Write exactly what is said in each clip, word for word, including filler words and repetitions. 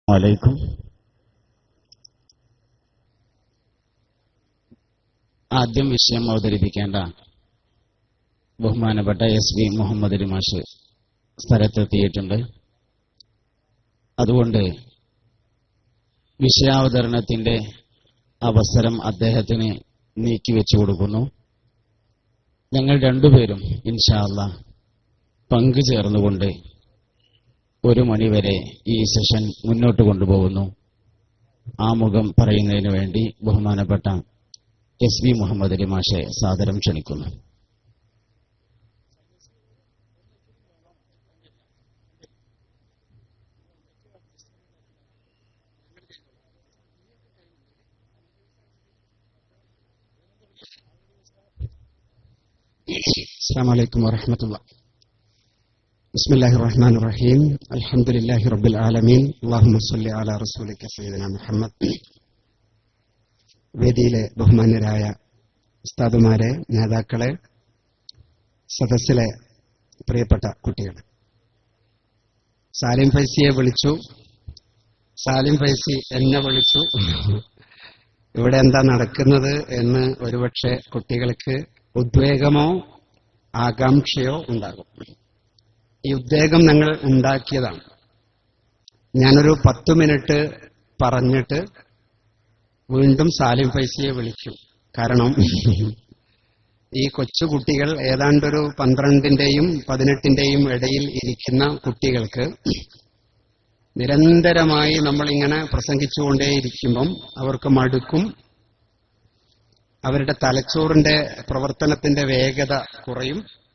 അലൈക്കും. ആദ്യം വിഷയം അവതരിപ്പിക്കേണ്ട ബഹുമാനപ്പെട്ട എസ് വി മുഹമ്മദ് അലി മാഷ് സ്ഥലത്തെത്തിയിട്ടുണ്ട്. അതുകൊണ്ട് വിഷയാവതരണത്തിന്റെ അവസരം അദ്ദേഹത്തിന് നീക്കിവെച്ചു കൊടുക്കുന്നു. ഞങ്ങൾ രണ്ടുപേരും ഇൻഷാ അല്ലാഹ് പങ്കുചേർന്നുകൊണ്ട് ഒരു മണിവരെ ഈ സെഷൻ മുന്നോട്ട് കൊണ്ടുപോകുന്നു. ആമുഖം പറയുന്നതിന് വേണ്ടി ബഹുമാനപ്പെട്ട എസ് വി മുഹമ്മദ് അലി മാഷെ സാദരം ക്ഷണിക്കുന്നു. അസ്സലാമു അലൈക്കും വറഹ്മത്തുള്ളാഹി. ബിസ്മില്ലാഹിർ റഹ്മാനിർ റഹീം. അൽഹംദുലില്ലാഹി റബ്ബിൽ ആലമീൻ. അല്ലാഹുമ്മ സ്വല്ലി അലാ റസൂലിക സയ്യിദനാ മുഹമ്മദ്. വേദിയിലെ ബഹുമാന്യരായ ഉസ്താദുമാരെ, നേതാക്കളെ, സദസ്സിലെ പ്രിയപ്പെട്ട കുട്ടികളെ, സാലിം ഫൈസിയെ വിളിച്ചു, സാലിം ഫൈസി എന്നെ വിളിച്ചു. ഇവിടെ എന്താ നടക്കുന്നത് എന്ന് ഒരുപക്ഷെ കുട്ടികൾക്ക് ഉദ്വേഗമോ ആകാംക്ഷയോ ഉണ്ടാകും. ഈ ഉദ്വേഗം ഞങ്ങൾ ഉണ്ടാക്കിയതാണ്. ഞാനൊരു പത്ത് മിനിറ്റ് പറഞ്ഞിട്ട് വീണ്ടും സാലിം ഫൈസിയെ വിളിക്കും. കാരണം ഈ കൊച്ചുകുട്ടികൾ ഏതാണ്ടൊരു പന്ത്രണ്ടിന്റെയും പതിനെട്ടിന്റെയും ഇടയിൽ ഇരിക്കുന്ന കുട്ടികൾക്ക് നിരന്തരമായി നമ്മളിങ്ങനെ പ്രസംഗിച്ചുകൊണ്ടേയിരിക്കുമ്പം അവർക്ക് മടുക്കും. അവരുടെ തലച്ചോറിന്റെ പ്രവർത്തനത്തിന്റെ വേഗത കുറയും.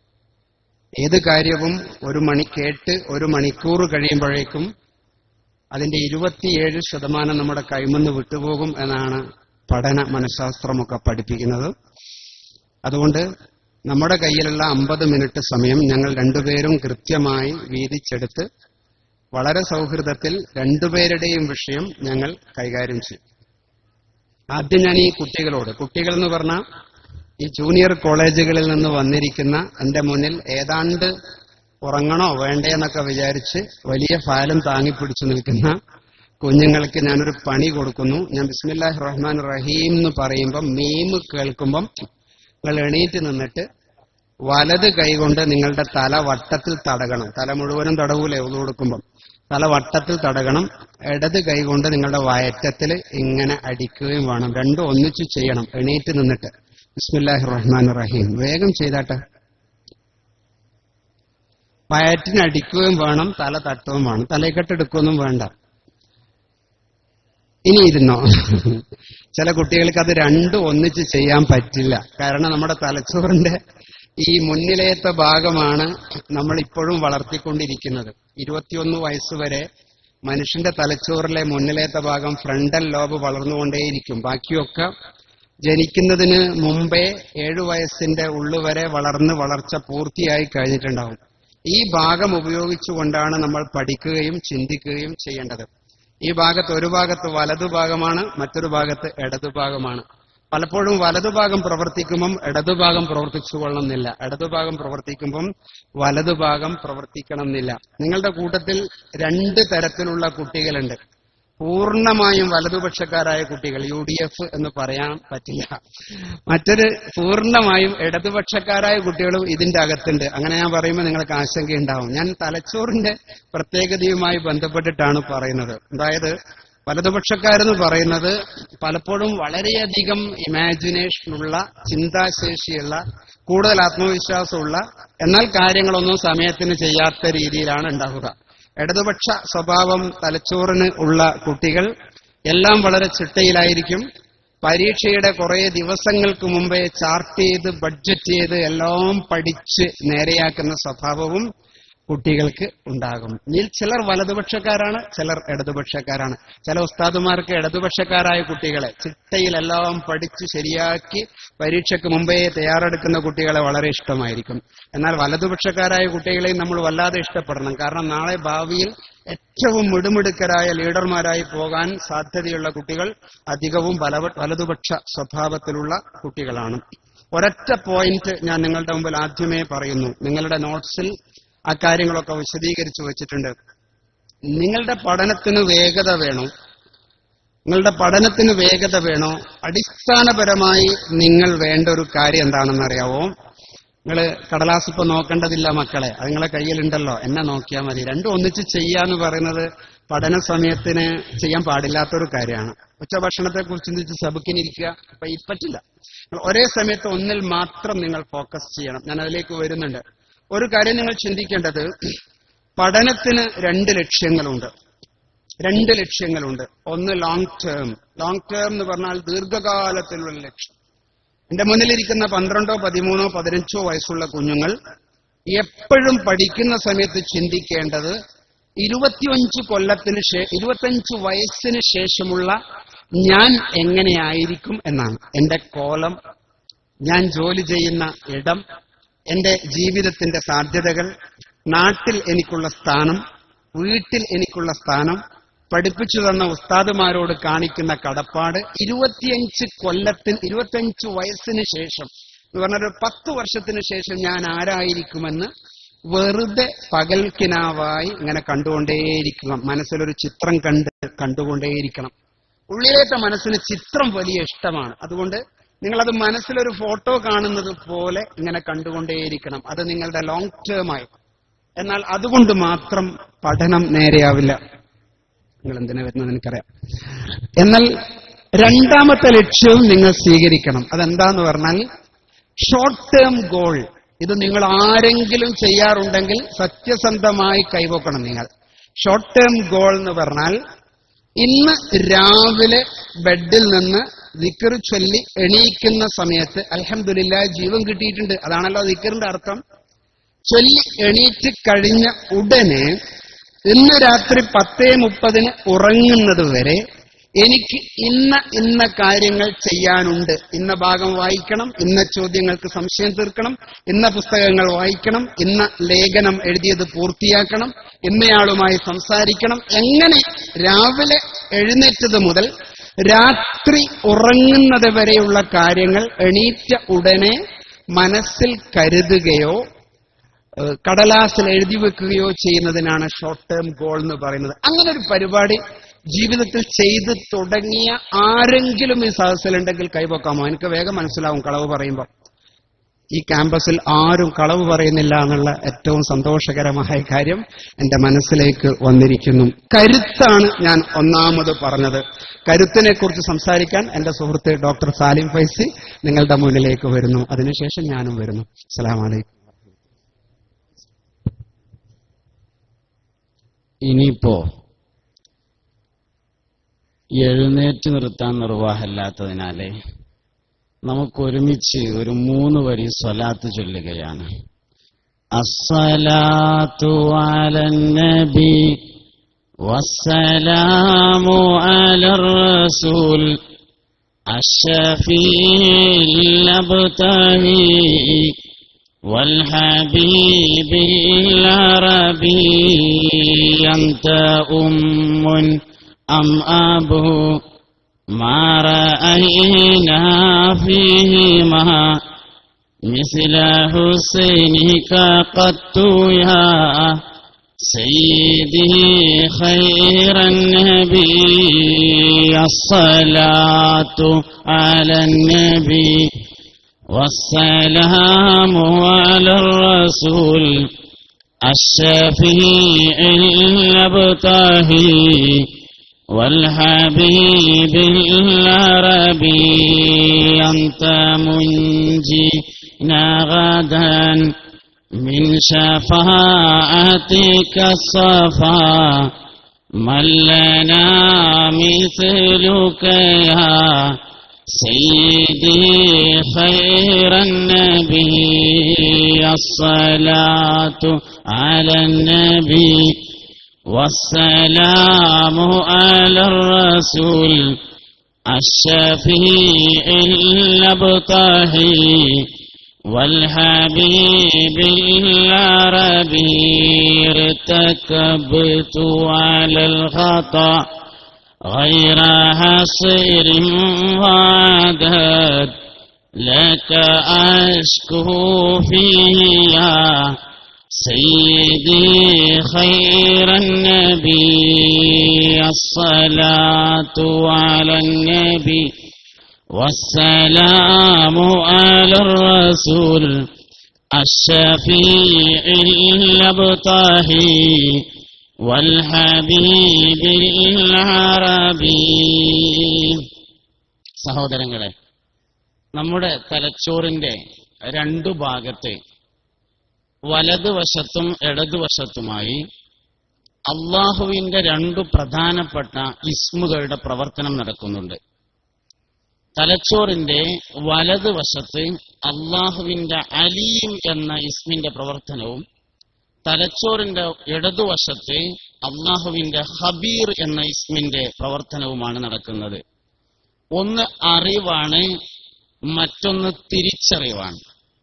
ഏത് കാര്യവും ഒരു മണി കേട്ട് ഒരു മണിക്കൂർ കഴിയുമ്പോഴേക്കും അതിന്റെ ഇരുപത്തിയേഴ് ശതമാനം നമ്മുടെ കൈമെന്ന് വിട്ടുപോകും എന്നാണ് പഠന മനഃശാസ്ത്രമൊക്കെ പഠിപ്പിക്കുന്നത്. അതുകൊണ്ട് നമ്മുടെ കയ്യിലുള്ള അമ്പത് മിനിറ്റ് സമയം ഞങ്ങൾ രണ്ടുപേരും കൃത്യമായി വീതിച്ചെടുത്ത് വളരെ സൗഹൃദത്തിൽ രണ്ടുപേരുടെയും വിഷയം ഞങ്ങൾ കൈകാര്യം ചെയ്യും. ആദ്യം ഞാൻ ഈ കുട്ടികളോട്, കുട്ടികൾ എന്ന് പറഞ്ഞാൽ ഈ ജൂനിയർ കോളേജുകളിൽ നിന്ന് വന്നിരിക്കുന്ന എന്റെ മുന്നിൽ ഏതാണ്ട് ഉറങ്ങണോ വേണ്ടേ എന്നൊക്കെ വിചാരിച്ച് വലിയ ഫാലും താങ്ങിപ്പിടിച്ചു നിൽക്കുന്ന കുഞ്ഞുങ്ങൾക്ക് ഞാനൊരു പണി കൊടുക്കുന്നു. ഞാൻ ബിസ്മില്ലാഹിർ റഹ്മാനിർ റഹീം എന്ന് പറയുമ്പം മീമ് കേൾക്കുമ്പം നിങ്ങൾ എണീറ്റ് നിന്നിട്ട് വലത് കൈകൊണ്ട് നിങ്ങളുടെ തല വട്ടത്തിൽ തടകണം. തല മുഴുവനും തടവൂലേ ഒതു കൊടുക്കുമ്പം, തല വട്ടത്തിൽ തടകണം. ഇടത് കൈകൊണ്ട് നിങ്ങളുടെ വയറ്റത്തിൽ ഇങ്ങനെ അടിക്കുകയും വേണം. രണ്ടും ഒന്നിച്ചു ചെയ്യണം എണീറ്റ് നിന്നിട്ട്. ബിസ്മില്ലാഹിർ റഹ്മാനിർ റഹീം. വേഗം ചെയ്താട്ടെ. വയറ്റിന് അടിക്കുകയും വേണം, തല തട്ടുകയും വേണം. തലക്കെട്ടെടുക്കുകയൊന്നും വേണ്ട. ഇനി ഇരുന്നോ. ചില കുട്ടികൾക്ക് അത് രണ്ടും ഒന്നിച്ച് ചെയ്യാൻ പറ്റില്ല. കാരണം നമ്മുടെ തലച്ചോറിന്റെ ഈ മുന്നിലേത്തെ ഭാഗമാണ് നമ്മൾ ഇപ്പോഴും വളർത്തിക്കൊണ്ടിരിക്കുന്നത്. ഇരുപത്തിയൊന്ന് വയസ്സുവരെ മനുഷ്യന്റെ തലച്ചോറിലെ മുന്നിലേത്തെ ഭാഗം ഫ്രണ്ടൽ ലോബ് വളർന്നുകൊണ്ടേയിരിക്കും. ബാക്കിയൊക്കെ ജനിക്കുന്നതിന് മുമ്പേ ഏഴു വയസ്സിന്റെ ഉള്ളുവരെ വളർന്ന് വളർച്ച പൂർത്തിയായി കഴിഞ്ഞിട്ടുണ്ടാവും. ഈ ഭാഗം ഉപയോഗിച്ചുകൊണ്ടാണ് നമ്മൾ പഠിക്കുകയും ചിന്തിക്കുകയും ചെയ്യേണ്ടത്. ഈ ഭാഗത്ത് ഒരു ഭാഗത്ത് വലതുഭാഗമാണ്, മറ്റൊരു ഭാഗത്ത് ഇടതുഭാഗമാണ്. പലപ്പോഴും വലതുഭാഗം പ്രവർത്തിക്കുമ്പം ഇടതുഭാഗം പ്രവർത്തിച്ചു കൊള്ളണമെന്നില്ല, ഇടതുഭാഗം പ്രവർത്തിക്കുമ്പം വലതുഭാഗം പ്രവർത്തിക്കണമെന്നില്ല. നിങ്ങളുടെ കൂട്ടത്തിൽ രണ്ട് തരത്തിലുള്ള കുട്ടികളുണ്ട്. പൂർണ്ണമായും വലതുപക്ഷക്കാരായ കുട്ടികൾ, യു ഡി എഫ് എന്ന് പറയാൻ പറ്റില്ല. മറ്റൊരു പൂർണ്ണമായും ഇടതുപക്ഷക്കാരായ കുട്ടികളും ഇതിന്റെ അകത്തുണ്ട്. അങ്ങനെ ഞാൻ പറയുമ്പോൾ നിങ്ങൾക്ക് ആശങ്കയുണ്ടാവും. ഞാൻ തലച്ചോറിന്റെ പ്രത്യേകതയുമായി ബന്ധപ്പെട്ടിട്ടാണ് പറയുന്നത്. അതായത് വലതുപക്ഷക്കാരെന്ന് പറയുന്നത് പലപ്പോഴും വളരെയധികം ഇമാജിനേഷനുള്ള, ചിന്താശേഷിയുള്ള, കൂടുതൽ ആത്മവിശ്വാസമുള്ള, എന്നാൽ കാര്യങ്ങളൊന്നും സമയത്തിന് ചെയ്യാത്ത രീതിയിലാണ് ഉണ്ടാവുക. ഇടതുപക്ഷ സ്വഭാവം തലച്ചോറിന് ഉള്ള കുട്ടികൾ എല്ലാം വളരെ ചിട്ടയിലായിരിക്കും. പരീക്ഷയുടെ കുറെ ദിവസങ്ങൾക്ക് മുമ്പേ ചാർട്ട് ചെയ്ത് ബഡ്ജറ്റ് ചെയ്ത് എല്ലാം പഠിച്ച് നേരെയാക്കുന്ന സ്വഭാവവും കുട്ടികൾക്ക് ഉണ്ടാകും. ഇതിൽ ചിലർ വലതുപക്ഷക്കാരാണ്, ചിലർ ഇടതുപക്ഷക്കാരാണ്. ചില ഉസ്താദുമാർക്ക് ഇടതുപക്ഷക്കാരായ കുട്ടികളെ ചിട്ടയിലെല്ലാം പഠിച്ച് ശരിയാക്കി പരീക്ഷയ്ക്ക് മുമ്പേ തയ്യാറെടുക്കുന്ന കുട്ടികളെ വളരെ ഇഷ്ടമായിരിക്കും. എന്നാൽ വലതുപക്ഷക്കാരായ കുട്ടികളെയും നമ്മൾ വല്ലാതെ ഇഷ്ടപ്പെടണം. കാരണം നാളെ ഭാവിയിൽ ഏറ്റവും മിടുമിടുക്കരായ ലീഡർമാരായി പോകാൻ സാധ്യതയുള്ള കുട്ടികൾ അധികവും വലതുപക്ഷ സ്വഭാവത്തിലുള്ള കുട്ടികളാണ്. ഒരൊറ്റ പോയിന്റ് ഞാൻ നിങ്ങളുടെ മുമ്പിൽ ആദ്യമേ പറയുന്നു. നിങ്ങളുടെ നോട്ട്സിൽ ആ കാര്യങ്ങളൊക്കെ വിശദീകരിച്ചു വെച്ചിട്ടുണ്ട്. നിങ്ങളുടെ പഠനത്തിന് വേഗത വേണോ? നിങ്ങളുടെ പഠനത്തിന് വേഗത വേണോ? അടിസ്ഥാനപരമായി നിങ്ങൾ വേണ്ട ഒരു കാര്യം എന്താണെന്നറിയാവോ? നിങ്ങൾ കടലാസ് ഇപ്പൊ നോക്കേണ്ടതില്ല മക്കളെ, അത് നിങ്ങളെ കയ്യിലുണ്ടല്ലോ, എന്നെ നോക്കിയാൽ മതി. രണ്ടും ഒന്നിച്ച് ചെയ്യാന്ന് പറയുന്നത് പഠന സമയത്തിന് ചെയ്യാൻ പാടില്ലാത്തൊരു കാര്യമാണ്. ഉച്ചഭക്ഷണത്തെ കുറിച്ച് ചിന്തിച്ച് സബുക്കിനിരിക്കുക അപ്പൊ ഈ പറ്റില്ല. ഒരേ സമയത്ത് ഒന്നിൽ മാത്രം നിങ്ങൾ ഫോക്കസ് ചെയ്യണം. ഞാൻ അതിലേക്ക് വരുന്നുണ്ട്. ഒരു കാര്യം നിങ്ങൾ ചിന്തിക്കേണ്ടത്, പഠനത്തിന് രണ്ട് ലക്ഷ്യങ്ങളുണ്ട്. രണ്ട് ലക്ഷ്യങ്ങളുണ്ട്. ഒന്ന് ലോങ് ടേം. ലോങ് ടേം എന്ന് പറഞ്ഞാൽ ദീർഘകാലത്തിലുള്ള ലക്ഷ്യം. എന്റെ മുന്നിലിരിക്കുന്ന പന്ത്രണ്ടോ പതിമൂന്നോ പതിനഞ്ചോ വയസ്സുള്ള കുഞ്ഞുങ്ങൾ എപ്പോഴും പഠിക്കുന്ന സമയത്ത് ചിന്തിക്കേണ്ടത് ഇരുപത്തിയഞ്ച് കൊല്ലത്തിന് ശേഷം ഇരുപത്തിയഞ്ച് വയസ്സിന് ശേഷമുള്ള ഞാൻ എങ്ങനെയായിരിക്കും എന്നാണ്. എന്റെ കോലം, ഞാൻ ജോലി ചെയ്യുന്ന ഇടം, എന്റെ ജീവിതത്തിന്റെ സാധ്യതകൾ, നാട്ടിൽ എനിക്കുള്ള സ്ഥാനം, വീട്ടിൽ എനിക്കുള്ള സ്ഥാനം, പഠിപ്പിച്ചു തന്ന ഉസ്താദുമാരോട് കാണിക്കുന്ന കടപ്പാട്. ഇരുപത്തിയഞ്ച് കൊല്ലത്തിന് ഇരുപത്തിയഞ്ച് വയസ്സിന് ശേഷം എന്ന് പറഞ്ഞൊരു പത്ത് വർഷത്തിന് ശേഷം ഞാൻ ആരായിരിക്കുമെന്ന് വെറുതെ പകൽക്കിനാവായി ഇങ്ങനെ കണ്ടുകൊണ്ടേയിരിക്കുക. മനസ്സിലൊരു ചിത്രം കണ്ട് കണ്ടുകൊണ്ടേയിരിക്കണം. ഉള്ളിലേത്തെ മനസ്സിന് ചിത്രം വലിയ ഇഷ്ടമാണ്. അതുകൊണ്ട് നിങ്ങളത് മനസ്സിലൊരു ഫോട്ടോ കാണുന്നത് പോലെ ഇങ്ങനെ കണ്ടുകൊണ്ടേയിരിക്കണം. അത് നിങ്ങളുടെ ലോങ് ടേമായി. എന്നാൽ അതുകൊണ്ട് മാത്രം പഠനം നേരെയാവില്ല. നിങ്ങൾ എന്തിനാ വരുന്നത് എനിക്കറിയാം. എന്നാൽ രണ്ടാമത്തെ ലക്ഷ്യവും നിങ്ങൾ സ്വീകരിക്കണം. അതെന്താന്ന് പറഞ്ഞാൽ ഷോർട്ട് ടേം ഗോൾ. ഇത് നിങ്ങൾ ആരെങ്കിലും ചെയ്യാറുണ്ടെങ്കിൽ സത്യസന്ധമായി കൈവക്കണം. നിങ്ങൾ ഷോർട്ട് ടേം ഗോൾ എന്ന് പറഞ്ഞാൽ ഇന്ന് രാവിലെ ബെഡിൽ നിന്ന് ദിക്ർ ചൊല്ലി എണീക്കുന്ന സമയത്ത് അൽഹംദുലില്ലാഹ് ജീവൻ കിട്ടിയിട്ടുണ്ട്. അതാണല്ലോ ദിക്റിന്റെ അർത്ഥം. ചൊല്ലി എണീറ്റ് കഴിഞ്ഞ ഉടനെ ഇന്ന് രാത്രി പത്തേ മുപ്പതിന് ഉറങ്ങുന്നത് വരെ എനിക്ക് ഇന്ന ഇന്ന കാര്യങ്ങൾ ചെയ്യാനുണ്ട്. ഇന്ന ഭാഗം വായിക്കണം, ഇന്ന ചോദ്യങ്ങൾക്ക് സംശയം തീർക്കണം, ഇന്ന പുസ്തകങ്ങൾ വായിക്കണം, ഇന്ന ലേഖനം എഴുതിയത് പൂർത്തിയാക്കണം, ഇന്നയാളുമായി സംസാരിക്കണം. എങ്ങനെ രാവിലെ എഴുന്നേറ്റത് മുതൽ രാത്രി ഉറങ്ങുന്നത് വരെയുള്ള കാര്യങ്ങൾ എണീറ്റ ഉടനെ മനസ്സിൽ കരുതുകയോ കടലാസിൽ എഴുതി വെക്കുകയോ ചെയ്യുന്നതിനാണ് ഷോർട്ട് ടേം ഗോൾ എന്ന് പറയുന്നത്. അങ്ങനെ ഒരു പരിപാടി ജീവിതത്തിൽ ചെയ്ത് തുടങ്ങിയ ആരെങ്കിലും ഈ സദസ്സിലുണ്ടെങ്കിൽ കൈവക്കാമോ? എനിക്ക് വേഗം മനസ്സിലാവും കളവ് പറയുമ്പോൾ. ഈ ക്യാമ്പസിൽ ആരും കളവ് പറയുന്നില്ല എന്നുള്ള ഏറ്റവും സന്തോഷകരമായ കാര്യം എന്റെ മനസ്സിലേക്ക് വന്നിരിക്കുന്നു. കരുത്താണ് ഞാൻ ഒന്നാമത് പറഞ്ഞത്. കരുത്തിനെ കുറിച്ച് സംസാരിക്കാൻ എന്റെ സുഹൃത്ത് ഡോക്ടർ സാലിം ഫൈസി നിങ്ങളുടെ മുന്നിലേക്ക് വരുന്നു. അതിനുശേഷം ഞാനും വരുന്നു. അസ്സലാമു അലൈക്കും. ഇനിയിപ്പോ എഴുന്നേറ്റ് നിർത്താൻ നിർവാഹമില്ലാത്തതിനാലേ നമുക്കൊരുമിച്ച് ഒരു മൂന്ന് വരി സ്വലാത്ത് ചൊല്ലുകയാണ്. അസ്സലാത്തു അലൻ നബി വസ്സലാമു അലർ റസൂൽ അശ്ശഫീൽ അബ്തഹി والحبيب العربي أنت أم أم أبو ما رأينا فيهما مثل حسينك قط يا سيدي خير النبي الصلاة على النبي والسلام على الرسول الشفيع الأبتهي والحبيب العربي أنت منجينا غدا من شفاعتك الصفا من لنا مثلك يا سيدي خير النبي الصلاة على النبي والسلام على الرسول الشفيع الأبتهي والحبيب العربي ارتكبت على الخطأ غير حصير وعدد لك أشكو فيه يا سيدي خير النبي الصلاة على النبي والسلام على الرسول الشفيع الأبطحي والحبيب العربي. സഹോദരങ്ങളെ, നമ്മുടെ തലച്ചോറിന്റെ രണ്ടു ഭാഗത്ത് വലതുവശത്തും ഇടതുവശത്തുമായി അള്ളാഹുവിന്റെ രണ്ടു പ്രധാനപ്പെട്ട ഇസ്മുകളുടെ പ്രവർത്തനം നടക്കുന്നുണ്ട്. തലച്ചോറിന്റെ വലതുവശത്ത് അള്ളാഹുവിന്റെ അലീം എന്ന ഇസ്മിന്റെ പ്രവർത്തനവും തലച്ചോറിന്റെ ഇടതുവശത്ത് അള്ളാഹുവിന്റെ ഹബീർ എന്ന ഇസ്മിന്റെ പ്രവർത്തനവുമാണ് നടക്കുന്നത്. ഒന്ന് അറിവാണ്, മറ്റൊന്ന് തിരിച്ചറിവാണ്.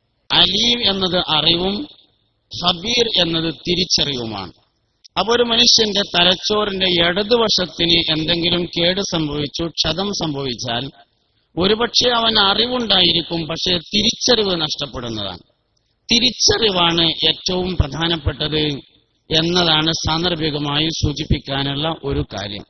അലീം എന്നത് അറിവും ഹബീർ എന്നത് തിരിച്ചറിവുമാണ്. അപ്പൊ ഒരു മനുഷ്യന്റെ തലച്ചോറിന്റെ ഇടതുവശത്തിന് എന്തെങ്കിലും കേട് സംഭവിച്ചു, ക്ഷതം സംഭവിച്ചാൽ ഒരുപക്ഷെ അവൻ അറിവുണ്ടായിരിക്കും, പക്ഷെ തിരിച്ചറിവ് നഷ്ടപ്പെടുന്നതാണ്. തിരിച്ചറിവാണ് ഏറ്റവും പ്രധാനപ്പെട്ടത് എന്നതാണ് സാന്ദർഭികമായി സൂചിപ്പിക്കാനുള്ള ഒരു കാര്യം.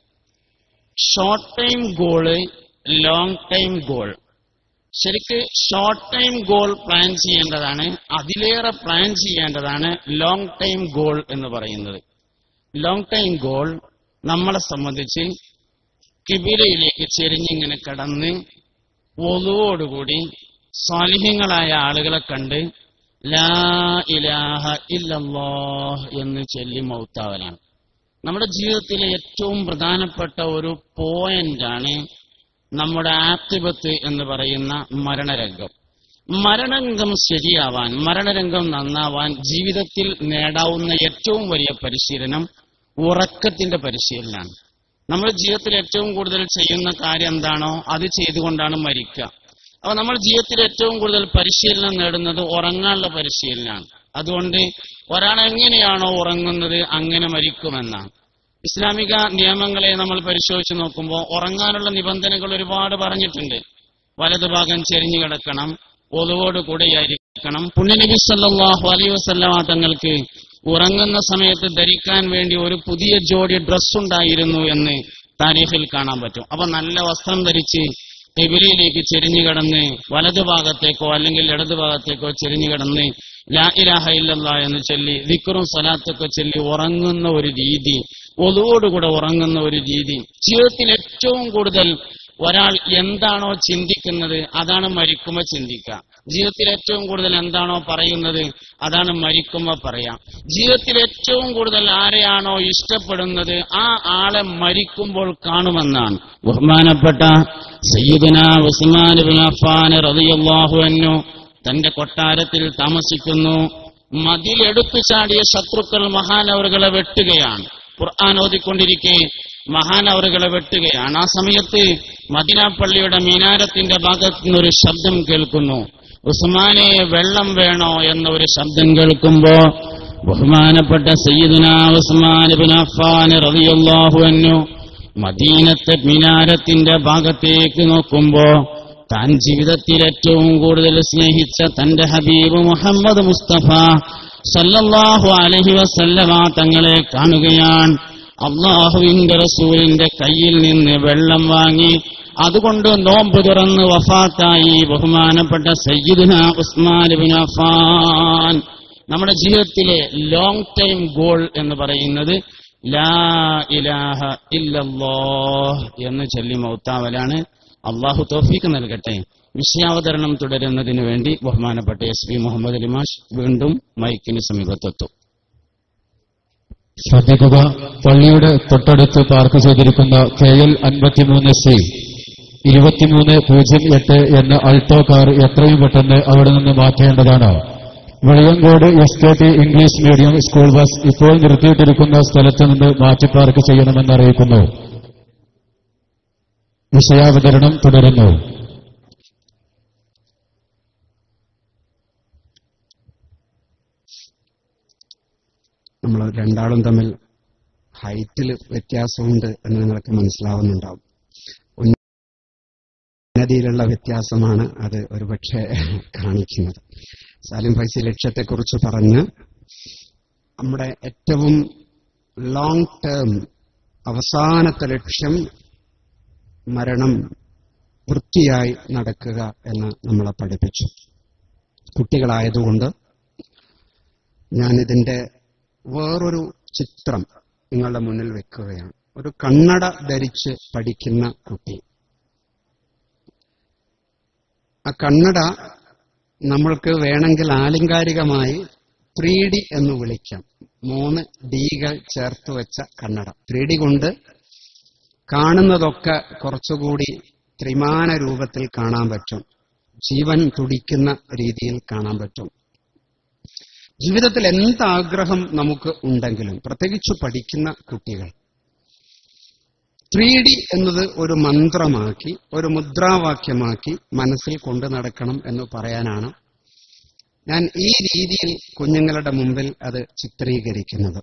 Short time goal, long time goal. ശരിക്ക് ഷോർട്ട് ടൈം ഗോൾ പ്ലാൻ ചെയ്യേണ്ടതാണ്, അതിലേറെ പ്ലാൻ ചെയ്യേണ്ടതാണ് ലോങ് ടൈം ഗോൾ എന്ന് പറയുന്നത്. ലോങ് ടൈം ഗോൾ നമ്മളെ സംബന്ധിച്ച് കിബിലയിലേക്ക് ചെരിഞ്ഞിങ്ങനെ കടന്ന് വുളുവോടുകൂടി സാലിഹ്യങ്ങളായ ആളുകളെ കണ്ട് ലാ ഇലാഹ ഇല്ലല്ലാഹ് എന്ന് ചൊല്ലി മൗത്താവലാണ്. നമ്മുടെ ജീവിതത്തിലെ ഏറ്റവും പ്രധാനപ്പെട്ട ഒരു പോയിന്റാണ് നമ്മുടെ ആക്തിബത്ത് എന്ന് പറയുന്ന മരണരംഗം. മരണരംഗം ശരിയാവാൻ, മരണരംഗം നന്നാവാൻ ജീവിതത്തിൽ നേടാവുന്ന ഏറ്റവും വലിയ പരിശീലനം ഉറക്കത്തിന്റെ പരിശീലനമാണ്. നമ്മൾ ജീവിതത്തിൽ ഏറ്റവും കൂടുതൽ ചെയ്യുന്ന കാര്യം എന്താണോ അത് ചെയ്തുകൊണ്ടാണ് മരിക്കുക. അപ്പൊ നമ്മൾ ജീവിതത്തിൽ ഏറ്റവും കൂടുതൽ പരിശീലനം നേടുന്നത് ഉറങ്ങാനുള്ള പരിശീലനമാണ്. അതുകൊണ്ട് ഒരാൾ എങ്ങനെയാണോ ഉറങ്ങുന്നത് അങ്ങനെ മരിക്കുമെന്നാണ്. ഇസ്ലാമിക നിയമങ്ങളെ നമ്മൾ പരിശോധിച്ച് നോക്കുമ്പോൾ ഉറങ്ങാനുള്ള നിബന്ധനകൾ ഒരുപാട് പറഞ്ഞിട്ടുണ്ട്. വലതുഭാഗം ചെരിഞ്ഞു കിടക്കണം, ഒതുവോട് കൂടെയായിരിക്കണം. പുണ്യനബി സല്ലല്ലാഹു അലൈഹി വസല്ലമ തങ്ങൾക്ക് ഉറങ്ങുന്ന സമയത്ത് ധരിക്കാൻ വേണ്ടി ഒരു പുതിയ ജോഡി ഡ്രസ് ഉണ്ടായിരുന്നു എന്ന് താരീഖിൽ കാണാൻ പറ്റും. അപ്പൊ നല്ല വസ്ത്രം ധരിച്ച് ഖിബലയിലേക്ക് ചെരിഞ്ഞു കിടന്ന് വലതുഭാഗത്തേക്കോ അല്ലെങ്കിൽ ഇടതുഭാഗത്തേക്കോ ചെരിഞ്ഞു കിടന്ന് ലാ ഇലാഹ ഇല്ലല്ലാഹ് എന്ന് ചൊല്ലി ദിക്റും സ്വലാത്തൊക്കെ ചൊല്ലി ഉറങ്ങുന്ന ഒരു രീതി, ഒതുവോടുകൂടെ ഉറങ്ങുന്ന ഒരു രീതി. ജീവിതത്തിൽ ഏറ്റവും കൂടുതൽ ഒരാൾ എന്താണോ ചിന്തിക്കുന്നത് അതാണ് മരിക്കുമ്പോൾ ചിന്തിക്കുക. ജീവിതത്തിൽ ഏറ്റവും കൂടുതൽ എന്താണോ പറയുന്നത് അതാണ് മരിക്കുമ്പോൾ പറയാം. ജീവിതത്തിൽ ഏറ്റവും കൂടുതൽ ആരെയാണോ ഇഷ്ടപ്പെടുന്നത് ആ ആളെ മരിക്കുമ്പോൾ കാണുമെന്നാണ്. ബഹുമാനപ്പെട്ട സയ്യിദുനാ ഉസ്മാൻ ഇബ്നു അഫ്ഫാൻ റളിയല്ലാഹു അൻഹു തന്റെ കൊട്ടാരത്തിൽ താമസിക്കുന്നു. മതിലെടുത്തു ചാടിയ ശത്രുക്കൾ മഹാനവറുകളെ വെട്ടുകയാണ്. ഖുർആൻ ഓതിക്കൊണ്ടിരിക്കെ മഹാനവറുകളെ വെട്ടുകയാണ്. ആ സമയത്ത് മദീന പള്ളിയുടെ മീനാരത്തിന്റെ ഭാഗത്തു നിന്നൊരു ശബ്ദം കേൾക്കുന്നു. ഉസ്മാനെ വെള്ളം വേണോ എന്ന ഒരു ശബ്ദം കേൾക്കുമ്പോ ബഹുമാനപ്പെട്ട സയ്യിദുനാ ഉസ്മാൻ ഇബ്നു അഫ്ഫാൻ റളിയല്ലാഹു അൻഹു മദീനത്തെ മീനാരത്തിന്റെ ഭാഗത്തേക്ക് നോക്കുമ്പോ താൻ ജീവിതത്തിൽ ഏറ്റവും കൂടുതൽ സ്നേഹിച്ച തന്റെ ഹബീബ് മുഹമ്മദ് മുസ്തഫ സല്ലല്ലാഹു അലൈഹി വസല്ലമ തങ്ങളെ കാണുകയാണ്. അള്ളാഹുവിന്റെ റസൂലിന്റെ കയ്യിൽ നിന്ന് വെള്ളം വാങ്ങി അതുകൊണ്ട് നോമ്പ് തുറന്ന് വഫാത്തായി ബഹുമാനപ്പെട്ട സയ്യിദുനാ ഉസ്മാൻ ഇബ്നു അഫ്ഫാൻ. നമ്മുടെ ജീവിതത്തിലെ ലോങ് ടൈം ഗോൾ എന്ന് പറയുന്നത് ലാ ഇലാഹ ഇല്ലല്ലാഹ് എന്ന് ചൊല്ലി മൗത്താവലാണ്. അള്ളാഹു തൗഫീഖ് നൽകട്ടെ. വിഷയാവതരണം തുടരുന്നതിന് വേണ്ടി ബഹുമാനപ്പെട്ട എസ് പി മുഹമ്മദ് അലി മാഷ് വീണ്ടും മൈക്കിന് സമീപത്തെത്തും. ശ്രദ്ധിക്കുക, പള്ളിയുടെ തൊട്ടടുത്ത് പാർക്ക് ചെയ്തിരിക്കുന്ന കെ എൽ അൻപത്തിമൂന്ന് സി ഇരുപത്തിമൂന്ന് പൂജ്യം എട്ട് എന്ന അൾട്ടോ കാർ എത്രയും പെട്ടെന്ന് അവിടെ നിന്ന് മാറ്റേണ്ടതാണ്. Veliyankode S K T English medium school bus ഇപ്പോൾ നിർത്തിയിട്ടിരിക്കുന്ന സ്ഥലത്ത് നിന്ന് മാറ്റി പാർക്ക് ചെയ്യണമെന്ന് അറിയിക്കുന്നു. വിഷയാവതരണം തുടരുന്നു. നമ്മൾ രണ്ടാളും തമ്മിൽ ഹൈറ്റിൽ വ്യത്യാസമുണ്ട് എന്ന് നിങ്ങൾക്ക് മനസ്സിലാവുന്നുണ്ടാവും. ഉന്നതിയിലുള്ള വ്യത്യാസമാണ് അത് ഒരുപക്ഷെ കാണിക്കുന്നത്. സാലിം ഫൈസി ലക്ഷ്യത്തെക്കുറിച്ച് പറഞ്ഞ് നമ്മുടെ ഏറ്റവും ലോങ് ടേം അവസാനത്തെ ലക്ഷ്യം മരണം വൃത്തിയായി നടക്കുക എന്ന് നമ്മളെ പഠിപ്പിച്ചു. കുട്ടികളായതുകൊണ്ട് ഞാനിതിന്റെ വേറൊരു ചിത്രം നിങ്ങളുടെ മുന്നിൽ വെക്കുകയാണ്. ഒരു കണ്ണട ധരിച്ച് പഠിക്കുന്ന കുട്ടി. ആ കണ്ണട നമ്മൾക്ക് വേണമെങ്കിൽ ആലങ്കാരികമായി ത്രീ ഡി എന്ന് വിളിക്കാം. മൂന്ന് ഡികൾ ചേർത്ത് വെച്ച കണ്ണട. ത്രീ ഡി കൊണ്ട് കാണുന്നതൊക്കെ കുറച്ചുകൂടി ത്രിമാന രൂപത്തിൽ കാണാൻ പറ്റും. ജീവൻ തുടിക്കുന്ന രീതിയിൽ കാണാൻ പറ്റും. ജീവിതത്തിൽ എന്താഗ്രഹം നമുക്ക് ഉണ്ടെങ്കിലും, പ്രത്യേകിച്ച് പഠിക്കുന്ന കുട്ടികൾ, ത്രീ ഡി എന്നത് ഒരു മന്ത്രമാക്കി, ഒരു മുദ്രാവാക്യമാക്കി മനസ്സിൽ കൊണ്ടു നടക്കണം എന്ന് പറയാനാണ് ഞാൻ ഈ രീതിയിൽ കുഞ്ഞുങ്ങളുടെ മുമ്പിൽ അത് ചിത്രീകരിക്കുന്നത്.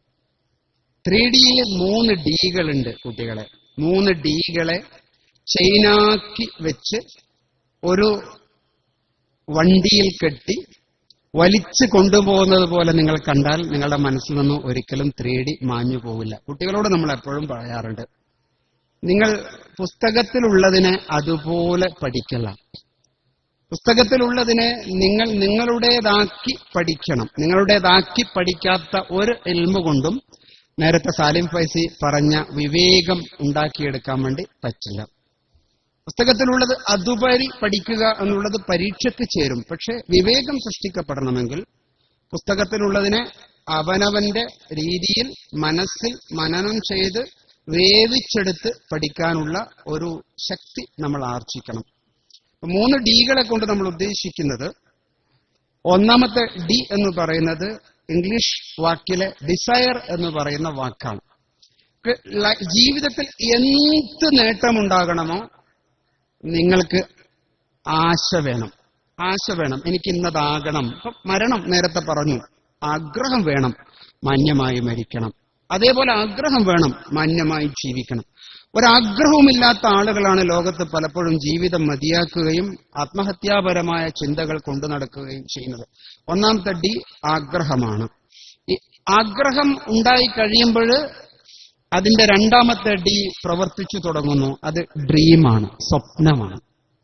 ത്രീ ഡിയിൽ മൂന്ന് ഡികളുണ്ട് കുട്ടികളെ. മൂന്ന് ഡികളെ ചെയിനാക്കി വെച്ച് ഒരു വണ്ടിയിൽ കെട്ടി വലിച്ചു കൊണ്ടുപോകുന്നത് പോലെ നിങ്ങൾ കണ്ടാൽ നിങ്ങളുടെ മനസ്സിൽ നിന്ന് ഒരിക്കലും ത്രീ ഡി മാഞ്ഞു പോവില്ല. കുട്ടികളോട് നമ്മൾ എപ്പോഴും പറയാറുണ്ട്, നിങ്ങൾ പുസ്തകത്തിലുള്ളതിനെ അതുപോലെ പഠിക്കല. പുസ്തകത്തിലുള്ളതിനെ നിങ്ങൾ നിങ്ങളുടേതാക്കി പഠിക്കണം. നിങ്ങളുടേതാക്കി പഠിക്കാത്ത ഒരു ഇൽമു കൊണ്ടും നേരത്തെ സാലിം ഫൈസി പറഞ്ഞ വിവേകം ഉണ്ടാക്കിയെടുക്കാൻ വേണ്ടി പറ്റില്ല. പുസ്തകത്തിലുള്ളത് അതുപരി പഠിക്കുക എന്നുള്ളത് പരീക്ഷയ്ക്ക് ചേരും. പക്ഷെ വിവേകം സൃഷ്ടിക്കപ്പെടണമെങ്കിൽ പുസ്തകത്തിലുള്ളതിനെ അവനവന്റെ രീതിയിൽ മനസ്സിൽ മനനം ചെയ്ത് വേവിച്ചെടുത്ത് പഠിക്കാനുള്ള ഒരു ശക്തി നമ്മൾ ആർജിക്കണം. മൂന്ന് ഡികളെ കൊണ്ട് നമ്മൾ ഉദ്ദേശിക്കുന്നത്, ഒന്നാമത്തെ ഡി എന്ന് പറയുന്നത് ഇംഗ്ലീഷ് വാക്കിലെ ഡിസയർ എന്ന് പറയുന്ന വാക്കാണ്. ജീവിതത്തിൽ എന്ത് നേട്ടമുണ്ടാകണമോ നിങ്ങൾക്ക് ആശ വേണം. ആശ വേണം, എനിക്ക് ഇന്നതാകണം. ഇപ്പൊ മരണം നേരത്തെ പറഞ്ഞു, ആഗ്രഹം വേണം, മാന്യമായി മരിക്കണം. അതേപോലെ ആഗ്രഹം വേണം, മാന്യമായി ജീവിക്കണം. ഒരാഗ്രഹവുമില്ലാത്ത ആളുകളാണ് ലോകത്ത് പലപ്പോഴും ജീവിതം മതിയാക്കുകയും ആത്മഹത്യാപരമായ ചിന്തകൾ കൊണ്ടു നടക്കുകയും ചെയ്യുന്നത്. ഒന്നാമത്തെ ഡി ആഗ്രഹമാണ്. ഈ ആഗ്രഹം ഉണ്ടായി കഴിയുമ്പോൾ അതിന്റെ രണ്ടാമത്തെ ഡി പ്രവർത്തിച്ചു തുടങ്ങുന്നു. അത് ഡ്രീമാണ്, സ്വപ്നമാണ്.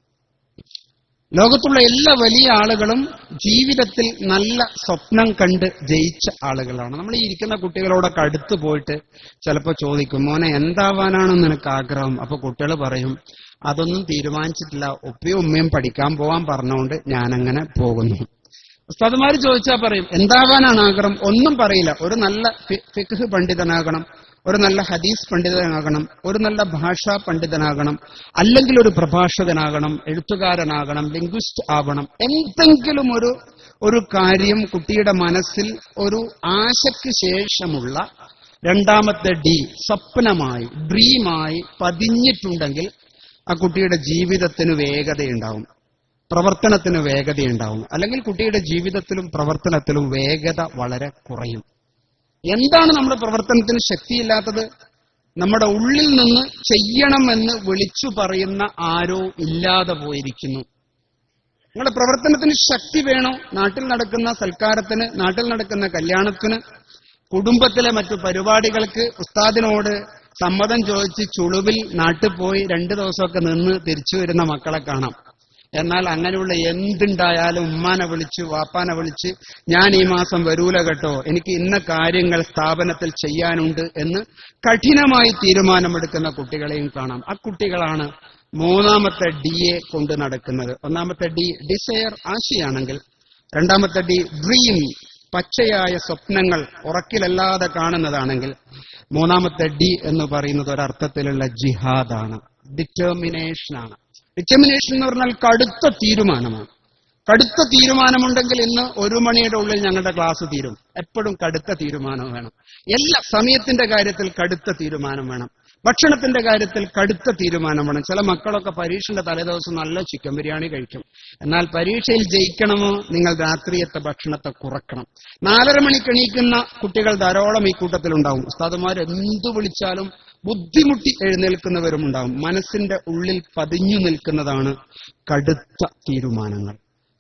ലോകത്തുള്ള എല്ലാ വലിയ ആളുകളും ജീവിതത്തിൽ നല്ല സ്വപ്നം കണ്ട് ജയിച്ച ആളുകളാണ്. നമ്മൾ ഈ ഇരിക്കുന്ന കുട്ടികളോടൊക്കെ അടുത്ത് പോയിട്ട് ചിലപ്പോൾ ചോദിക്കും, മോനെ എന്താവാനാണ് നിനക്ക് ആഗ്രഹം? അപ്പൊ കുട്ടികൾ പറയും, അതൊന്നും തീരുമാനിച്ചിട്ടില്ല, ഉപ്പയും ഉമ്മയും പഠിക്കാൻ പോവാൻ പറഞ്ഞുകൊണ്ട് ഞാനങ്ങനെ പോകുന്നു. ഉസ്താദുമാര് ചോദിച്ചാൽ പറയും, എന്താവാനാണ് ആഗ്രഹം? ഒന്നും പറയില്ല. ഒരു നല്ല ഫിഖ് പണ്ഡിതനാകണം, ഒരു നല്ല ഹദീസ് പണ്ഡിതനാകണം, ഒരു നല്ല ഭാഷാ പണ്ഡിതനാകണം, അല്ലെങ്കിൽ ഒരു പ്രഭാഷകനാകണം, എഴുത്തുകാരനാകണം, ലിംഗ്വിസ്റ്റ് ആവണം. എന്തെങ്കിലും ഒരു ഒരു കാര്യം കുട്ടിയുടെ മനസ്സിൽ ഒരു ആശയ്ക്ക് ശേഷമുള്ള രണ്ടാമത്തെ ഡി സ്വപ്നമായി, ഡ്രീമായി പതിഞ്ഞിട്ടുണ്ടെങ്കിൽ ആ കുട്ടിയുടെ ജീവിതത്തിന് വേഗതയുണ്ടാവും, പ്രവർത്തനത്തിന് വേഗതയുണ്ടാവും. അല്ലെങ്കിൽ കുട്ടിയുടെ ജീവിതത്തിലും പ്രവർത്തനത്തിലും വേഗത വളരെ കുറയും. എന്താണ് നമ്മുടെ പ്രവർത്തനത്തിന് ശക്തിയില്ലാത്തത്? നമ്മുടെ ഉള്ളിൽ നിന്ന് ചെയ്യണമെന്ന് വിളിച്ചു പറയുന്ന ആരോ ഇല്ലാതെ പോയിരിക്കുന്നു. നിങ്ങളുടെ പ്രവർത്തനത്തിന് ശക്തി വേണോ? നാട്ടിൽ നടക്കുന്ന സൽക്കാരത്തിന്, നാട്ടിൽ നടക്കുന്ന കല്യാണത്തിന്, കുടുംബത്തിലെ മറ്റു പരിപാടികൾക്ക് ഉസ്താദിനോട് സമ്മതം ചോദിച്ച് ചുളുവിൽ നാട്ടിൽ പോയി രണ്ടു ദിവസമൊക്കെ നിന്ന് തിരിച്ചു വരുന്ന മക്കളെ കാണാം. എന്നാൽ അങ്ങനെയുള്ള എന്തുണ്ടായാലും ഉമ്മാനെ വിളിച്ച് വാപ്പാനെ വിളിച്ച് ഞാൻ ഈ മാസം വരൂല കേട്ടോ, എനിക്ക് ഇന്ന കാര്യങ്ങൾ സ്ഥാപനത്തിൽ ചെയ്യാനുണ്ട് എന്ന് കഠിനമായി തീരുമാനമെടുക്കുന്ന കുട്ടികളെയും കാണാം. ആ കുട്ടികളാണ് മൂന്നാമത്തെ ഡിയെ കൊണ്ട് നടക്കുന്നത്. ഒന്നാമത്തെ ഡി ഡിസയർ, ആശയാണെങ്കിൽ, രണ്ടാമത്തെ ഡി ഡ്രീം, പച്ചയായ സ്വപ്നങ്ങൾ ഉറക്കിലല്ലാതെ കാണുന്നതാണെങ്കിൽ, മൂന്നാമത്തെ ഡി എന്ന് പറയുന്നത് ഒരർത്ഥത്തിലുള്ള ജിഹാദാണ്, ഡിറ്റർമിനേഷനാണ്. ഡിറ്റർമിനേഷൻ എന്ന് പറഞ്ഞാൽ കടുത്ത തീരുമാനമാണ്. കടുത്ത തീരുമാനമുണ്ടെങ്കിൽ ഇന്ന് ഒരു മണിയുടെ ഉള്ളിൽ ഞങ്ങളുടെ ക്ലാസ് തീരും. എപ്പോഴും കടുത്ത തീരുമാനം വേണം. എല്ലാ സമയത്തിന്റെ കാര്യത്തിൽ കടുത്ത തീരുമാനം വേണം. ഭക്ഷണത്തിന്റെ കാര്യത്തിൽ കടുത്ത തീരുമാനം വേണം. ചില മക്കളൊക്കെ പരീക്ഷയുടെ തലേദിവസം നല്ല ചിക്കൻ ബിരിയാണി കഴിക്കും. എന്നാൽ പരീക്ഷയിൽ ജയിക്കണമോ നിങ്ങൾ രാത്രിയത്തെ ഭക്ഷണത്തെ കുറക്കണം. നാലര മണിക്ക് എണീക്കുന്ന കുട്ടികൾ ധാരാളം ഈ കൂട്ടത്തിലുണ്ടാവും. ഉസ്താദുമാർ എന്തു വിളിച്ചാലും ബുദ്ധിമുട്ടി എഴുന്നേൽക്കുന്നവരും ഉണ്ടാവും. മനസ്സിന്റെ ഉള്ളിൽ പതിഞ്ഞു നിൽക്കുന്നതാണ് കടുത്ത തീരുമാനങ്ങൾ.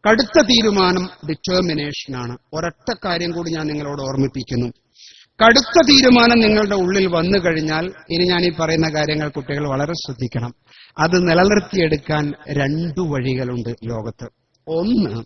കടുത്ത തീരുമാനം ഡിറ്റർമിനേഷനാണ്. ഒരൊറ്റ കാര്യം കൂടി ഞാൻ നിങ്ങളോട് ഓർമ്മിപ്പിക്കുന്നു. കടുത്ത തീരുമാനം നിങ്ങളുടെ ഉള്ളിൽ വന്നു കഴിഞ്ഞാൽ, ഇനി ഞാൻ ഈ പറയുന്ന കാര്യങ്ങൾ കുട്ടികൾ വളരെ ശ്രദ്ധിക്കണം. അത് നിലനിർത്തിയെടുക്കാൻ രണ്ടു വഴികളുണ്ട് ലോകത്ത്. ഒന്ന്,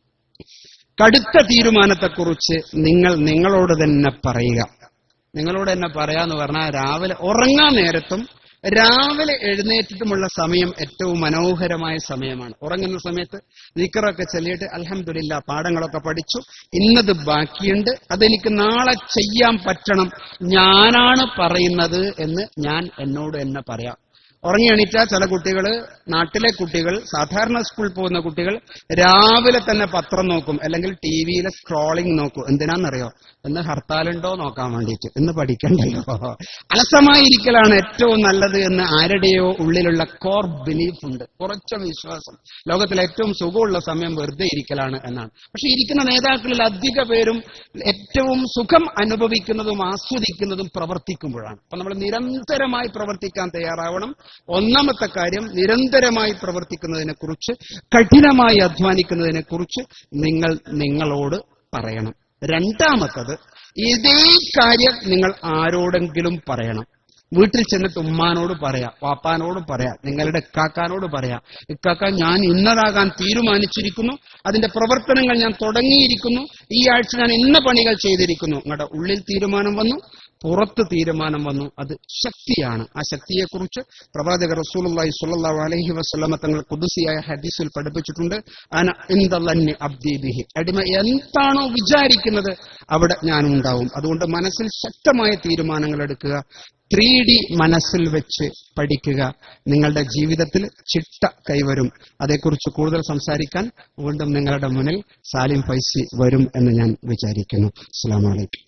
കടുത്ത തീരുമാനത്തെക്കുറിച്ച് നിങ്ങൾ നിങ്ങളോട് തന്നെ പറയുക. നിങ്ങളോട് തന്നെ പറയാന്ന് പറഞ്ഞാൽ, രാവിലെ ഉറങ്ങാൻ നേരത്തും രാവിലെ എഴുന്നേറ്റിട്ടുമുള്ള സമയം ഏറ്റവും മനോഹരമായ സമയമാണ്. ഉറങ്ങുന്ന സമയത്ത് ദിക്റൊക്കെ ചൊല്ലിയിട്ട് അൽഹംദുലില്ലാ പാഠങ്ങളൊക്കെ പഠിച്ചു, ഇന്നത് ബാക്കിയുണ്ട്, അതെനിക്ക് നാളെ ചെയ്യാൻ പറ്റണം, ഞാനാണ് പറയുന്നത് എന്ന് ഞാൻ എന്നോട് തന്നെ പറയാം. ഉറങ്ങി എണീറ്റാൽ ചില കുട്ടികൾ, നാട്ടിലെ കുട്ടികൾ, സാധാരണ സ്കൂളിൽ പോകുന്ന കുട്ടികൾ രാവിലെ തന്നെ പത്രം നോക്കും, അല്ലെങ്കിൽ ടി വിയിലെ സ്ക്രോളിംഗ് നോക്കും. എന്തിനാണെന്നറിയോ? ഇന്ന് ഹർത്താലുണ്ടോ നോക്കാൻ വേണ്ടിയിട്ട്, ഇന്ന് പഠിക്കണ്ടല്ലോ. അലസമായിരിക്കലാണ് ഏറ്റവും നല്ലത് എന്ന് ആരുടെയോ ഉള്ളിലുള്ള കോർ ബിലീഫ് ഉണ്ട്, കുറച്ച വിശ്വാസം. ലോകത്തിലെ ഏറ്റവും സുഖമുള്ള സമയം വെറുതെ ഇരിക്കലാണ് എന്നാണ്. പക്ഷെ ഇരിക്കുന്ന നേതാക്കളിൽ അധിക പേരും ഏറ്റവും സുഖം അനുഭവിക്കുന്നതും ആസ്വദിക്കുന്നതും പ്രവർത്തിക്കുമ്പോഴാണ്. അപ്പൊ നമ്മൾ നിരന്തരമായി പ്രവർത്തിക്കാൻ തയ്യാറാവണം. ഒന്നാമത്തെ കാര്യം, നിരന്തരമായി പ്രവർത്തിക്കുന്നതിനെ കുറിച്ച്, കഠിനമായി അധ്വാനിക്കുന്നതിനെ കുറിച്ച് നിങ്ങൾ നിങ്ങളോട് പറയണം. രണ്ടാമത്തത്, ഇതേ കാര്യം നിങ്ങൾ ആരോടെങ്കിലും പറയണം. വീട്ടിൽ ചെന്നിട്ട് ഉമ്മാനോട് പറയാം, വാപ്പാനോട് പറയാം, നിങ്ങളുടെ ഇക്കാക്കാനോട് പറയാം, ഇക്കാക്ക ഞാൻ ഇന്നതാകാൻ തീരുമാനിച്ചിരിക്കുന്നു, അതിന്റെ പ്രവർത്തനങ്ങൾ ഞാൻ തുടങ്ങിയിരിക്കുന്നു, ഈ ആഴ്ച ഞാൻ ഇന്ന പണികൾ ചെയ്തിരിക്കുന്നു. നിങ്ങളുടെ ഉള്ളിൽ തീരുമാനം വന്നു, പുറത്ത് തീരുമാനം വന്നു, അത് ശക്തിയാണ്. ആ ശക്തിയെക്കുറിച്ച് പ്രവാചകർ റസൂലുള്ളാഹി സ്വല്ലല്ലാഹു അലൈഹി വസല്ലമ തങ്ങൾ ഖുദ്സിയായ ഹദീസിൽ പഠിപ്പിച്ചിട്ടുണ്ട്. അന ഇൻദല്ലന്നി അബ്ദി ബിഹി, അടിമ എന്താണോ വിചാരിക്കുന്നത് അവിടെ ഞാൻ ഉണ്ടാവും. അതുകൊണ്ട് മനസ്സിൽ ശക്തമായ തീരുമാനങ്ങൾ എടുക്കുക. ത്രീ ഡി മനസ്സിൽ വെച്ച് പഠിക്കുക. നിങ്ങളുടെ ജീവിതത്തിൽ ചിട്ട കൈവരും. അതേക്കുറിച്ച് കൂടുതൽ സംസാരിക്കാൻ വീണ്ടും നിങ്ങളുടെ മുന്നിൽ സാലിം ഫൈസി വരും എന്ന് ഞാൻ വിചാരിക്കുന്നു. അസ്സലാമു അലൈക്കും.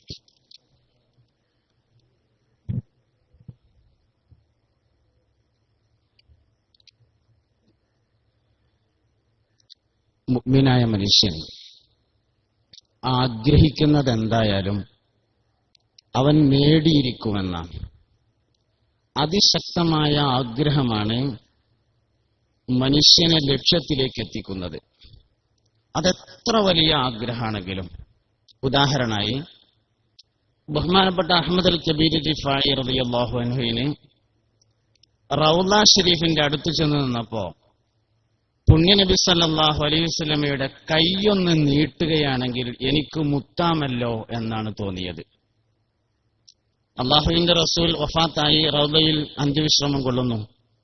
മുഅ്മിനായ മനുഷ്യൻ ആഗ്രഹിക്കുന്നത് എന്തായാലും അവൻ നേടിയിരിക്കുമെന്നാണ്. അതിശക്തമായ ആഗ്രഹമാണ് മനുഷ്യനെ ലക്ഷ്യത്തിലേക്ക് എത്തിക്കുന്നത്. അതെത്ര വലിയ ആഗ്രഹമാണെങ്കിലും. ഉദാഹരണമായി, ബഹുമാനപ്പെട്ട അഹ്മദ് അൽ കബീർ റിഫായി റളിയല്ലാഹു അൻഹുവിന് റൗള ഷരീഫിന്റെ അടുത്ത് ചെന്ന് നിന്നപ്പോ പുണ്യനബി സല്ലല്ലാഹു അലൈഹി വസല്ലമയുടെ കൈയൊന്ന് നീട്ടുകയാണെങ്കിൽ എനിക്ക് മുത്താമല്ലോ എന്നാണ് തോന്നിയത്. അള്ളാഹുവിന്റെ റസൂൽ വഫാത്തായി റൗളയിൽ അന്ത്യവിശ്രമം കൊള്ളുന്നു.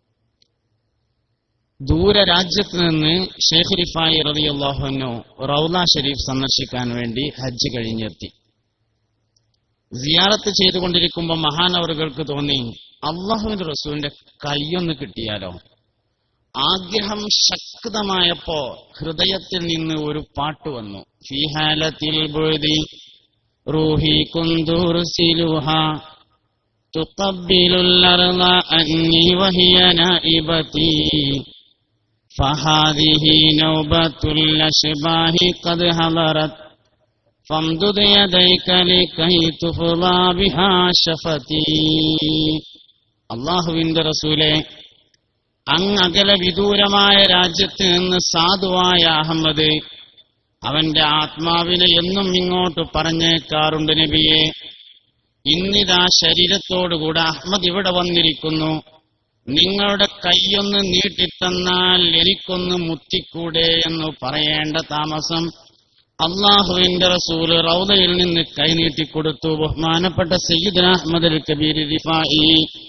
ദൂര രാജ്യത്ത് നിന്ന് ഷെയ്ഖ് റിഫായി റളിയല്ലാഹു അൻഹു റൗള ഷരീഫ് സന്ദർശിക്കാൻ വേണ്ടി ഹജ്ജ് കഴിഞ്ഞെത്തി. സിയാറത്ത് ചെയ്തുകൊണ്ടിരിക്കുമ്പോൾ മഹാനവറുകൾക്ക് തോന്നി, അള്ളാഹുവിന്റെ റസൂലിന്റെ കൈയൊന്ന് കിട്ടിയാലോ. ആഗ്രഹം ശക്തമായപ്പോ ഹൃദയത്തിൽ നിന്ന് ഒരു പാട്ട് വന്നു. ഫീ ഹാലത്തിൽ ബുഅദി റൂഹി കുന്തുർസിലുഹാ തുഖബ്ബിലുൽ അർള അന്നി വഹിയ നായിബതി ഫഹാദിഹി നൗബത്തുൽ അശ്ബാഹി ഖദ് ഹളറത് ഫംദുദ് യദൈക ലികൈ തുഫ്ളാ ബിഹാ ശഫതി. അല്ലാഹുവിന്റെ റസൂലേ, അങ്ങകല വിദൂരമായ രാജ്യത്ത് നിന്ന് സാധുവായ അഹമ്മദ് അവന്റെ ആത്മാവിനെ എന്നും ഇങ്ങോട്ട് പറഞ്ഞേക്കാറുണ്ട് നബിയെ. ഇന്നിതാ ശരീരത്തോടുകൂടെ അഹമ്മദ് ഇവിടെ വന്നിരിക്കുന്നു. നിങ്ങളുടെ കൈയൊന്ന് നീട്ടിത്തന്നാൽ എനിക്കൊന്ന് മുത്തിക്കൂടെ എന്ന് പറയേണ്ട താമസം അള്ളാഹുവിന്റെ റസൂല് റൗദയിൽ നിന്ന് കൈനീട്ടിക്കൊടുത്തു. ബഹുമാനപ്പെട്ട സയ്യിദുന അഹ്മദ് അൽ കബീർ റിഫായി.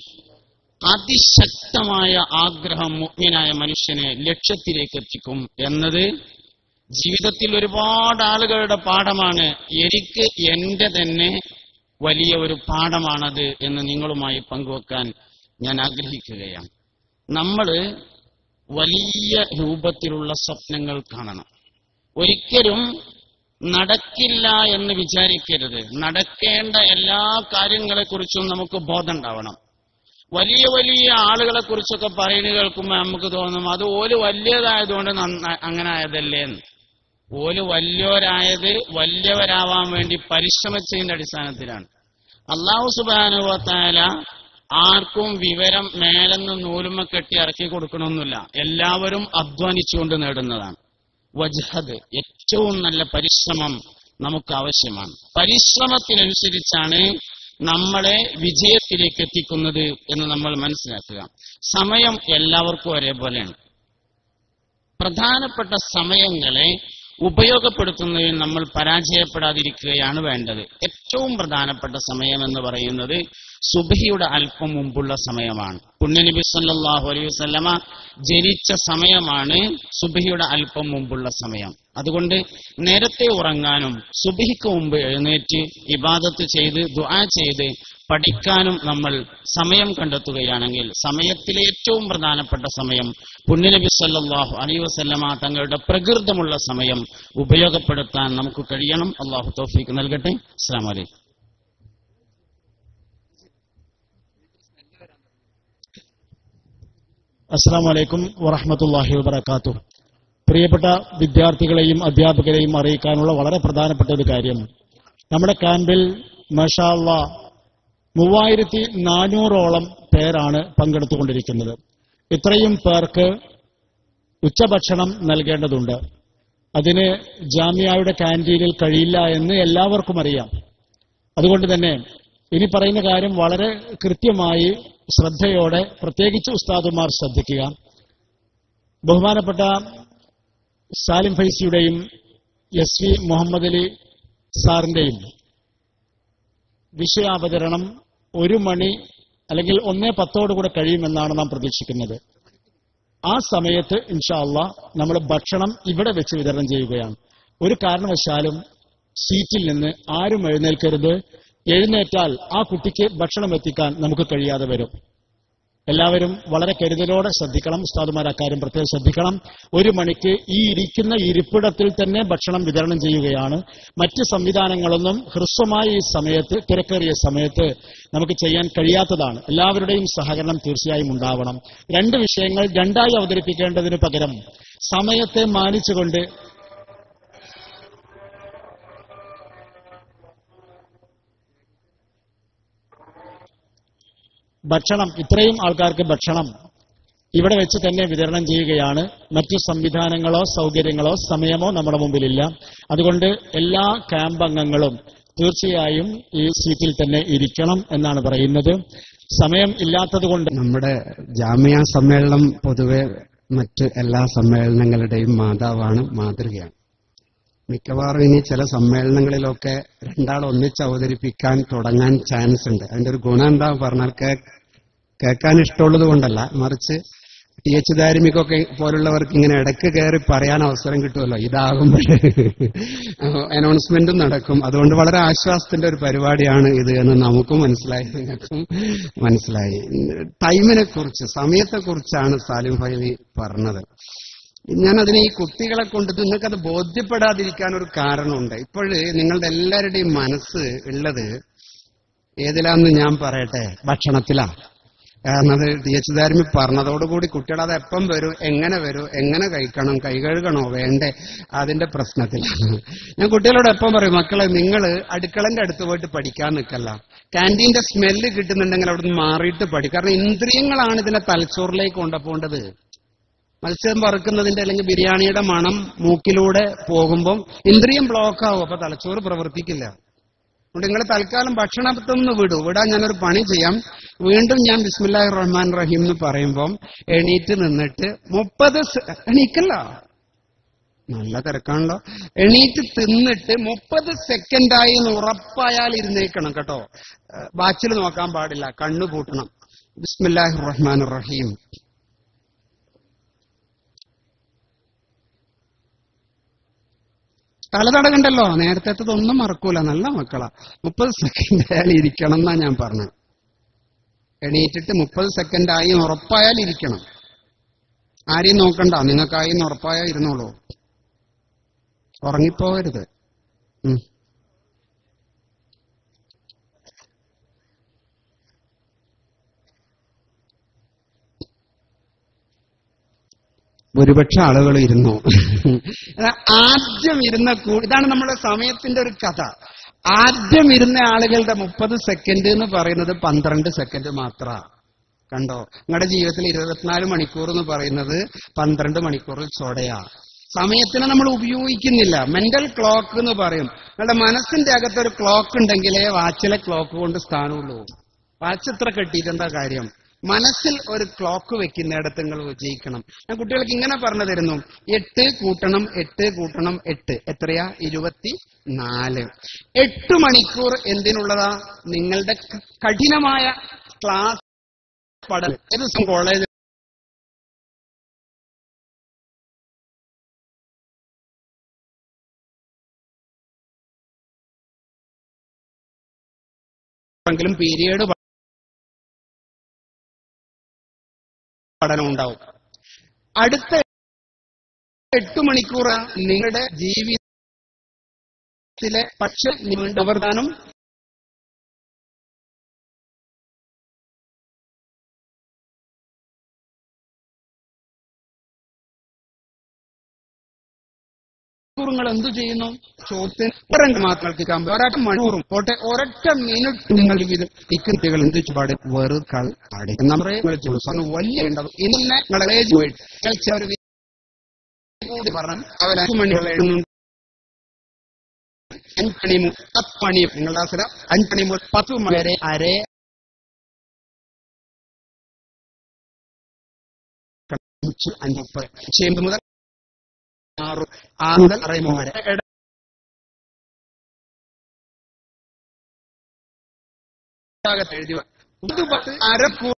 അതിശക്തമായ ആഗ്രഹം മുഅ്മിനായ മനുഷ്യനെ ലക്ഷ്യത്തിലേക്ക് എത്തിക്കും എന്നത് ജീവിതത്തിൽ ഒരുപാട് ആളുകളുടെ പാഠമാണ്. എനിക്ക് എന്റെ തന്നെ വലിയ ഒരു പാഠമാണത് എന്ന് നിങ്ങളുമായി പങ്കുവെക്കാൻ ഞാൻ ആഗ്രഹിക്കുകയാണ്. നമ്മൾ വലിയ രൂപത്തിലുള്ള സ്വപ്നങ്ങൾ കാണണം. ഒരിക്കലും നടക്കില്ല എന്ന് വിചാരിക്കരുത്. നടക്കേണ്ട എല്ലാ കാര്യങ്ങളെക്കുറിച്ചും നമുക്ക് ബോധം ഉണ്ടാവണം. വലിയ വലിയ ആളുകളെ കുറിച്ചൊക്കെ പറയുന്നത് കേൾക്കുമ്പോൾ നമുക്ക് തോന്നും അത് ഓല് വലിയതായതുകൊണ്ട് അങ്ങനെ ആയതല്ലേ എന്ന്. ഓല് വലിയവരായത് വലിയവരാവാൻ വേണ്ടി പരിശ്രമിച്ചതിന്റെ അടിസ്ഥാനത്തിലാണ്. അല്ലാഹു സുബ്ഹാനഹു വ തആല ആർക്കും വിവരം മേലെന്ന് നൂലുമ കെട്ടി ഇറക്കി കൊടുക്കണമെന്നില്ല. എല്ലാവരും അധ്വാനിച്ചുകൊണ്ട് നേടുന്നതാണ്. വജ്ഹദ്, ഏറ്റവും നല്ല പരിശ്രമം നമുക്ക് ആവശ്യമാണ്. പരിശ്രമത്തിനനുസരിച്ചാണ് നമ്മളെ വിജയത്തിലേക്ക് എത്തിക്കുന്നത് എന്ന് നമ്മൾ മനസ്സിലാക്കുക. സമയം എല്ലാവർക്കും ഒരേപോലെയാണ്. പ്രധാനപ്പെട്ട സമയങ്ങളെ ഉപയോഗപ്പെടുത്തുന്നതിൽ നമ്മൾ പരാജയപ്പെടാതിരിക്കുകയാണ് വേണ്ടത്. ഏറ്റവും പ്രധാനപ്പെട്ട സമയം എന്ന് പറയുന്നത് സുബ്ഹിയുടെ അല്പം മുമ്പുള്ള സമയമാണ്. പുണ്യനബി സല്ലല്ലാഹു അലൈഹി വസല്ലമ ജനിച്ച സമയമാണ് സുബ്ഹിയുടെ അല്പം മുമ്പുള്ള സമയം. അതുകൊണ്ട് നേരത്തെ ഉറങ്ങാനും സുബ്ഹിക്ക് മുമ്പ് എഴുന്നേറ്റ് ഇബാദത്ത് ചെയ്ത് ദുആ ചെയ്ത് പഠിക്കാനും നമ്മൾ സമയം കണ്ടെത്തുകയാണെങ്കിൽ സമയത്തിലെ ഏറ്റവും പ്രധാനപ്പെട്ട സമയം പുണ്യനബി സല്ലല്ലാഹു അലൈഹി വസല്ലമ തങ്ങളുടെ പ്രകൃതമുള്ള സമയം ഉപയോഗപ്പെടുത്താൻ നമുക്ക് കഴിയണം. അല്ലാഹു തൗഫീഖ് നൽകട്ടെ. അസ്സലാമു അലൈക്കും. അസ്സലാമു അലൈക്കും വറഹ്മത്തുള്ളാഹി വബറകാതുഹു. പ്രിയപ്പെട്ട വിദ്യാർത്ഥികളെയും അധ്യാപകരെയും അറിയിക്കാനുള്ള വളരെ പ്രധാനപ്പെട്ട ഒരു കാര്യം, നമ്മുടെ ക്യാമ്പിൽ മാഷാ അല്ലാഹ് മൂവായിരത്തി നാനൂറോളം പേരാണ് പങ്കെടുത്തുകൊണ്ടിരിക്കുന്നത്. ഇത്രയും പേർക്ക് ഉച്ചഭക്ഷണം നൽകേണ്ടതുണ്ട്. അതിന് ജാമിയയുടെ ക്യാന്റീനിൽ കഴിയില്ല എന്ന് എല്ലാവർക്കും അറിയാം. അതുകൊണ്ട് തന്നെ ഇനി പറയുന്ന കാര്യം വളരെ കൃത്യമായി ശ്രദ്ധയോടെ പ്രത്യേകിച്ച് ഉസ്താദുമാർ ശ്രദ്ധിക്കുക. ബഹുമാനപ്പെട്ട സാലിം ഫൈസിയുടെയും എസ് വി മുഹമ്മദ് അലി സാറിന്റെയും വിഷയാവതരണം ഒരു മണി അല്ലെങ്കിൽ ഒന്നേ പത്തോടുകൂടെ കഴിയുമെന്നാണ് നാം പ്രതീക്ഷിക്കുന്നത്. ആ സമയത്ത് ഇൻഷാ അല്ലാഹ് നമ്മൾ ഭക്ഷണം ഇവിടെ വെച്ച് വിതരണം ചെയ്യുകയാണ്. ഒരു കാരണവശാലും സീറ്റിൽ നിന്ന് ആരും എഴുന്നേൽക്കരുത്. എഴുന്നേറ്റാൽ ആ കുട്ടിക്ക് ഭക്ഷണം എത്തിക്കാൻ നമുക്ക് കഴിയാതെ വരും. എല്ലാവരും വളരെ കരുതലോടെ ശ്രദ്ധിക്കണം. ഉസ്താദുമാർ അക്കാര്യം പ്രത്യേകം ശ്രദ്ധിക്കണം. ഒരു മണിക്ക് ഈ ഇരിക്കുന്ന ഇരിപ്പിടത്തിൽ തന്നെ ഭക്ഷണം വിതരണം ചെയ്യുകയാണ്. മറ്റ് സംവിധാനങ്ങളൊന്നും ഹ്രസ്വമായ ഈ സമയത്ത്, തിരക്കേറിയ സമയത്ത് നമുക്ക് ചെയ്യാൻ കഴിയാത്തതാണ്. എല്ലാവരുടെയും സഹകരണം തീർച്ചയായും ഉണ്ടാവണം. രണ്ട് വിഷയങ്ങൾ രണ്ടായി അവതരിപ്പിക്കേണ്ടതിന് പകരം സമയത്തെ മാനിച്ചുകൊണ്ട് ഭക്ഷണം, ഇത്രയും ആൾക്കാർക്ക് ഭക്ഷണം ഇവിടെ വെച്ച് തന്നെ വിതരണം ചെയ്യുകയാണ്. മറ്റു സംവിധാനങ്ങളോ സൗകര്യങ്ങളോ സമയമോ നമ്മുടെ മുമ്പിലില്ല. അതുകൊണ്ട് എല്ലാ ക്യാമ്പ് അംഗങ്ങളും തീർച്ചയായും ഈ സീറ്റിൽ തന്നെ ഇരിക്കണം എന്നാണ് പറയുന്നത്. സമയം ഇല്ലാത്തതുകൊണ്ട് നമ്മുടെ ജാമിയ സമ്മേളനം പൊതുവെ മറ്റ് എല്ലാ സമ്മേളനങ്ങളുടെയും മാതാവാണ്, മാതൃകയാണ്. മിക്കവാറും ഇനി ചില സമ്മേളനങ്ങളിലൊക്കെ രണ്ടാൾ ഒന്നിച്ച് അവതരിപ്പിക്കാൻ തുടങ്ങാൻ ചാൻസ് ഉണ്ട്. അതിന്റെ ഒരു ഗുണം എന്താ പറഞ്ഞാൽ കേൾക്കാൻ ഇഷ്ടമുള്ളത് കൊണ്ടല്ല, മറിച്ച് ടി എച്ച് ദാരിമിക്കൊക്കെ പോലുള്ളവർക്ക് ഇങ്ങനെ ഇടയ്ക്ക് കയറി പറയാൻ അവസരം കിട്ടുമല്ലോ. ഇതാകുമ്പോൾ അനൗൺസ്മെന്റും നടക്കും. അതുകൊണ്ട് വളരെ ആശ്വാസത്തിന്റെ ഒരു പരിപാടിയാണ് ഇത് എന്ന് നമുക്കും മനസ്സിലായി, നിങ്ങൾക്കും മനസ്സിലായി. ടൈമിനെ കുറിച്ച്, സമയത്തെക്കുറിച്ചാണ് സാലിം ഫൈലി പറഞ്ഞത്. ഞാൻ അതിന് ഈ കുട്ടികളെ കൊണ്ട് നിങ്ങൾക്കത് ബോധ്യപ്പെടാതിരിക്കാൻ ഒരു കാരണമുണ്ട്. ഇപ്പോഴ് നിങ്ങളുടെ എല്ലാവരുടെയും മനസ്സ് ഉള്ളത് ഏതിലാന്ന് ഞാൻ പറയട്ടെ, ഭക്ഷണത്തിലാ. കാരണം അത് ടി എച്ച് ദാരിമി പറഞ്ഞതോടുകൂടി കുട്ടികൾ അത് എപ്പം വരും, എങ്ങനെ വരും, എങ്ങനെ കഴിക്കണം, കൈ കഴുകണോ വേണ്ടേ, അതിന്റെ പ്രശ്നത്തിലാണ്. ഞാൻ കുട്ടികളോട് എപ്പം പറയും, മക്കളെ നിങ്ങൾ അടുക്കളന്റെ അടുത്ത് പോയിട്ട് പഠിക്കാൻ നിൽക്കല്ല. ക്യാൻറ്റീന്റെ സ്മെല്ല് കിട്ടുന്നുണ്ടെങ്കിൽ അവിടെ നിന്ന് മാറിയിട്ട് പഠിക്കും. കാരണം ഇന്ദ്രിയങ്ങളാണ് ഇതിനെ തലച്ചോറിലേക്ക് കൊണ്ടുപോകേണ്ടത്. മത്സ്യം വറുക്കുന്നതിന്റെ അല്ലെങ്കിൽ ബിരിയാണിയുടെ മണം മൂക്കിലൂടെ പോകുമ്പം ഇന്ദ്രിയം ബ്ലോക്ക് ആവും. അപ്പൊ തലച്ചോറ് പ്രവർത്തിക്കില്ല. അതുകൊണ്ട് നിങ്ങൾ തൽക്കാലം ഭക്ഷണത്തിൽ നിന്ന് വിടൂ. വിടാൻ ഞാനൊരു പണി ചെയ്യാം. വീണ്ടും ഞാൻ ബിസ്മില്ലാഹിർ റഹ്മാൻ റഹീം എന്ന് പറയുമ്പം എണീറ്റ് നിന്നിട്ട് മുപ്പത് എണീക്കല്ല, നല്ല തിരക്കാണല്ലോ. എണീറ്റ് തിന്നിട്ട് മുപ്പത് സെക്കൻഡായി എന്ന് ഉറപ്പായാൽ ഇരുന്നേക്കണം കേട്ടോ. വാച്ചിൽ നോക്കാൻ പാടില്ല, കണ്ണു പൂട്ടണം. ബിസ്മില്ലാഹിർ റഹ്മാൻ റഹീം. തലതടകണ്ടല്ലോ, നേരത്തേതൊന്നും മറക്കൂല, നല്ല മക്കളാ. മുപ്പത് സെക്കൻഡ് ആയാൽ ഇരിക്കണം എന്നാ ഞാൻ പറഞ്ഞത്. എണീറ്റിട്ട് മുപ്പത് സെക്കൻഡ് ആയി ഉറപ്പായാൽ ഇരിക്കണം. ആരെയും നോക്കണ്ട, നിങ്ങൾക്കായി ഉറപ്പായാൽ ഇരുന്നോളൂ, ഉറങ്ങിപ്പോകരുത്. ഭൂരിപക്ഷ ആളുകൾ ഇരുന്നു. ആദ്യം ഇരുന്ന ഇതാണ് നമ്മുടെ സമയത്തിന്റെ ഒരു കഥ. ആദ്യം ഇരുന്ന ആളുകളുടെ മുപ്പത് സെക്കൻഡ് എന്ന് പറയുന്നത് പന്ത്രണ്ട് സെക്കൻഡ് മാത്രമാണ്. കണ്ടോ, നിങ്ങളുടെ ജീവിതത്തിൽ ഇരുപത്തിനാല് മണിക്കൂർ എന്ന് പറയുന്നത് പന്ത്രണ്ട് മണിക്കൂറിൽ ചോടയാ. സമയത്തിനെ നമ്മൾ ഉപയോഗിക്കുന്നില്ല. മെന്റൽ ക്ലോക്ക് എന്ന് പറയും. നിങ്ങളുടെ മനസ്സിന്റെ അകത്തൊരു ക്ലോക്ക് ഉണ്ടെങ്കിലേ വാച്ചിലെ ക്ലോക്ക് കൊണ്ട് സ്ഥാനമുള്ളൂ. വാച്ച് എത്ര കെട്ടിയിട്ട് എന്താ കാര്യം? മനസ്സിൽ ഒരു ക്ലോക്ക് വെക്കുന്നിടത്ത് നിങ്ങൾ വിജയിക്കണം. ഞാൻ കുട്ടികൾക്ക് ഇങ്ങനെ പറഞ്ഞു തരുന്നു, എട്ട് കൂട്ടണം എട്ട് കൂട്ടണം എട്ട് എത്രയാ? ഇരുപത്തി നാല്. എട്ട് മണിക്കൂർ എന്തിനുള്ളതാ? നിങ്ങളുടെ കഠിനമായ ക്ലാസ് പഠനം. ഏത് ദിവസം കോളേജ് െങ്കിലും പീരിയഡ് പഠനം ഉണ്ടാവും. അടുത്ത എട്ട് മണിക്കൂർ നിങ്ങളുടെ ജീവിതത്തിലെ പക്ഷെ നിങ്ങളുടെ പ്രവർത്തനം ങ്ങൾ എന്തു ചെയ്യുന്നു? ചോദ്യം ഒരണ്ട് മാത്രങ്ങൾക്ക് കാമ്പ് ഒരൊറ്റ മണിക്കൂറും പോട്ടെ ഒരൊറ്റ മിനിറ്റ് നിങ്ങൾ ഇത് കുട്ടികൾ എന്ത് പാട് വെറുകൾ പാടി നമ്മളെ വലിയ ഉണ്ടാവും. ഇന്നെ നിങ്ങളെ കൂടി പറഞ്ഞു അവർ അഞ്ചു മണികൾ എഴുതുന്നുണ്ട്. അഞ്ചണി പത്ത് മണി നിങ്ങളുടെ അവസരം അഞ്ചണി മുതൽ പത്ത് മണി വരെ അരേ അഞ്ച് മുപ്പത് അഞ്ച് മുതൽ ആറ് ആറ് മുതൽ അറുപത് വരെ എഴുതി പത്ത് അരപ്പൂ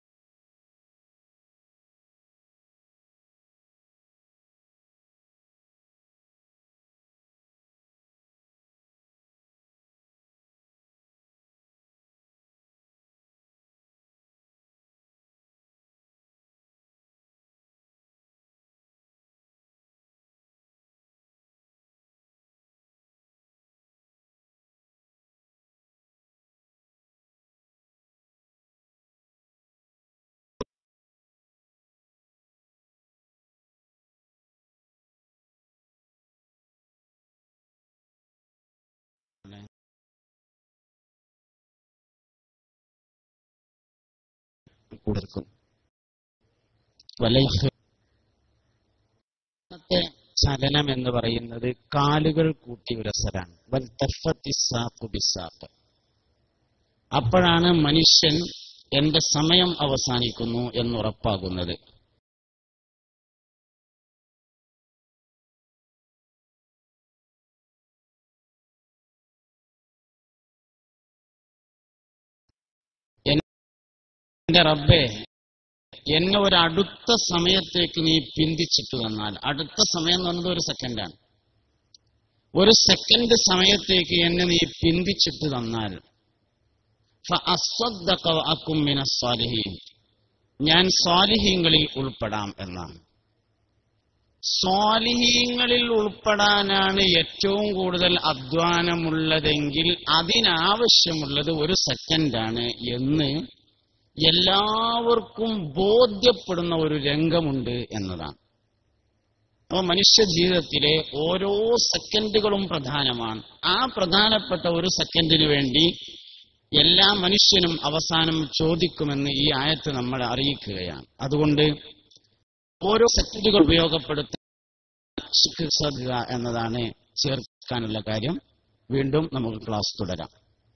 കൊടുക്കും. ഇന്നത്തെ ചലനം എന്ന് പറയുന്നത് കാലുകൾ കൂട്ടി ഉരസലാണ്. അപ്പോഴാണ് മനുഷ്യൻ എന്റെ സമയം അവസാനിക്കുന്നു എന്നുറപ്പാകുന്നത്. എന്റെ റബ്ബേ, എന്നെ ഒരു അടുത്ത സമയത്തേക്ക് നീ പിന്തിച്ചിട്ട് തന്നാൽ, അടുത്ത സമയം എന്ന് പറഞ്ഞത് ഒരു സെക്കൻഡാണ്, ഒരു സെക്കൻഡ് സമയത്തേക്ക് എന്നെ നീ പിന്തിച്ചിട്ട് തന്നാൽ ഫഅസ്സദ്ദഖ വഅകും മിനസ് സാലിഹീൻ, ഞാൻ സ്വാലിഹീങ്ങളിൽ ഉൾപ്പെടാം എന്നാണ്. സ്വാലിഹീങ്ങളിൽ ഉൾപ്പെടാനാണ് ഏറ്റവും കൂടുതൽ അധ്വാനമുള്ളതെങ്കിൽ അതിനാവശ്യമുള്ളത് ഒരു സെക്കൻഡാണ് എന്ന് എല്ലാവർക്കും ബോധ്യപ്പെടുന്ന ഒരു രംഗമുണ്ട് എന്നതാണ്. അപ്പൊ മനുഷ്യ ജീവിതത്തിലെ ഓരോ സെക്കൻഡുകളും പ്രധാനമാണ്. ആ പ്രധാനപ്പെട്ട ഒരു സെക്കൻഡിന് വേണ്ടി എല്ലാ മനുഷ്യനും അവസാനം ചോദിക്കുമെന്ന് ഈ ആയത്ത് നമ്മളെ അറിയിക്കുകയാണ്. അതുകൊണ്ട് ഓരോ സെക്കൻഡുകൾ ഉപയോഗപ്പെടുത്താൻ സാധിക്കുക എന്നതാണ് ചേർക്കാനുള്ള കാര്യം. വീണ്ടും നമുക്ക് ക്ലാസ് തുടരാം.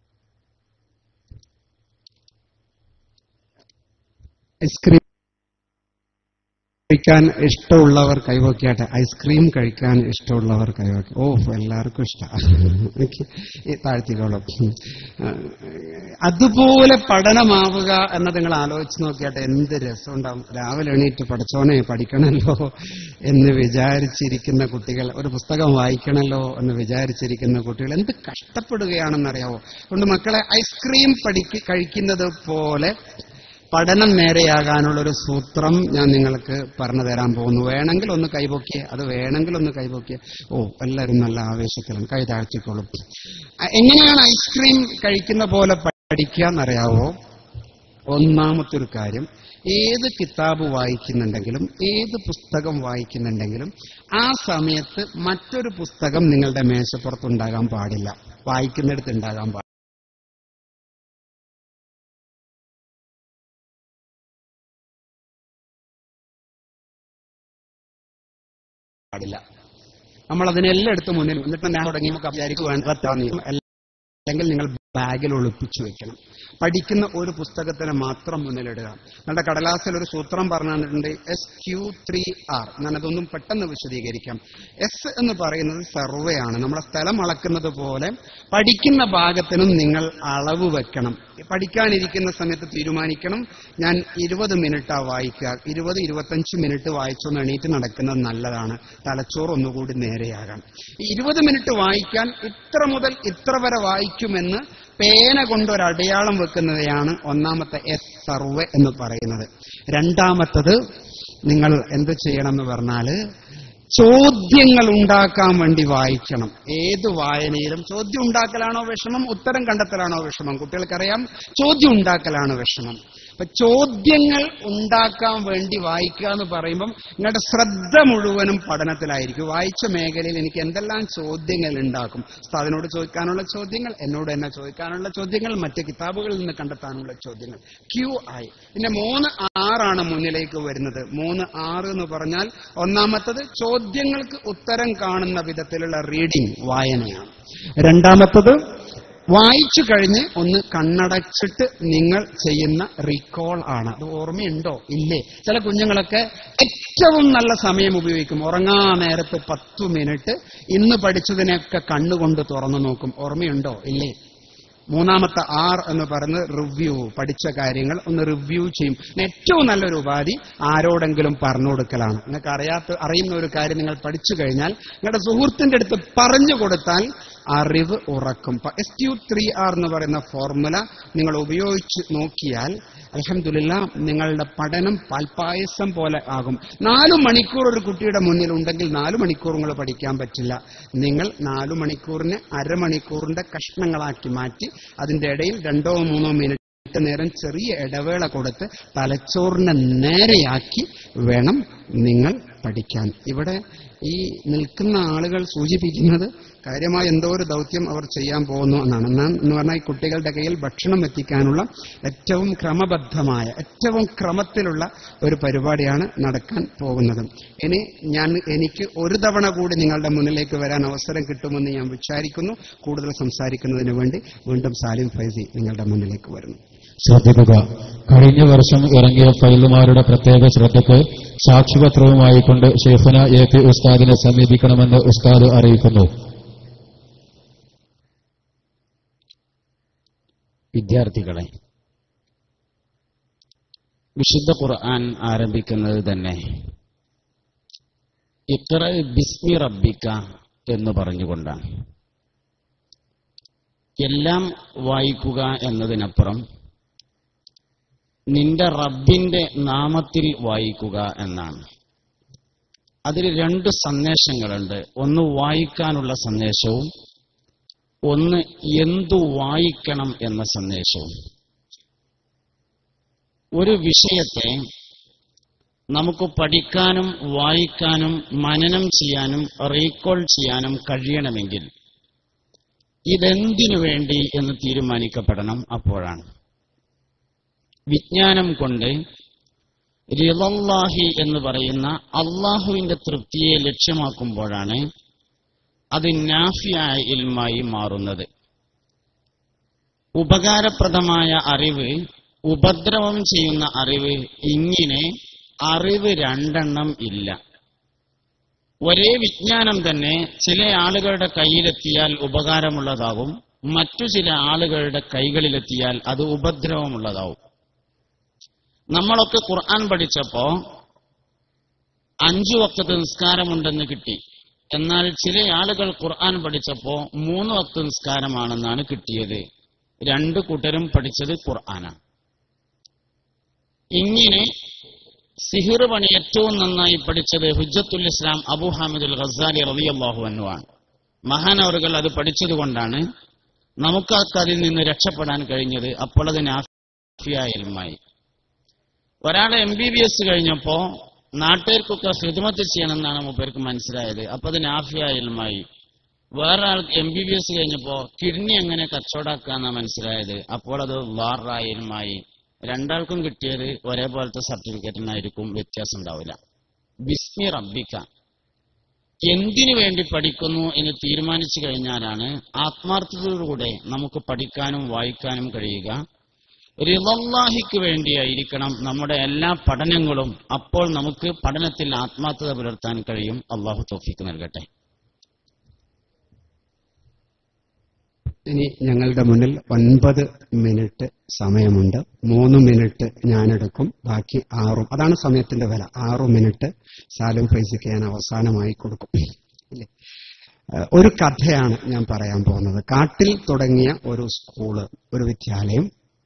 ഐസ്ക്രീം കഴിക്കാൻ ഇഷ്ടമുള്ളവർ കൈവയ്ക്കട്ടെ. ഐസ്ക്രീം കഴിക്കാൻ ഇഷ്ടമുള്ളവർ കൈവയ്ക്ക. ഓ, എല്ലാവർക്കും ഇഷ്ടമാണ്, താഴ്ത്തിക്കോളും. അതുപോലെ പഠനമാവുക എന്നത് നിങ്ങൾ ആലോചിച്ച് നോക്കിയാട്ടെ, എന്ത് രസം ഉണ്ടാവും. രാവിലെ എണീറ്റ് പഠിച്ചോനെ പഠിക്കണമല്ലോ എന്ന് വിചാരിച്ചിരിക്കുന്ന കുട്ടികൾ, ഒരു പുസ്തകം വായിക്കണമല്ലോ എന്ന് വിചാരിച്ചിരിക്കുന്ന കുട്ടികൾ എന്ത് കഷ്ടപ്പെടുകയാണെന്നറിയാവോ. അതുകൊണ്ട് മക്കളെ, ഐസ്ക്രീം പഠിക്ക കഴിക്കുന്നത് പോലെ പഠനം നേരെയാകാനുള്ളൊരു സൂത്രം ഞാൻ നിങ്ങൾക്ക് പറഞ്ഞു തരാൻ പോകുന്നു. വേണമെങ്കിൽ ഒന്ന് കൈപൊക്കിയേ, അത് വേണമെങ്കിൽ ഒന്ന് കൈപൊക്കിയേ. ഓ, എല്ലാവരും നല്ല ആവേശത്തിലും കൈ താഴ്ത്തിക്കോളും. എങ്ങനെയാണ് ഐസ്ക്രീം കഴിക്കുന്ന പോലെ പഠിക്കുക എന്നറിയാവോ? ഒന്നാമത്തെ ഒരു കാര്യം, ഏത് കിതാബ് വായിക്കുന്നുണ്ടെങ്കിലും ഏത് പുസ്തകം വായിക്കുന്നുണ്ടെങ്കിലും ആ സമയത്ത് മറ്റൊരു പുസ്തകം നിങ്ങളുടെ മേശപ്പുറത്തുണ്ടാകാൻ പാടില്ല, വായിക്കുന്നിടത്ത് ഉണ്ടാകാൻ പാടില്ല. പാടില്ല നമ്മൾ അതിനെല്ലാം എടുത്ത് മുന്നിൽ എന്നിട്ട് ഞാൻ തുടങ്ങിയപ്പോൾ വിചാരിക്കും അല്ലെങ്കിൽ നിങ്ങൾ ബാഗിൽ ഒളിപ്പിച്ചു വെക്കണം. പഠിക്കുന്ന ഒരു പുസ്തകത്തിന് മാത്രം മുന്നിലിടുക. നിങ്ങളുടെ കടലാസിൽ ഒരു സൂത്രം പറഞ്ഞു തന്നിട്ടുണ്ട്, എസ് ക്യു ത്രീ ആർ. ഞാനതൊന്നും പെട്ടെന്ന് വിശദീകരിക്കാം. എസ് എന്ന് പറയുന്നത് സർവേ ആണ്. നമ്മളെ സ്ഥലം അളക്കുന്നത് പോലെ പഠിക്കുന്ന ഭാഗത്തിനും നിങ്ങൾ അളവ് വെക്കണം. പഠിക്കാനിരിക്കുന്ന സമയത്ത് തീരുമാനിക്കണം, ഞാൻ ഇരുപത് മിനിറ്റാ വായിക്കുക, ഇരുപത് ഇരുപത്തഞ്ച് മിനിറ്റ് വായിച്ചൊന്ന് എണീറ്റ് നടക്കുന്നത് നല്ലതാണ്, തലച്ചോറ് ഒന്നുകൂടി നേരെയാകാം. ഈ ഇരുപത് മിനിറ്റ് വായിക്കാൻ ഇത്ര മുതൽ ഇത്ര വരെ വായിക്കുമെന്ന് പേന കൊണ്ടൊരു അടയാളം വെക്കുന്നതെയാണ് ഒന്നാമത്തെ എസ്, സർവേ എന്ന് പറയുന്നത്. രണ്ടാമത്തത് നിങ്ങൾ എന്ത് ചെയ്യണം എന്ന് പറഞ്ഞാല് ചോദ്യങ്ങൾ ഉണ്ടാക്കാൻ വേണ്ടി വായിക്കണം. ഏത് വായനയിലും ചോദ്യം ഉണ്ടാക്കലാണോ വിഷമം, ഉത്തരം കണ്ടെത്തലാണോ വിഷമം? കുട്ടികൾക്കറിയാം ചോദ്യം ഉണ്ടാക്കലാണ് വിഷമം. അപ്പൊ ചോദ്യങ്ങൾ ഉണ്ടാക്കാൻ വേണ്ടി വായിക്കുക എന്ന് പറയുമ്പം നിങ്ങളുടെ ശ്രദ്ധ മുഴുവനും പഠനത്തിലായിരിക്കും. വായിച്ച മേഖലയിൽ എനിക്ക് എന്തെല്ലാം ചോദ്യങ്ങൾ ഉണ്ടാക്കും, അതിനോട് ചോദിക്കാനുള്ള ചോദ്യങ്ങൾ, എന്നോട് തന്നെ ചോദിക്കാനുള്ള ചോദ്യങ്ങൾ, മറ്റ് കിതാബുകളിൽ നിന്ന് കണ്ടെത്താനുള്ള ചോദ്യങ്ങൾ. ക്യൂ ആയി. പിന്നെ മൂന്ന് ആറാണ് മുന്നിലേക്ക് വരുന്നത്. മൂന്ന് ആറ് എന്ന് പറഞ്ഞാൽ ഒന്നാമത്തത് ചോദ്യങ്ങൾക്ക് ഉത്തരം കാണുന്ന വിധത്തിലുള്ള റീഡിംഗ്, വായനയാണ്. രണ്ടാമത്തത് വായിച്ചു കഴിഞ്ഞ് ഒന്ന് കണ്ണടച്ചിട്ട് നിങ്ങൾ ചെയ്യുന്ന റീകോൾ ആണ്. അത് ഓർമ്മയുണ്ടോ ഇല്ലേ? ചില കുഞ്ഞുങ്ങളൊക്കെ ഏറ്റവും നല്ല സമയം ഉപയോഗിക്കും. ഉറങ്ങാ നേരത്ത് പത്തു മിനിറ്റ് ഇന്ന് പഠിച്ചതിനെയൊക്കെ കണ്ണുകൊണ്ട് തുറന്നു നോക്കും. ഓർമ്മയുണ്ടോ ഇല്ലേ? മൂന്നാമത്തെ ആർ എന്ന് പറയുന്നത് റിവ്യൂ. പഠിച്ച കാര്യങ്ങൾ ഒന്ന് റിവ്യൂ ചെയ്യും. ഏറ്റവും നല്ലൊരു ഉപാധി ആരോടെങ്കിലും പറഞ്ഞു കൊടുക്കലാണ്. നിങ്ങൾക്ക് അറിയാത്ത അറിയുന്ന ഒരു കാര്യം നിങ്ങൾ പഠിച്ചു കഴിഞ്ഞാൽ നിങ്ങളുടെ സുഹൃത്തിന്റെ അടുത്ത് പറഞ്ഞു കൊടുത്താൽ അറിവ് ഉറക്കും. എസ് ക്യു ത്രീ ആർ എന്ന് പറയുന്ന ഫോർമുല നിങ്ങൾ ഉപയോഗിച്ച് നോക്കിയാൽ അൽഹംദുലില്ലാ നിങ്ങളുടെ പഠനം പാൽപ്പായസം പോലെ ആകും. നാലു മണിക്കൂർ ഒരു കുട്ടിയുടെ മുന്നിൽ ഉണ്ടെങ്കിൽ നാലു മണിക്കൂർ നിങ്ങൾ പഠിക്കാൻ പറ്റില്ല. നിങ്ങൾ നാലു മണിക്കൂറിനെ അരമണിക്കൂറിന്റെ കഷ്ണങ്ങളാക്കി മാറ്റി അതിന്റെ ഇടയിൽ രണ്ടോ മൂന്നോ മിനിറ്റ് നേരം ചെറിയ ഇടവേള കൊടുത്ത് തലച്ചോറിനെ നേരെയാക്കി വേണം നിങ്ങൾ പഠിക്കാൻ. ഇവിടെ ഈ നിൽക്കുന്ന ആളുകൾ സൂചിപ്പിക്കുന്നത് കാര്യമായ എന്തോ ഒരു ദൗത്യം അവർ ചെയ്യാൻ പോകുന്നു എന്നാണ്. എന്നാ എന്ന് പറഞ്ഞാൽ ഈ കുട്ടികളുടെ കയ്യിൽ ഭക്ഷണം എത്തിക്കാനുള്ള ഏറ്റവും ക്രമബദ്ധമായ ഏറ്റവും ക്രമത്തിലുള്ള ഒരു പരിപാടിയാണ് നടക്കാൻ പോകുന്നത്. ഇനി ഞാൻ എനിക്ക് ഒരു തവണ കൂടി നിങ്ങളുടെ മുന്നിലേക്ക് വരാൻ അവസരം കിട്ടുമെന്ന് ഞാൻ വിചാരിക്കുന്നു. കൂടുതൽ സംസാരിക്കുന്നതിന് വേണ്ടി വീണ്ടും സാലിം ഫൈസി നിങ്ങളുടെ മുന്നിലേക്ക് വരുന്നു. ശ്രദ്ധിക്കുക, കഴിഞ്ഞ വർഷം ഇറങ്ങിയ ഫൈലുമാരുടെ പ്രത്യേക ശ്രദ്ധയ്ക്ക് സാക്ഷിപത്രവുമായിക്കൊണ്ട് ഷെയ്ഖുന എ പി ഉസ്താദിനെ സമീപിക്കണമെന്ന് ഉസ്താദ് അറിയിക്കുന്നു. വിദ്യാർത്ഥികളെ, വിശുദ്ധ ഖുർആൻ ആരംഭിക്കുന്നത് തന്നെ ഇഖ്റ ബിസ്മി റബ്ബിക എന്ന് പറഞ്ഞുകൊണ്ടാണ്. എല്ലാം വായിക്കുക എന്നതിനപ്പുറം നിന്റെ റബ്ബിന്റെ നാമത്തിൽ വായിക്കുക എന്നാണ്. അതിൽ രണ്ട് സന്ദേശങ്ങളുണ്ട്. ഒന്ന് വായിക്കാനുള്ള സന്ദേശവും ഒന്ന് എന്തു വായിക്കണം എന്ന സന്ദേശവും. ഒരു വിഷയത്തെ നമുക്ക് പഠിക്കാനും വായിക്കാനും മനനം ചെയ്യാനും റീകോൾ ചെയ്യാനും കഴിയണമെങ്കിൽ ഇതെന്തിനു വേണ്ടി എന്ന് തീരുമാനിക്കപ്പെടണം. അപ്പോഴാണ് വിജ്ഞാനം കൊണ്ട് റിളല്ലാഹി എന്ന് പറയുന്ന അള്ളാഹുവിന്റെ തൃപ്തിയെ ലക്ഷ്യമാക്കുമ്പോഴാണ് അത് നാഫിയായ ഇൽമായി മാറുന്നത്. ഉപകാരപ്രദമായ അറിവ്, ഉപദ്രവം ചെയ്യുന്ന അറിവ്, ഇങ്ങനെ അറിവ് രണ്ടെണ്ണം ഇല്ല. ഒരേ വിജ്ഞാനം തന്നെ ചില ആളുകളുടെ കയ്യിലെത്തിയാൽ ഉപകാരമുള്ളതാകും, മറ്റു ചില ആളുകളുടെ കൈകളിലെത്തിയാൽ അത് ഉപദ്രവമുള്ളതാവും. നമ്മളൊക്കെ ഖുർആൻ പഠിച്ചപ്പോ അഞ്ചു വക്ത് നിസ്കാരമുണ്ടെന്ന് കിട്ടി. എന്നാൽ ചില ആളുകൾ ഖുർആൻ പഠിച്ചപ്പോ മൂന്ന് വക്ത് നിസ്കാരമാണെന്നാണ് കിട്ടിയത്. രണ്ടു കൂട്ടരും പഠിച്ചത് ഖുർആനാണ്. ഇങ്ങനെ സിഹിർ പണി ഏറ്റവും നന്നായി പഠിച്ചത് ഹുജ്ജത്തുൽ ഇസ്ലാം അബൂ ഹാമിദുൽ ഗസാലി റളിയല്ലാഹു അൻഹു ആണ്. മഹാനവറുകൾ അത് പഠിച്ചതുകൊണ്ടാണ് നമുക്കൊക്കെ അതിൽ നിന്ന് രക്ഷപ്പെടാൻ കഴിഞ്ഞത്. അപ്പോൾ അത് നാഫിയായ ഇൽമായി. ഒരാളെ എം ബി ബി എസ് കഴിഞ്ഞപ്പോ നാട്ടുകാർക്കൊക്കെ ഖിദ്മത്ത് ചെയ്യണമെന്നാണ് മൂപ്പർക്ക് മനസ്സിലായത്. അപ്പൊ അത് നാഫിയായ ഇൽമായി. വേറെ ആൾക്ക് എം ബി ബി എസ് കഴിഞ്ഞപ്പോ കിഡ്നി എങ്ങനെ കച്ചവടാക്കാന്നാ മനസ്സിലായത്. അപ്പോൾ അത് വാറായ ഇൽമായി. രണ്ടാൾക്കും കിട്ടിയത് ഒരേപോലത്തെ സർട്ടിഫിക്കറ്റിനായിരിക്കും, വ്യത്യാസം ഉണ്ടാവില്ല. ബിസ്മി റബ്ബിക, എന്തിനു വേണ്ടി പഠിക്കുന്നു എന്ന് തീരുമാനിച്ചു കഴിഞ്ഞാലാണ് ആത്മാർത്ഥതയോടുകൂടെ നമുക്ക് പഠിക്കാനും വായിക്കാനും കഴിയുക. റിളല്ലാഹിക്ക് വേണ്ടിയായിരിക്കണം നമ്മുടെ എല്ലാ പഠനങ്ങളും. അപ്പോൾ നമുക്ക് പഠനത്തിൽ ആത്മാർത്ഥത പുലർത്താൻ കഴിയും. അള്ളാഹു തൗഫീഖ് നൽകട്ടെ. ഇനി ഞങ്ങളുടെ മുന്നിൽ ഒൻപത് മിനിറ്റ് സമയമുണ്ട്. മൂന്ന് മിനിറ്റ് ഞാനെടുക്കും, ബാക്കി ആറും. അതാണ് സമയത്തിന്റെ വില. ആറു മിനിറ്റ് സാലിം ഫൈസിക്ക് ഞാൻ അവസാനമായി കൊടുക്കും. ഇല്ലേ? ഒരു കഥയാണ് ഞാൻ പറയാൻ പോകുന്നത്. കാട്ടിൽ തുടങ്ങിയ ഒരു സ്കൂള്, ഒരു വിദ്യാലയം.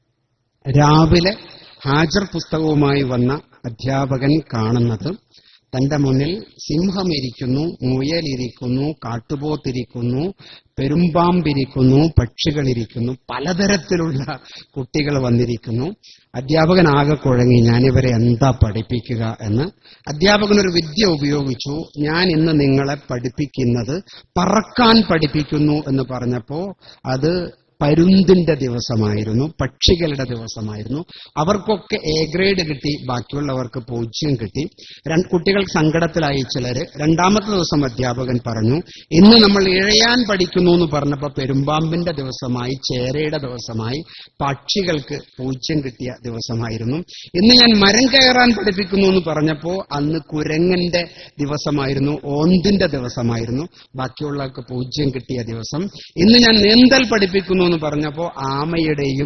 രാവിലെ ഹാജർ പുസ്തകവുമായി വന്ന അധ്യാപകൻ കാണുന്നത് തന്റെ മുന്നിൽ സിംഹമിരിക്കുന്നു, മുയലിരിക്കുന്നു, കാട്ടുപോത്തിരിക്കുന്നു, പെരുമ്പാമ്പിരിക്കുന്നു, പക്ഷികളിരിക്കുന്നു, പലതരത്തിലുള്ള കുട്ടികൾ വന്നിരിക്കുന്നു. അധ്യാപകൻ ആകെ കുഴങ്ങി, ഞാനിവരെ എന്താ പഠിപ്പിക്കുക എന്ന്. അധ്യാപകൻ ഒരു വിദ്യ ഉപയോഗിച്ചു. ഞാൻ ഇന്ന് നിങ്ങളെ പഠിപ്പിക്കുന്നത് പറക്കാൻ പഠിപ്പിക്കുന്നു എന്ന് പറഞ്ഞപ്പോ അത് പരുന്തിന്റെ ദിവസമായിരുന്നു, പക്ഷികളുടെ ദിവസമായിരുന്നു. അവർക്കൊക്കെ എ ഗ്രേഡ് കിട്ടി, ബാക്കിയുള്ളവർക്ക് പൂജ്യം കിട്ടി. രണ്ട് കുട്ടികൾ സങ്കടത്തിലായി ചിലര്. രണ്ടാമത്തെ ദിവസം അധ്യാപകൻ പറഞ്ഞു, ഇന്ന് നമ്മൾ ഇഴയാൻ പഠിക്കുന്നു എന്ന് പറഞ്ഞപ്പോ പെരുമ്പാമ്പിന്റെ ദിവസമായി, ചേരയുടെ ദിവസമായി, പക്ഷികൾക്ക് പൂജ്യം കിട്ടിയ ദിവസമായിരുന്നു. ഇന്ന് ഞാൻ മരം കയറാൻ പഠിപ്പിക്കുന്നു എന്ന് പറഞ്ഞപ്പോ അന്ന് കുരങ്ങന്റെ ദിവസമായിരുന്നു, ഓന്തിന്റെ ദിവസമായിരുന്നു, ബാക്കിയുള്ളവർക്ക് പൂജ്യം കിട്ടിയ ദിവസം. ഇന്ന് ഞാൻ നീന്തൽ പഠിപ്പിക്കുന്നു എന്ന് പറഞ്ഞപ്പോ ആമയുടെയും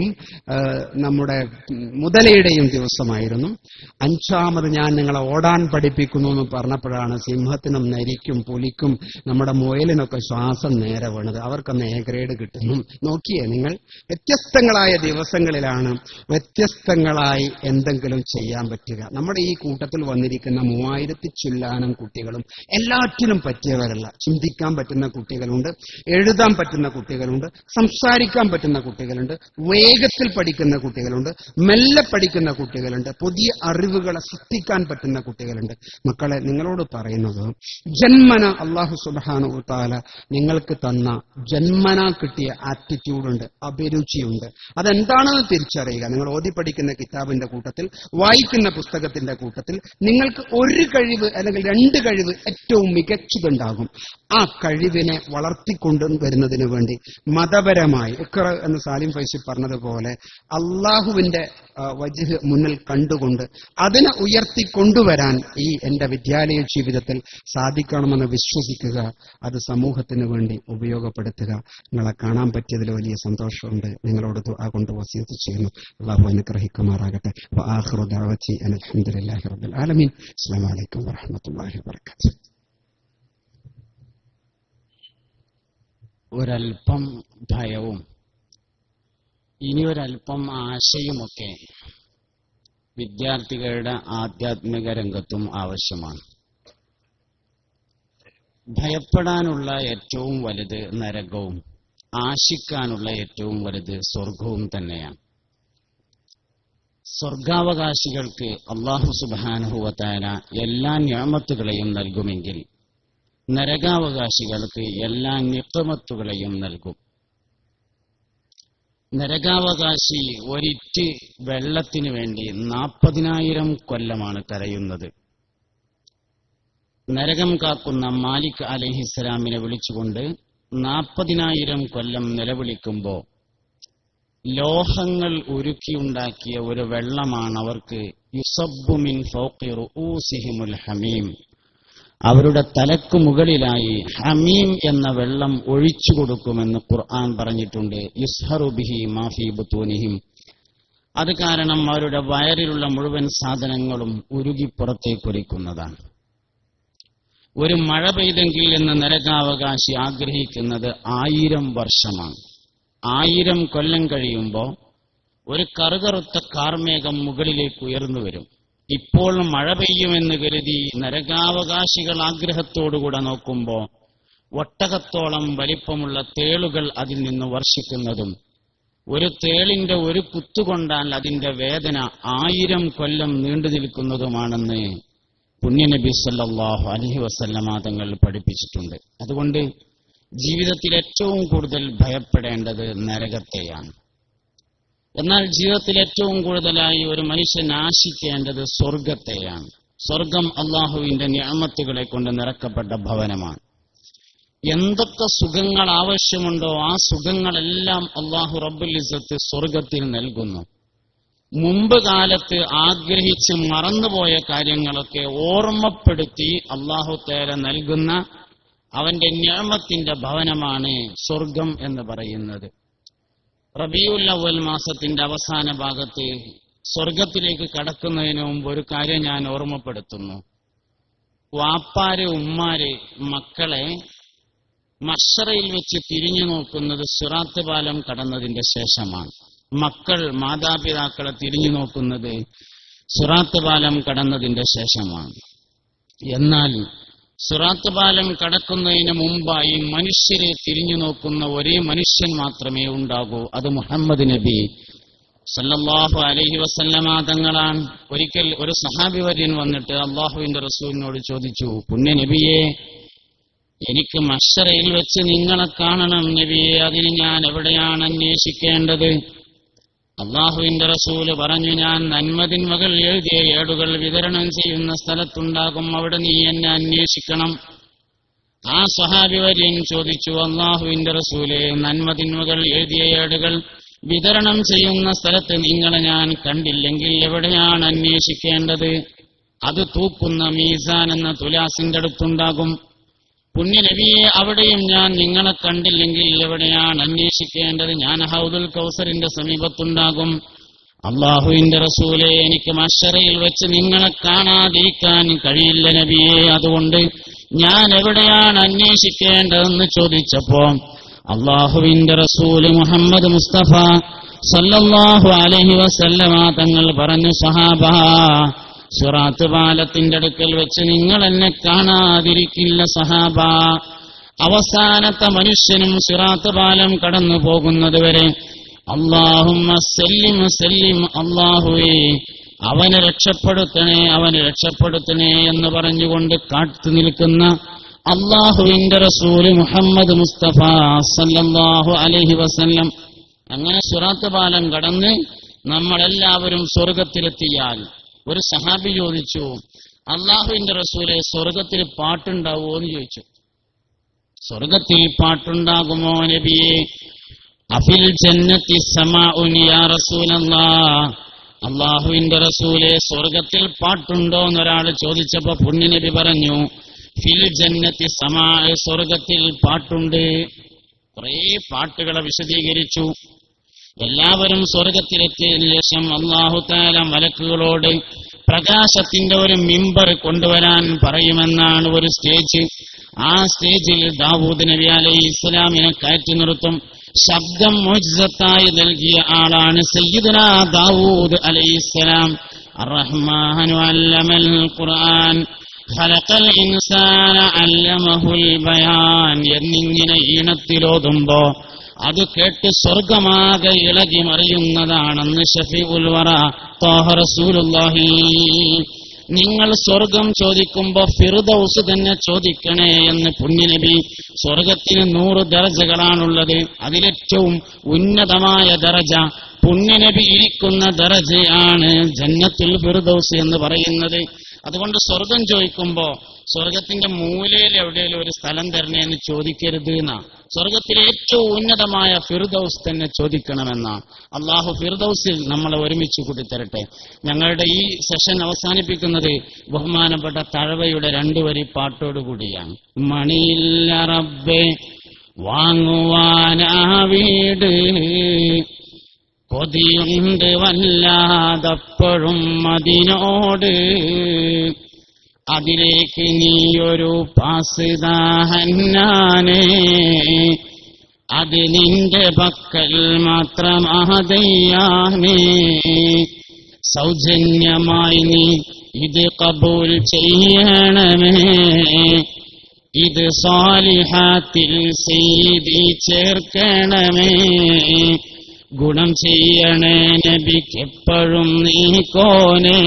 നമ്മുടെ മുതലയുടെയും ദിവസമായിരുന്നു. അഞ്ചാമത് ഞാൻ നിങ്ങളെ ഓടാൻ പഠിപ്പിക്കുന്നു എന്ന് പറഞ്ഞപ്പോഴാണ് സിംഹത്തിനും നരിക്കും പുലിക്കും നമ്മുടെ മുയലിനൊക്കെ ശ്വാസം നേരെ വീണത്. അവർക്കൊന്ന് എ ഗ്രേഡ് കിട്ടുന്നു. നോക്കിയേ നിങ്ങൾ, വ്യത്യസ്തങ്ങളായ ദിവസങ്ങളിലാണ് വ്യത്യസ്തങ്ങളായി എന്തെങ്കിലും ചെയ്യാൻ പറ്റുക. നമ്മുടെ ഈ കൂട്ടത്തിൽ വന്നിരിക്കുന്ന മൂവായിരത്തി ചില്ലാനം കുട്ടികളും എല്ലാറ്റിനും പറ്റിയവരല്ല. ചിന്തിക്കാൻ പറ്റുന്ന കുട്ടികളുണ്ട്, എഴുതാൻ പറ്റുന്ന കുട്ടികളുണ്ട്, സംസാരിക്കാൻ പറ്റുന്ന കുട്ടികളുണ്ട്, വേഗത്തിൽ പഠിക്കുന്ന കുട്ടികളുണ്ട്, മെല്ലെ പഠിക്കുന്ന കുട്ടികളുണ്ട്, പുതിയ അറിവുകളെ സൃഷ്ടിക്കാൻ പറ്റുന്ന കുട്ടികളുണ്ട്. മക്കളെ, നിങ്ങളോട് പറയുന്നത്, ജന്മന അല്ലാഹു സുബ്ഹാനഹു വ തആല നിങ്ങൾക്ക് തന്ന ജന്മന കിട്ടിയ ആറ്റിറ്റ്യൂഡുണ്ട്, അഭിരുചിയുണ്ട്. അതെന്താണെന്ന് തിരിച്ചറിയുക. നിങ്ങൾ ഓതി പഠിക്കുന്ന കിതാബിന്റെ കൂട്ടത്തിൽ, വായിക്കുന്ന പുസ്തകത്തിന്റെ കൂട്ടത്തിൽ നിങ്ങൾക്ക് ഒരു കഴിവ് അല്ലെങ്കിൽ രണ്ട് കഴിവ് ഏറ്റവും മികച്ചതുണ്ടാകും. ആ കഴിവിനെ വളർത്തിക്കൊണ്ടുവരുന്നതിന് വേണ്ടി മതപരമായി എന്ന് സാലിം ഫൈസി പറഞ്ഞതുപോലെ അള്ളാഹുവിന്റെ വജ്ഹ് മുന്നിൽ കണ്ടുകൊണ്ട് അതിനെ ഉയർത്തിക്കൊണ്ടുവരാൻ ഈ എന്റെ വിദ്യാലയ ജീവിതത്തിൽ സാധിക്കണമെന്ന് വിശ്വസിക്കുക. അത് സമൂഹത്തിന് വേണ്ടി ഉപയോഗപ്പെടുത്തുക. നിങ്ങളെ കാണാൻ പറ്റിയതിൽ വലിയ സന്തോഷമുണ്ട്. നിങ്ങളോട് ദുആ കൊണ്ട് വസിയത്ത് ചെയ്യുന്നു. അള്ളാഹു അനുഗ്രഹിക്കുമാറാകട്ടെ. വആഖിറു ദഅവതി അൽഹംദുലില്ലാഹി റബ്ബിൽ ആലമീൻ. അസ്സലാമു അലൈക്കും വറഹ്മത്തുള്ളാഹി വബറകാതുഹു. ഒരൽപ്പം ഭയവും ഇനി ഒരൽപ്പം ആശയുമൊക്കെ വിദ്യാർത്ഥികളുടെ ആധ്യാത്മിക രംഗത്തും ആവശ്യമാണ്. ഭയപ്പെടാനുള്ള ഏറ്റവും വലുത് നരകവും ആശിക്കാനുള്ള ഏറ്റവും വലുത് സ്വർഗവും തന്നെയാണ്. സ്വർഗാവകാശികൾക്ക് അല്ലാഹു സുബ്ഹാനഹു വ തആല എല്ലാ നിഅമത്തുകളെയും നൽകുമെങ്കിൽ നരകാവകാശികൾക്ക് എല്ലാ നിഖമത്തുകളെയും നൽകും. നരകാവകാശി ഒരിറ്റ് വെള്ളത്തിനു വേണ്ടി നാൽപ്പതിനായിരം കൊല്ലമാണ് കരയുന്നത്. നരകം കാക്കുന്ന മാലിക് അലൈഹിസ്സലാമിനെ വിളിച്ചുകൊണ്ട് നാൽപ്പതിനായിരം കൊല്ലം നിലവിളിക്കുമ്പോൾ ലോഹങ്ങൾ ഉരുക്കിയുണ്ടാക്കിയ ഒരു വെള്ളമാണ് അവർക്ക് യുസബ്ബു മിൻ ഫൗഖി റൂസിഹിമുൽ ഹമീം, അവരുടെ തലക്കു മുകളിലായി ഹമീം എന്ന വെള്ളം ഒഴിച്ചു കൊടുക്കുമെന്ന് ഖുർആൻ പറഞ്ഞിട്ടുണ്ട്. യുസ്ഹറു ബിഹി മാ ഫീ ബുതൂനിഹിം, അത് കാരണം അവരുടെ വയറിലുള്ള മുഴുവൻ സാധനങ്ങളും ഉരുകി പുറത്തേക്കൊലിക്കുന്നതാണ്. ഒരു മഴ പെയ്തെങ്കിൽ എന്ന് നരകാവകാശി ആഗ്രഹിക്കുന്നത് ആയിരം വർഷമാണ്. ആയിരം കൊല്ലം കഴിയുമ്പോൾ ഒരു കറുകറുത്ത കാർമേഘം മുകളിലേക്ക് ഉയർന്നു വരും. ഇപ്പോൾ മഴ പെയ്യുമെന്ന് കരുതി നരകാവകാശികൾ ആഗ്രഹത്തോടുകൂടെ നോക്കുമ്പോൾ ഒട്ടകത്തോളം വലിപ്പമുള്ള തേളുകൾ അതിൽ നിന്ന് വർഷിക്കുന്നതും, ഒരു തേളിന്റെ ഒരു കുത്തുകൊണ്ടാൽ അതിന്റെ വേദന ആയിരം കൊല്ലം നീണ്ടു നിൽക്കുന്നതുമാണെന്ന് പുണ്യനബി സല്ലല്ലാഹു അലൈഹി വസല്ലമ തങ്ങൾ പഠിപ്പിച്ചിട്ടുണ്ട്. അതുകൊണ്ട് ജീവിതത്തിൽ ഏറ്റവും കൂടുതൽ ഭയപ്പെടേണ്ടത് നരകത്തെയാണ്. എന്നാൽ ജീവിതത്തിൽ ഏറ്റവും കൂടുതലായി ഒരു മനുഷ്യൻ ആശിക്കേണ്ടത് സ്വർഗത്തെയാണ്. സ്വർഗം അള്ളാഹുവിന്റെ നിഅമത്തുകളെ കൊണ്ട് നിറക്കപ്പെട്ട ഭവനമാണ്. എന്തൊക്കെ സുഖങ്ങൾ ആവശ്യമുണ്ടോ ആ സുഖങ്ങളെല്ലാം അള്ളാഹു റബ്ബുൽ ഇസ്സത്ത് സ്വർഗത്തിൽ നൽകുന്നു. മുമ്പ് കാലത്ത് ആഗ്രഹിച്ച് മറന്നുപോയ കാര്യങ്ങളൊക്കെ ഓർമ്മപ്പെടുത്തി അള്ളാഹു തആല നൽകുന്ന അവന്റെ നിഅമത്തിന്റെ ഭവനമാണ് സ്വർഗം എന്ന് പറയുന്നത്. റബീഉൽ അവ്വൽ മാസത്തിന്റെ അവസാന ഭാഗത്ത് സ്വർഗത്തിലേക്ക് കടക്കുന്നതിന് മുമ്പ് ഒരു കാര്യം ഞാൻ ഓർമ്മപ്പെടുത്തുന്നു. വാപ്പാര് ഉമ്മാര് മക്കളെ മഹ്ശറയിൽ വെച്ച് തിരിഞ്ഞു നോക്കുന്നത് സിറാത്ത് പാലം കടന്നതിന്റെ ശേഷമാണ്. മക്കൾ മാതാപിതാക്കളെ തിരിഞ്ഞു നോക്കുന്നത് സിറാത്ത് പാലം കടന്നതിന്റെ ശേഷമാണ്. എന്നാൽ സിറാത്ത് പാലം കടക്കുന്നതിന് മുമ്പായി മനുഷ്യരെ തിരിഞ്ഞു നോക്കുന്ന ഒരേ മനുഷ്യൻ മാത്രമേ ഉണ്ടാകൂ. അത് മുഹമ്മദ് നബി സല്ലല്ലാഹു അലൈഹി വസല്ലമ തങ്ങളാണ്. ഒരിക്കൽ ഒരു സഹാബി വര്യൻ വന്നിട്ട് അള്ളാഹുവിന്റെ റസൂലിനോട് ചോദിച്ചു, പുണ്യ നബിയെ, എനിക്ക് മഹ്ശറയിൽ വെച്ച് നിങ്ങളെ കാണണം നബിയെ, അതിന് ഞാൻ എവിടെയാണ് അന്വേഷിക്കേണ്ടത്? അള്ളാഹുവിന്റെ റസൂല് പറഞ്ഞു, ഞാൻ നന്മതിന്മകൾ എഴുതിയ ഏടുകൾ വിതരണം ചെയ്യുന്ന സ്ഥലത്തുണ്ടാകും, അവിടെ നീ എന്നെ അന്വേഷിക്കണം. ആ സ്വഹാബി വര്യൻ ചോദിച്ചു, അള്ളാഹുവിന്റെ റസൂലെ, നന്മതിന്മകൾ എഴുതിയ ഏടുകൾ വിതരണം ചെയ്യുന്ന സ്ഥലത്ത് നിങ്ങളെ ഞാൻ കണ്ടില്ലെങ്കിൽ എവിടെയാണ് അന്വേഷിക്കേണ്ടത്? അത് തൂക്കുന്ന മീസാൻ എന്ന തുലാസിന്റെ അടുത്തുണ്ടാകും. പുണ്യനബിയെ, അവിടെയും ഞാൻ നിങ്ങളെ കണ്ടില്ലെങ്കിൽ എവിടെയാണ് അന്വേഷിക്കേണ്ടത്? ഞാൻ ഹൗദുൽ കൗസറിന്റെ സമീപത്തുണ്ടാകും. അള്ളാഹുവിന്റെ റസൂലെ, എനിക്ക് മഹ്ശറയിൽ വെച്ച് നിങ്ങളെ കാണാതിരിക്കാൻ കഴിയില്ല നബിയെ, അതുകൊണ്ട് ഞാൻ എവിടെയാണ് അന്വേഷിക്കേണ്ടതെന്ന് ചോദിച്ചപ്പോ അള്ളാഹുവിന്റെ റസൂല് മുഹമ്മദ് മുസ്തഫ സല്ലല്ലാഹു അലൈഹി വസല്ലമ തങ്ങൾ പറഞ്ഞു, സഹാബാ, സിറാത്ത് പാലത്തിന്റെ അടുക്കൽ വെച്ച് നിങ്ങൾ എന്നെ കാണാതിരിക്കില്ല സഹാബ. അവസാനത്തെ മനുഷ്യനും സിറാത്ത് പാലം കടന്നു പോകുന്നത് വരെ അല്ലാഹുമ്മ സല്ലിം സല്ലിം, അല്ലാഹുവേ അവനെ രക്ഷപ്പെടുത്തണേ അവനെ രക്ഷപ്പെടുത്തണേ എന്ന് പറഞ്ഞുകൊണ്ട് കാത്തു നിൽക്കുന്ന അല്ലാഹുവിന്റെ റസൂല് മുഹമ്മദ് മുസ്തഫ സല്ലല്ലാഹു അലൈഹി വസല്ലം. അങ്ങനെ സിറാത്ത് പാലം കടന്ന് നമ്മളെല്ലാവരും സ്വർഗത്തിലെത്തിയാൽ ഒരു സഹാബി ചോദിച്ചു, അള്ളാഹുവിന്റെ റസൂലെ, സ്വർഗത്തിൽ പാട്ടുണ്ടാവുമോ എന്ന് ചോദിച്ചു. സ്വർഗത്തിൽ പാട്ടുണ്ടാകുമോ നബിയെ? അഫിൽ ജന്നത്തി സമാഉൻ യാ റസൂലല്ലാഹ്, അള്ളാഹുവിന്റെ റസൂലെ, സ്വർഗത്തിൽ പാട്ടുണ്ടോ എന്നൊരാൾ ചോദിച്ചപ്പോ പുണ്യനബി പറഞ്ഞു, ഫിൽ ജന്നത്തി സമാ, സ്വർഗത്തിൽ പാട്ടുണ്ട്. കുറേ പാട്ടുകളെ വിശദീകരിച്ചു. എല്ലാവരും സ്വർഗത്തിലെത്തിയതിനു ശേഷം അല്ലാഹു തആല മലക്കുകളോട് പ്രകാശത്തിന്റെ ഒരു മിമ്പർ കൊണ്ടുവരാൻ പറയുമെന്നാണ് ഒരു സ്റ്റേജ്. ആ സ്റ്റേജിൽ ദാവൂദ് നബി അലൈഹി ഇസ്ലാമിനെ കയറ്റി നിർത്തും. ശബ്ദം മുഅ്ജിസത്തായി നൽകിയ ആളാണ് സയ്യിദുനാ ദാവൂദ് അലൈഹിസ്സലാം. അർറഹ്മാനു അല്ലമൽ ഖുർആൻ ഖലഖൽ ഇൻസാന അല്ലമഹുൽ ബയാൻ എന്നിങ്ങനെ ഈണത്തിലോതുമ്പോ അത് കേട്ട് സ്വർഗമാകെ ഇളകി മറിയുന്നതാണെന്ന് ഷഫീഉൽ വറ ത്വാഹ റസൂലുള്ളാഹി. നിങ്ങൾ സ്വർഗം ചോദിക്കുമ്പോ ഫിർദൗസ് തന്നെ ചോദിക്കണേ എന്ന് പുണ്യനബി. സ്വർഗത്തിന് നൂറ് ദറജകളാണുള്ളത്. അതിലേറ്റവും ഉന്നതമായ ദറജ പുണ്യനബി ഇരിക്കുന്ന ദറജയാണ് ജന്നത്തുൽ ഫിർദൗസ് എന്ന് പറയുന്നത്. അതുകൊണ്ട് സ്വർഗം ചോദിക്കുമ്പോ സ്വർഗത്തിന്റെ മൂലയിൽ എവിടെയെങ്കിലും ഒരു സ്ഥലം തരണേ എന്ന് ചോദിക്കരുത് എന്നാ. സ്വർഗത്തിലെ ഏറ്റവും ഉന്നതമായ ഫിർദൗസ് തന്നെ ചോദിക്കണമെന്നാ. അള്ളാഹു ഫിർദൗസിൽ നമ്മളെ ഒരുമിച്ച് കൂട്ടിത്തരട്ടെ. ഞങ്ങളുടെ ഈ സെഷൻ അവസാനിപ്പിക്കുന്നത് ബഹുമാനപ്പെട്ട തഴവയുടെ രണ്ടു വരി പാട്ടോടുകൂടിയാണ്. മണിയില്ല റബ്ബേ വാങ്ങുവാനാ വീട്, കൊതിയുണ്ട് വല്ലാതപ്പോഴും അതിനോട്, അതിലേക്ക് നീയൊരു പാസ് ദാഹന്നാനേ, അത് നിന്റെ പക്കൽ മാത്രമാതയ്യാനേ, സൗജന്യമായി നീ ഇത് കബൂൽ ചെയ്യണമേ, ഇത് സാലിഹാത്തിൽ സീതി ചേർക്കണമേ, ഗുണം ചെയ്യണേ നബിക്കെപ്പോഴും നീ കോനേ,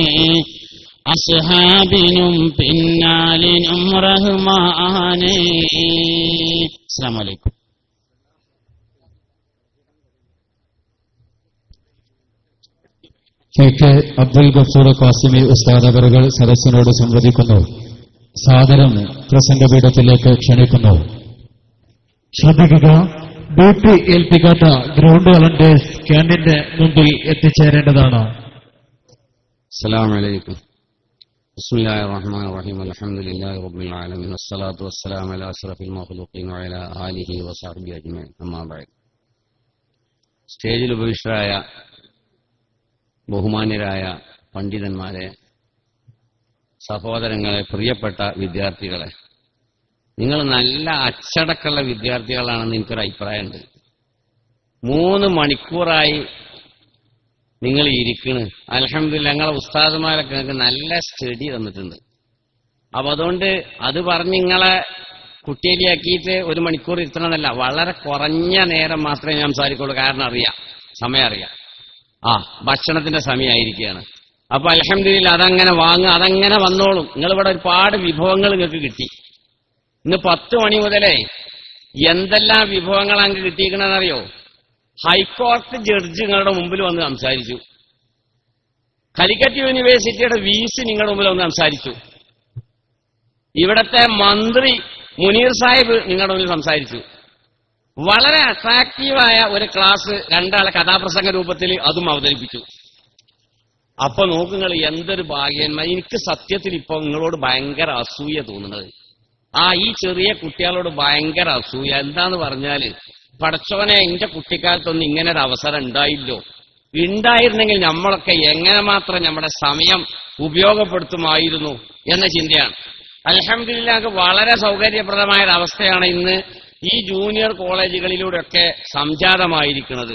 അസ്ഹാബിനും പിന്നാലിനും റഹ്മാനേ. അസ്സലാമു അലൈക്കും. കെ കെ അബ്ദുൽ ഗഫൂർ ഖാസിമി ഉസ്താദ് അവറുകൾ സദസ്സിനോട് സംവദിക്കുന്നു. സാദരം പ്രസംഗപീഠത്തിലേക്ക് ക്ഷണിക്കുന്നു. ശ്രദ്ധിക്കുക, ഡ്യൂട്ടി ഏൽപ്പിക്കാത്ത ഗ്രൗണ്ട് വളണ്ടിയേഴ്സ് ക്യാമ്പിന്റെ മുമ്പിൽ എത്തിച്ചേരേണ്ടതാണ്. السلام عليكم. بسم الله الرحمن الرحيم. الحمد لله رب العالمين والصلاة والسلام على أشرف المخلوقين وعلى آله وصحبه أجمعين. أما بعد. സ്റ്റേജിൽ ഉപവിഷ്ടരായ ബഹുമാന്യരായ പണ്ഡിതന്മാരെ, സഹോദരങ്ങളെ, പ്രിയപ്പെട്ട വിദ്യാർത്ഥികളെ, നിങ്ങൾ നല്ല അച്ചടക്കമുള്ള വിദ്യാർത്ഥികളാണെന്ന് എനിക്കൊരു അഭിപ്രായമുണ്ട്. മൂന്ന് മണിക്കൂറായി നിങ്ങൾ ഇരിക്കണ്. അൽഹംദുലില്ലാഹ് ഞങ്ങളെ ഉസ്താദുമാരൊക്കെ നിങ്ങൾക്ക് നല്ല സ്റ്റഡി തന്നിട്ടുണ്ട്. അപ്പൊ അതുകൊണ്ട് അത് പറഞ്ഞ് നിങ്ങളെ കുട്ടിയിലാക്കിയിട്ട് ഒരു മണിക്കൂർ ഇരുത്തണമെന്നല്ല, വളരെ കുറഞ്ഞ നേരം മാത്രമേ ഞാൻ സംസാരിക്കുള്ളൂ. കാരണം അറിയാം, സമയം അറിയാം. ആ ഭക്ഷണത്തിന്റെ സമയമായിരിക്കുകയാണ്. അപ്പൊ അൽഹംദുലില്ലാഹ് അതങ്ങനെ വാങ്ങുക, അതങ്ങനെ വന്നോളും. നിങ്ങളിവിടെ ഒരുപാട് വിഭവങ്ങൾ നിങ്ങൾക്ക് കിട്ടി. ഇന്ന് പത്ത് മണി മുതലേ എന്തെല്ലാം വിഭവങ്ങൾ അങ്ങ് കിട്ടിയിരിക്കണമെന്നറിയോ? ഹൈക്കോടതി ജഡ്ജി നിങ്ങളുടെ മുമ്പിൽ വന്ന് സംസാരിച്ചു. കാലിക്കറ്റ് യൂണിവേഴ്സിറ്റിയുടെ വീസി നിങ്ങളുടെ മുമ്പിൽ വന്ന് സംസാരിച്ചു. ഇവിടത്തെ മന്ത്രി മുനീർ സാഹിബ് നിങ്ങളുടെ മുമ്പിൽ സംസാരിച്ചു. വളരെ അട്രാക്റ്റീവായ ഒരു ക്ലാസ് രണ്ടാളെ കഥാപ്രസംഗ രൂപത്തിൽ അതും അവതരിപ്പിച്ചു. അപ്പൊ നോക്കുങ്ങൾ എന്തൊരു ഭാഗ്യന്മാർ. എനിക്ക് സത്യത്തിൽ ഇപ്പൊ നിങ്ങളോട് ഭയങ്കര അസൂയ തോന്നുന്നത്. ആ ഈ ചെറിയ കുട്ടികളോട് ഭയങ്കര അസൂയ. എന്താന്ന് പറഞ്ഞാല്, പടച്ചോനെ എന്റെ കുട്ടിക്കാലത്തൊന്നും ഇങ്ങനെ ഒരു അവസരം ഉണ്ടായില്ലോ. ഉണ്ടായിരുന്നെങ്കിൽ നമ്മളൊക്കെ എങ്ങനെ മാത്രം നമ്മുടെ സമയം ഉപയോഗപ്പെടുത്തുമായിരുന്നു എന്ന ചിന്തയാണ്. അൽഹംദുലില്ലാഹ് വളരെ സൗകര്യപ്രദമായ ഒരു അവസ്ഥയാണ് ഇന്ന് ഈ ജൂനിയർ കോളേജുകളിലൂടെയൊക്കെ സംജാതമായിരിക്കുന്നത്.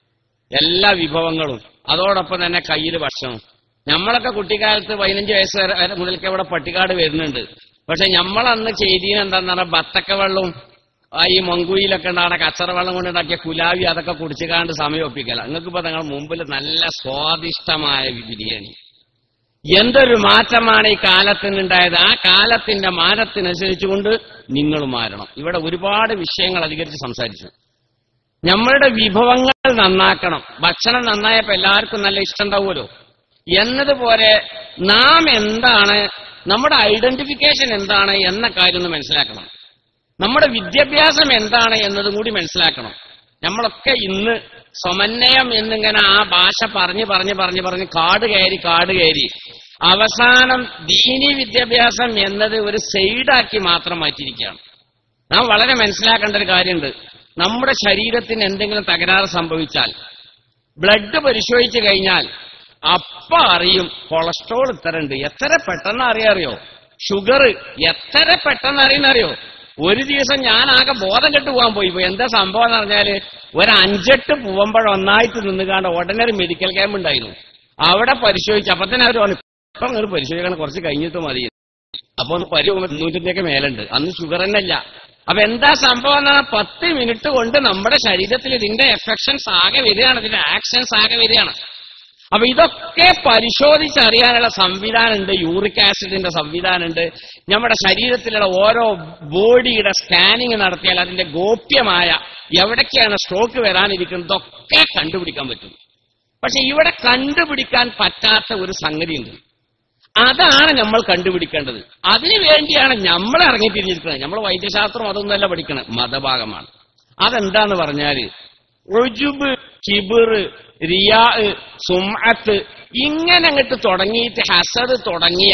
എല്ലാ വിഭവങ്ങളും, അതോടൊപ്പം തന്നെ കയ്യിൽ ഭക്ഷണം. നമ്മളൊക്കെ കുട്ടിക്കാലത്ത് പതിനഞ്ച് വയസ്സ് വരെ മുതൽക്ക് ഇവിടെ പട്ടിക്കാട് വരുന്നുണ്ട്. പക്ഷെ നമ്മളന്ന് ചെയ്തീന് എന്താന്ന് പറഞ്ഞാൽ ബത്തക്ക വെള്ളവും ഈ മങ്കുയിലൊക്കെ ഉണ്ടാകുന്ന കച്ചറ വെള്ളം കൊണ്ടുണ്ടാക്കിയ കുലാവി അതൊക്കെ കുടിച്ചുകാണ്ട് സമയം ഒപ്പിക്കല. നിങ്ങൾക്കിപ്പോ നിങ്ങളുടെ മുമ്പിൽ നല്ല സ്വാദിഷ്ടമായ ബിരിയാണി. എന്തൊരു മാറ്റമാണ് ഈ കാലത്തിനുണ്ടായത്. ആ കാലത്തിന്റെ മാറ്റത്തിനനുസരിച്ചുകൊണ്ട് നിങ്ങൾ മാറണം. ഇവിടെ ഒരുപാട് വിഷയങ്ങൾ അധികരിച്ച് സംസാരിച്ചു. നമ്മളുടെ വിഭവങ്ങൾ നന്നാക്കണം. ഭക്ഷണം നന്നായപ്പോ എല്ലാവർക്കും നല്ല ഇഷ്ടം ഉണ്ടാവുമല്ലോ. എന്നതുപോലെ നാം എന്താണ്, നമ്മുടെ ഐഡന്റിഫിക്കേഷൻ എന്താണ് എന്ന കാര്യം ഒന്ന് മനസ്സിലാക്കണം. നമ്മുടെ വിദ്യാഭ്യാസം എന്താണ് എന്നതും കൂടി മനസ്സിലാക്കണം. നമ്മളൊക്കെ ഇന്ന് സമന്വയം എന്നിങ്ങനെ ആ ഭാഷ പറഞ്ഞ് പറഞ്ഞ് പറഞ്ഞ് പറഞ്ഞ് കാട് കയറി കാട് കയറി അവസാനം ദീനി വിദ്യാഭ്യാസം എന്നത് ഒരു സൈഡാക്കി മാത്രം മാറ്റിയിരിക്കുകയാണ്. നാം വളരെ മനസ്സിലാക്കേണ്ട ഒരു കാര്യമുണ്ട്. നമ്മുടെ ശരീരത്തിന് എന്തെങ്കിലും തകരാറ് സംഭവിച്ചാൽ ബ്ലഡ് പരിശോധിച്ചു കഴിഞ്ഞാൽ അപ്പ അറിയും കൊളസ്ട്രോൾ ഇത്ര ഉണ്ട്. എത്ര പെട്ടെന്ന് അറിയാറിയോ? ഷുഗർ എത്ര പെട്ടെന്ന് അറിയുന്നറിയോ? ഒരു ദിവസം ഞാൻ ആകെ ബോധം കെട്ട് പോകാൻ പോയി പോയി എന്താ സംഭവം എന്ന് പറഞ്ഞാല്, ഒരു അഞ്ചെട്ട് പൂവമ്പഴം ഒന്നായിട്ട് നിന്നുകാണ്ട് ഉടനെ ഒരു മെഡിക്കൽ ക്യാമ്പ് ഉണ്ടായിരുന്നു. അവിടെ പരിശോധിച്ചു. അപ്പൊ തന്നെ അവർ പറഞ്ഞു, ഇപ്പൊ നിങ്ങൾ പരിശോധിക്കണം, കുറച്ച് കഴിഞ്ഞിട്ട് മതി. അപ്പൊ ഒന്ന് പരി നൂറ്റിന്റെയൊക്കെ മേലുണ്ട്. അന്ന് ഷുഗർ തന്നെ ഇല്ല. അപ്പൊ എന്താ സംഭവം എന്ന് പറഞ്ഞാൽ പത്ത് മിനിറ്റ് കൊണ്ട് നമ്മുടെ ശരീരത്തിൽ ഇതിന്റെ എഫക്ഷൻസ് ആകെ വരികയാണ്, ഇതിന്റെ ആക്ഷൻസ് ആകെ വരികയാണ്. അപ്പൊ ഇതൊക്കെ പരിശോധിച്ചറിയാനുള്ള സംവിധാനമുണ്ട്. യൂറിക് ആസിഡിന്റെ സംവിധാനമുണ്ട്. നമ്മുടെ ശരീരത്തിലുള്ള ഓരോ ബോഡിയുടെ സ്കാനിങ് നടത്തിയാൽ അതിന്റെ ഗോപ്യമായ എവിടേക്കാണ് സ്ട്രോക്ക് വരാനിരിക്കുന്നതൊക്കെ കണ്ടുപിടിക്കാൻ പറ്റും. പക്ഷെ ഇവിടെ കണ്ടുപിടിക്കാൻ പറ്റാത്ത ഒരു സംഗതിയുണ്ട്. അതാണ് നമ്മൾ കണ്ടുപിടിക്കേണ്ടത്. അതിനു വേണ്ടിയാണ് നമ്മൾ ഇറങ്ങിത്തിരിഞ്ഞിരിക്കുന്നത്. നമ്മൾ വൈദ്യശാസ്ത്രം അതൊന്നല്ല പഠിക്കണം, മതഭാഗമാണ്. അതെന്താന്ന് പറഞ്ഞാല് ഉജുബ്, കിബിർ, റിയാ, സുംഅത്ത് ഇങ്ങനെ അങ്ങോട്ട് തുടങ്ങിയിട്ട് ഹസദ് തുടങ്ങിയ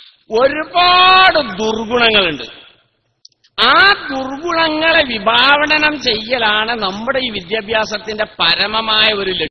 ഒരുപാട് ദുർഗുണങ്ങളുണ്ട്. ആ ദുർഗുണങ്ങളെ വിഭാവനം ചെയ്യലാണ് നമ്മുടെ ഈ വിദ്യാഭ്യാസത്തിന്റെ പരമമായ ഒരു ലക്ഷ്യം.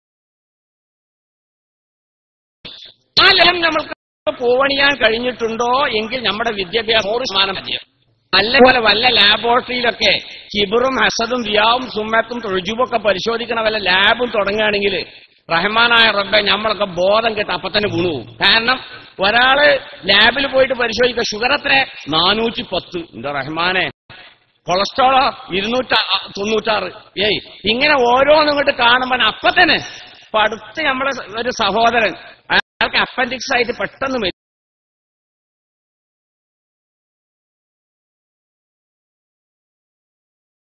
ആ ലക്ഷ്യം നമ്മൾക്ക് പോവണിയാൻ കഴിഞ്ഞിട്ടുണ്ടോ എങ്കിൽ നമ്മുടെ വിദ്യാഭ്യാസം നൂറ് ശതമാനം മതിയോ. നല്ലപോലെ വല്ല ലാബോറട്ടറിയിലൊക്കെ കിബറും ഹസദും റിയാവും സുമ്മത്തും റുജുബൊക്കെ പരിശോധിക്കണ വല്ല ലാബും തുടങ്ങുകയാണെങ്കിൽ റഹ്മാനായ റബ്ബെ നമ്മളൊക്കെ ബോധം കെട്ട് അപ്പൊ തന്നെ ഗുണവും. കാരണം ഒരാള് ലാബിൽ പോയിട്ട് പരിശോധിക്കുക, ഷുഗർ എത്ര? നാനൂറ്റി പത്ത്. എന്റെ റഹ്മാനെ. കൊളസ്ട്രോളോ ഇരുന്നൂറ്റ തൊണ്ണൂറ്റാറ്. ഏയ് ഇങ്ങനെ ഓരോന്നും ഇങ്ങോട്ട് കാണുമ്പോൾ അപ്പൊ തന്നെ ഇപ്പൊ അടുത്ത് നമ്മളെ ഒരു സഹോദരൻ, അയാൾക്ക് അപ്പൻഡിക്സ് ആയിട്ട് പെട്ടെന്ന് മരിച്ചു.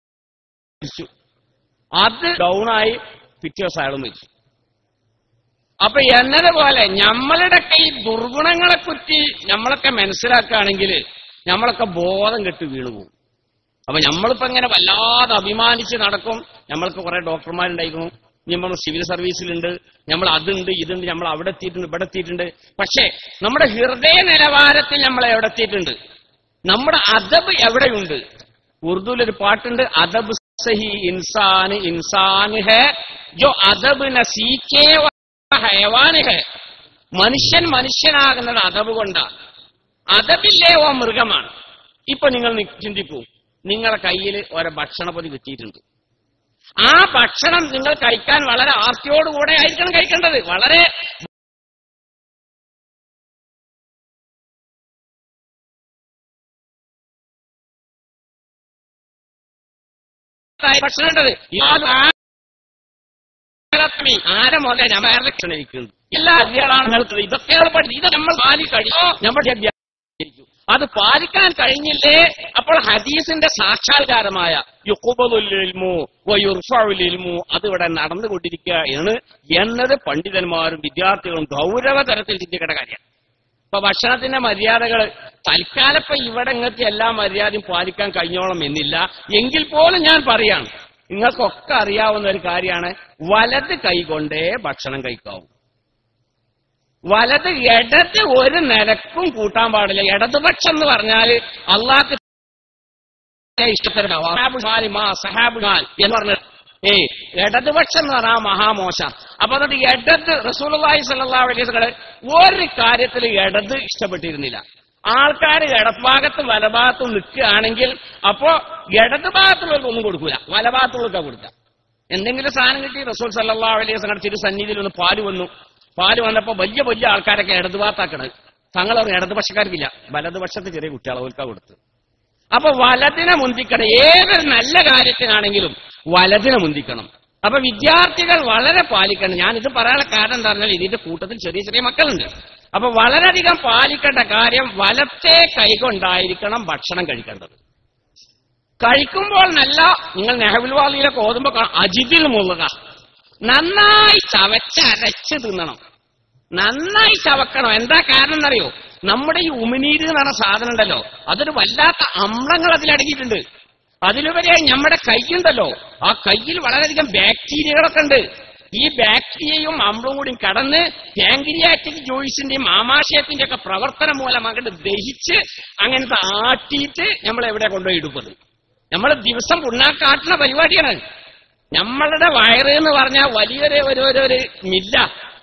അത് ഡൗണായി പിറ്റേ ദിവസം അയാൾ മരിച്ചു. അപ്പൊ എന്നതുപോലെ നമ്മളുടെ ഈ ദുർഗുണങ്ങളെ പറ്റി നമ്മളൊക്കെ മനസ്സിലാക്കുകയാണെങ്കിൽ നമ്മളൊക്കെ ബോധം കെട്ട് വീണുപോകും. അപ്പൊ നമ്മളിപ്പോ ഇങ്ങനെ വല്ലാതെ അഭിമാനിച്ച് നടക്കും. നമ്മൾക്ക് കുറെ ഡോക്ടർമാരുണ്ടായിരുന്നു, നമ്മൾ സിവിൽ സർവീസിലുണ്ട്, നമ്മൾ അതുണ്ട് ഇതുണ്ട്, നമ്മൾ അവിടെ എത്തിയിട്ടുണ്ട് ഇവിടെ എത്തിയിട്ടുണ്ട്. പക്ഷേ നമ്മുടെ ഹൃദയ നിലവാരത്തിൽ നമ്മൾ എവിടെ എത്തിയിട്ടുണ്ട്? നമ്മുടെ അദബ് എവിടെയുണ്ട്? ഉറുദുവിലൊരു പാട്ടുണ്ട്, അദബ് സഹി ഇൻസാന് ഇൻസാന് ഹെ ജോ അദബ് ന സീക്കേ ഹയവാന് ഹെ. മനുഷ്യൻ മനുഷ്യനാകുന്നത് അദബ് കൊണ്ടാണ്. അദബില്ലേ ഓ മൃഗമാണ്. ഇപ്പൊ നിങ്ങൾ ചിന്തിക്കൂ, നിങ്ങളെ കയ്യിൽ ഓരോ ഭക്ഷണപ്പൊതി കിട്ടിയിട്ടുണ്ട്. ആ ഭക്ഷണം നിങ്ങൾ കഴിക്കാൻ വളരെ ആർത്തിയോടുകൂടെ ആയിരിക്കണം കഴിക്കേണ്ടത്. വളരെ ഭക്ഷണം ഉണ്ടത് ആരെ മുതലേ ഞാൻ വേറെ ഭക്ഷണം ഇരിക്കുന്നത് എല്ലാ അധ്യാളാണ് നിൽക്കുന്നത്. ഇതൊക്കെയാണ് പഠിച്ചത്. ഇത് നമ്മൾ പാലി കഴിയോ നമ്മുടെ അത് പാലിക്കാൻ കഴിഞ്ഞില്ലേ അപ്പോൾ ഹദീസിന്റെ സാക്ഷാത്കാരമായ യുഖ്ബലുൽ ഇൽമു വയുർഫഉൽ ഇൽമു അതിവിടെ നടന്നുകൊണ്ടിരിക്കുകയാണ് എന്നത് പണ്ഡിതന്മാരും വിദ്യാർത്ഥികളും ഗൗരവതരത്തിൽ ചിന്തിക്കേണ്ട കാര്യമാണ്. ഇപ്പൊ ഭക്ഷണത്തിന്റെ മര്യാദകൾ തൽക്കാലപ്പം ഇവിടെ നിങ്ങൾക്ക് എല്ലാ മര്യാദയും പാലിക്കാൻ കഴിഞ്ഞോളം എന്നില്ല. എങ്കിൽ പോലും ഞാൻ പറയാണ്, നിങ്ങൾക്കൊക്കെ അറിയാവുന്ന ഒരു കാര്യമാണ്, വലത് കൈകൊണ്ടേ ഭക്ഷണം കഴിക്കാവൂ. വലത് ഇടത് ഒരു നിലക്കും കൂട്ടാൻ പാടില്ല. ഇടതുപക്ഷം എന്ന് പറഞ്ഞാൽ അള്ളാഹ് ഇഷ്ടപ്പെടുന്ന എന്ന് പറഞ്ഞ ഏയ് ഇടതുപക്ഷം എന്ന് പറഞ്ഞാൽ മഹാമോശ. അപ്പൊ അതുകൊണ്ട് ഇടത് റസൂലുള്ളാഹി സ്വല്ലല്ലാഹു അലൈഹി വസല്ലം ഒരു കാര്യത്തിൽ ഇടത് ഇഷ്ടപ്പെട്ടിരുന്നില്ല. ആൾക്കാർ ഇടഭാഗത്തും വലഭാഗത്തും നിൽക്കുകയാണെങ്കിൽ അപ്പോ ഇടത് ഭാഗത്തുള്ളവർക്ക് ഒന്നും കൊടുക്കൂല, വലഭാഗത്തുള്ളവർക്കാ കൊടുക്കുക. എന്തെങ്കിലും സാധനം കിട്ടി റസൂൽ സല്ലല്ലാഹു അലൈഹി വസല്ലം തിരു സന്നിധിയിൽ ഒന്ന് പാല് വന്നു. പാല് വന്നപ്പോ വലിയ വലിയ ആൾക്കാരൊക്കെ ഇടതുഭാഗത്താക്കണത്. തങ്ങൾ പറഞ്ഞു ഇടതുപക്ഷക്കാർക്കില്ല, വലതുപക്ഷത്ത് ചെറിയ കുട്ടികളെ ഓൽക്കാ കൊടുത്ത്. അപ്പൊ വലതിനെ മുന്തിക്കണം. ഏതൊരു നല്ല കാര്യത്തിനാണെങ്കിലും വലതിനെ മുന്തിക്കണം. അപ്പൊ വിദ്യാർത്ഥികൾ വളരെ പാലിക്കണം. ഞാനിത് പറയാനുള്ള കാരണം എന്താ പറഞ്ഞാൽ ഇതിന്റെ കൂട്ടത്തിൽ ചെറിയ ചെറിയ മക്കളുണ്ട്. അപ്പൊ വളരെയധികം പാലിക്കേണ്ട കാര്യം വലത്തെ കൈകൊണ്ടായിരിക്കണം ഭക്ഷണം കഴിക്കേണ്ടത്. കഴിക്കുമ്പോൾ നല്ല നിങ്ങൾ നെഹ്വുൽ വാലിയിലൊക്കെ ഓതുമ്പോ അജിതിൽ മുള്ളുക, നന്നായി ചവച്ചരച്ച് തിന്നണം. നന്നായി ചവക്കണം. എന്താ കാരണം എന്നറിയോ? നമ്മുടെ ഈ ഉമിനീര് എന്ന് പറഞ്ഞ സാധനം ഉണ്ടല്ലോ, അതൊരു വല്ലാത്ത അമ്ലങ്ങൾ അതിലടങ്ങിയിട്ടുണ്ട്. അതിലുപരിയായി നമ്മുടെ കൈയുണ്ടല്ലോ, ആ കയ്യിൽ വളരെയധികം ബാക്ടീരിയകളൊക്കെ ഉണ്ട്. ഈ ബാക്ടീരിയയും അമ്ലവും കൂടി കടന്ന് പാൻക്രിയാറ്റിക് ജോയിസിന്റെയും ആമാശയത്തിന്റെ ഒക്കെ പ്രവർത്തനം മൂലം അങ്ങോട്ട് ദഹിച്ച് അങ്ങനത്തെ ആട്ടിയിട്ട് നമ്മൾ എവിടെ കൊണ്ടുപോയി ഇടുന്നത്? നമ്മൾ ദിവസം പുണ്ണാക്കാട്ടുന്ന പരിപാടിയാണ്. നമ്മളുടെ വയറ് എന്ന് പറഞ്ഞാൽ വലിയൊരു ഒരു ഒരു മില്ല.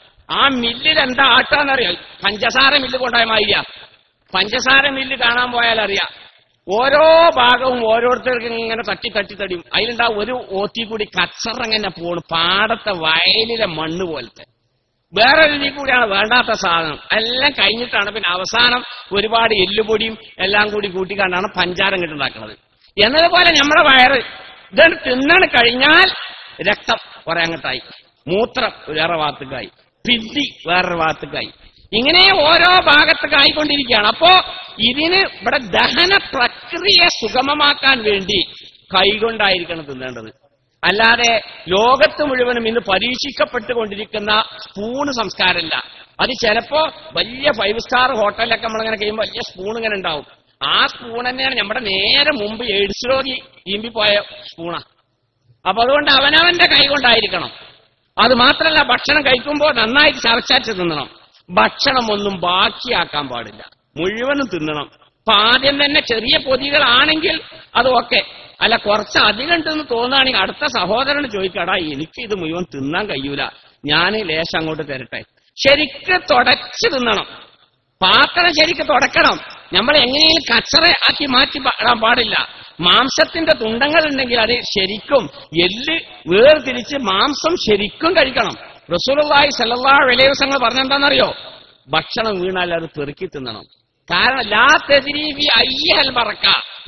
ആ മില്ലിൽ എന്താ ആട്ടാന്നറിയാം? പഞ്ചസാര മില്ല് കൊണ്ടായ മാതിരിയാ. പഞ്ചസാര മില്ല് കാണാൻ പോയാൽ അറിയാം, ഓരോ ഭാഗവും ഓരോരുത്തർക്കും ഇങ്ങനെ തട്ടി തട്ടി തടിയും. അതിലുണ്ടാ ഒരു ഓത്തി കൂടി കച്ചറങ്ങനെ പോണു, പാടത്തെ വയലിലെ മണ്ണ് പോലത്തെ. വേറെ ഒരു കൂടിയാണ് വേണ്ടാത്ത സാധനം. എല്ലാം കഴിഞ്ഞിട്ടാണ് പിന്നെ അവസാനം ഒരുപാട് എല്ലുപൊടിയും എല്ലാം കൂടി കൂട്ടിക്കാണ്ടാണ് പഞ്ചാരം കിട്ടുണ്ടാക്കുന്നത്. എന്നതുപോലെ നമ്മുടെ വയറ് ഇതാണ് തിന്നാണ് കഴിഞ്ഞാൽ രക്തം കുറെ അങ്ങോട്ടായി, മൂത്രം വേറെ ഭാഗത്തേക്കായി, പിന്തി വേറൊരു ഭാഗത്തേക്കായി, ഇങ്ങനെ ഓരോ ഭാഗത്തേക്കായിക്കൊണ്ടിരിക്കുകയാണ്. അപ്പോ ഇതിന് ഇവിടെ ദഹന പ്രക്രിയ സുഗമമാക്കാൻ വേണ്ടി കൈകൊണ്ടായിരിക്കണം തിന്നേണ്ടത്. അല്ലാതെ ലോകത്ത് മുഴുവനും ഇന്ന് പരീക്ഷിക്കപ്പെട്ടുകൊണ്ടിരിക്കുന്ന സ്പൂണ് സംസ്കാരമല്ല. അത് ചിലപ്പോ വലിയ ഫൈവ് സ്റ്റാർ ഹോട്ടലിലൊക്കെ നമ്മളിങ്ങനെ കഴിയുമ്പോൾ വലിയ സ്പൂൺ ഇങ്ങനെ ഉണ്ടാവും. ആ സ്പൂൺ തന്നെയാണ് നമ്മുടെ നേരെ മുമ്പ് എയ്ഡ്സ് രോഗി ഈമ്പിപ്പോയ സ്പൂണാ. അപ്പൊ അതുകൊണ്ട് അവനവന്റെ കൈ കൊണ്ടായിരിക്കണം. അത് മാത്രമല്ല, ഭക്ഷണം കഴിക്കുമ്പോൾ നന്നായിട്ട് ചവച്ചാച്ച് തിന്നണം. ഭക്ഷണം ഒന്നും ബാക്കിയാക്കാൻ പാടില്ല, മുഴുവനും തിന്നണം. അപ്പൊ ആദ്യം തന്നെ ചെറിയ പൊതികളാണെങ്കിൽ അത് ഓക്കെ. അല്ല കുറച്ച് അധികം ഉണ്ടെന്ന് തോന്നുകയാണെങ്കിൽ അടുത്ത സഹോദരന് ചോദിക്കാടാ, എനിക്ക് ഇത് മുഴുവൻ തിന്നാൻ കഴിയൂല, ഞാൻ ലേശം അങ്ങോട്ട് തരട്ടെ. ശരിക്ക് തുടച്ച് തിന്നണം. പാത്രം ശരിക്ക് തുടക്കണം. നമ്മൾ എങ്ങനെയും കച്ചറ ആക്കി മാറ്റി ഇടാൻ പാടില്ല. മാംസത്തിന്റെ തുണ്ടങ്ങൾ ഉണ്ടെങ്കിൽ അത് ശരിക്കും എല്ല് വേർതിരിച്ച് മാംസം ശരിക്കും കഴിക്കണം. റസൂലുള്ളാഹി സ്വല്ലല്ലാഹു അലൈഹി വസല്ലം പറഞ്ഞെന്താണെന്നറിയോ? ഭക്ഷണം വീണാൽ അത് പെറുക്കി തിന്നണം. കാരണം ലാ തദ്രീ ഫീ അയ്യൽ ബറക,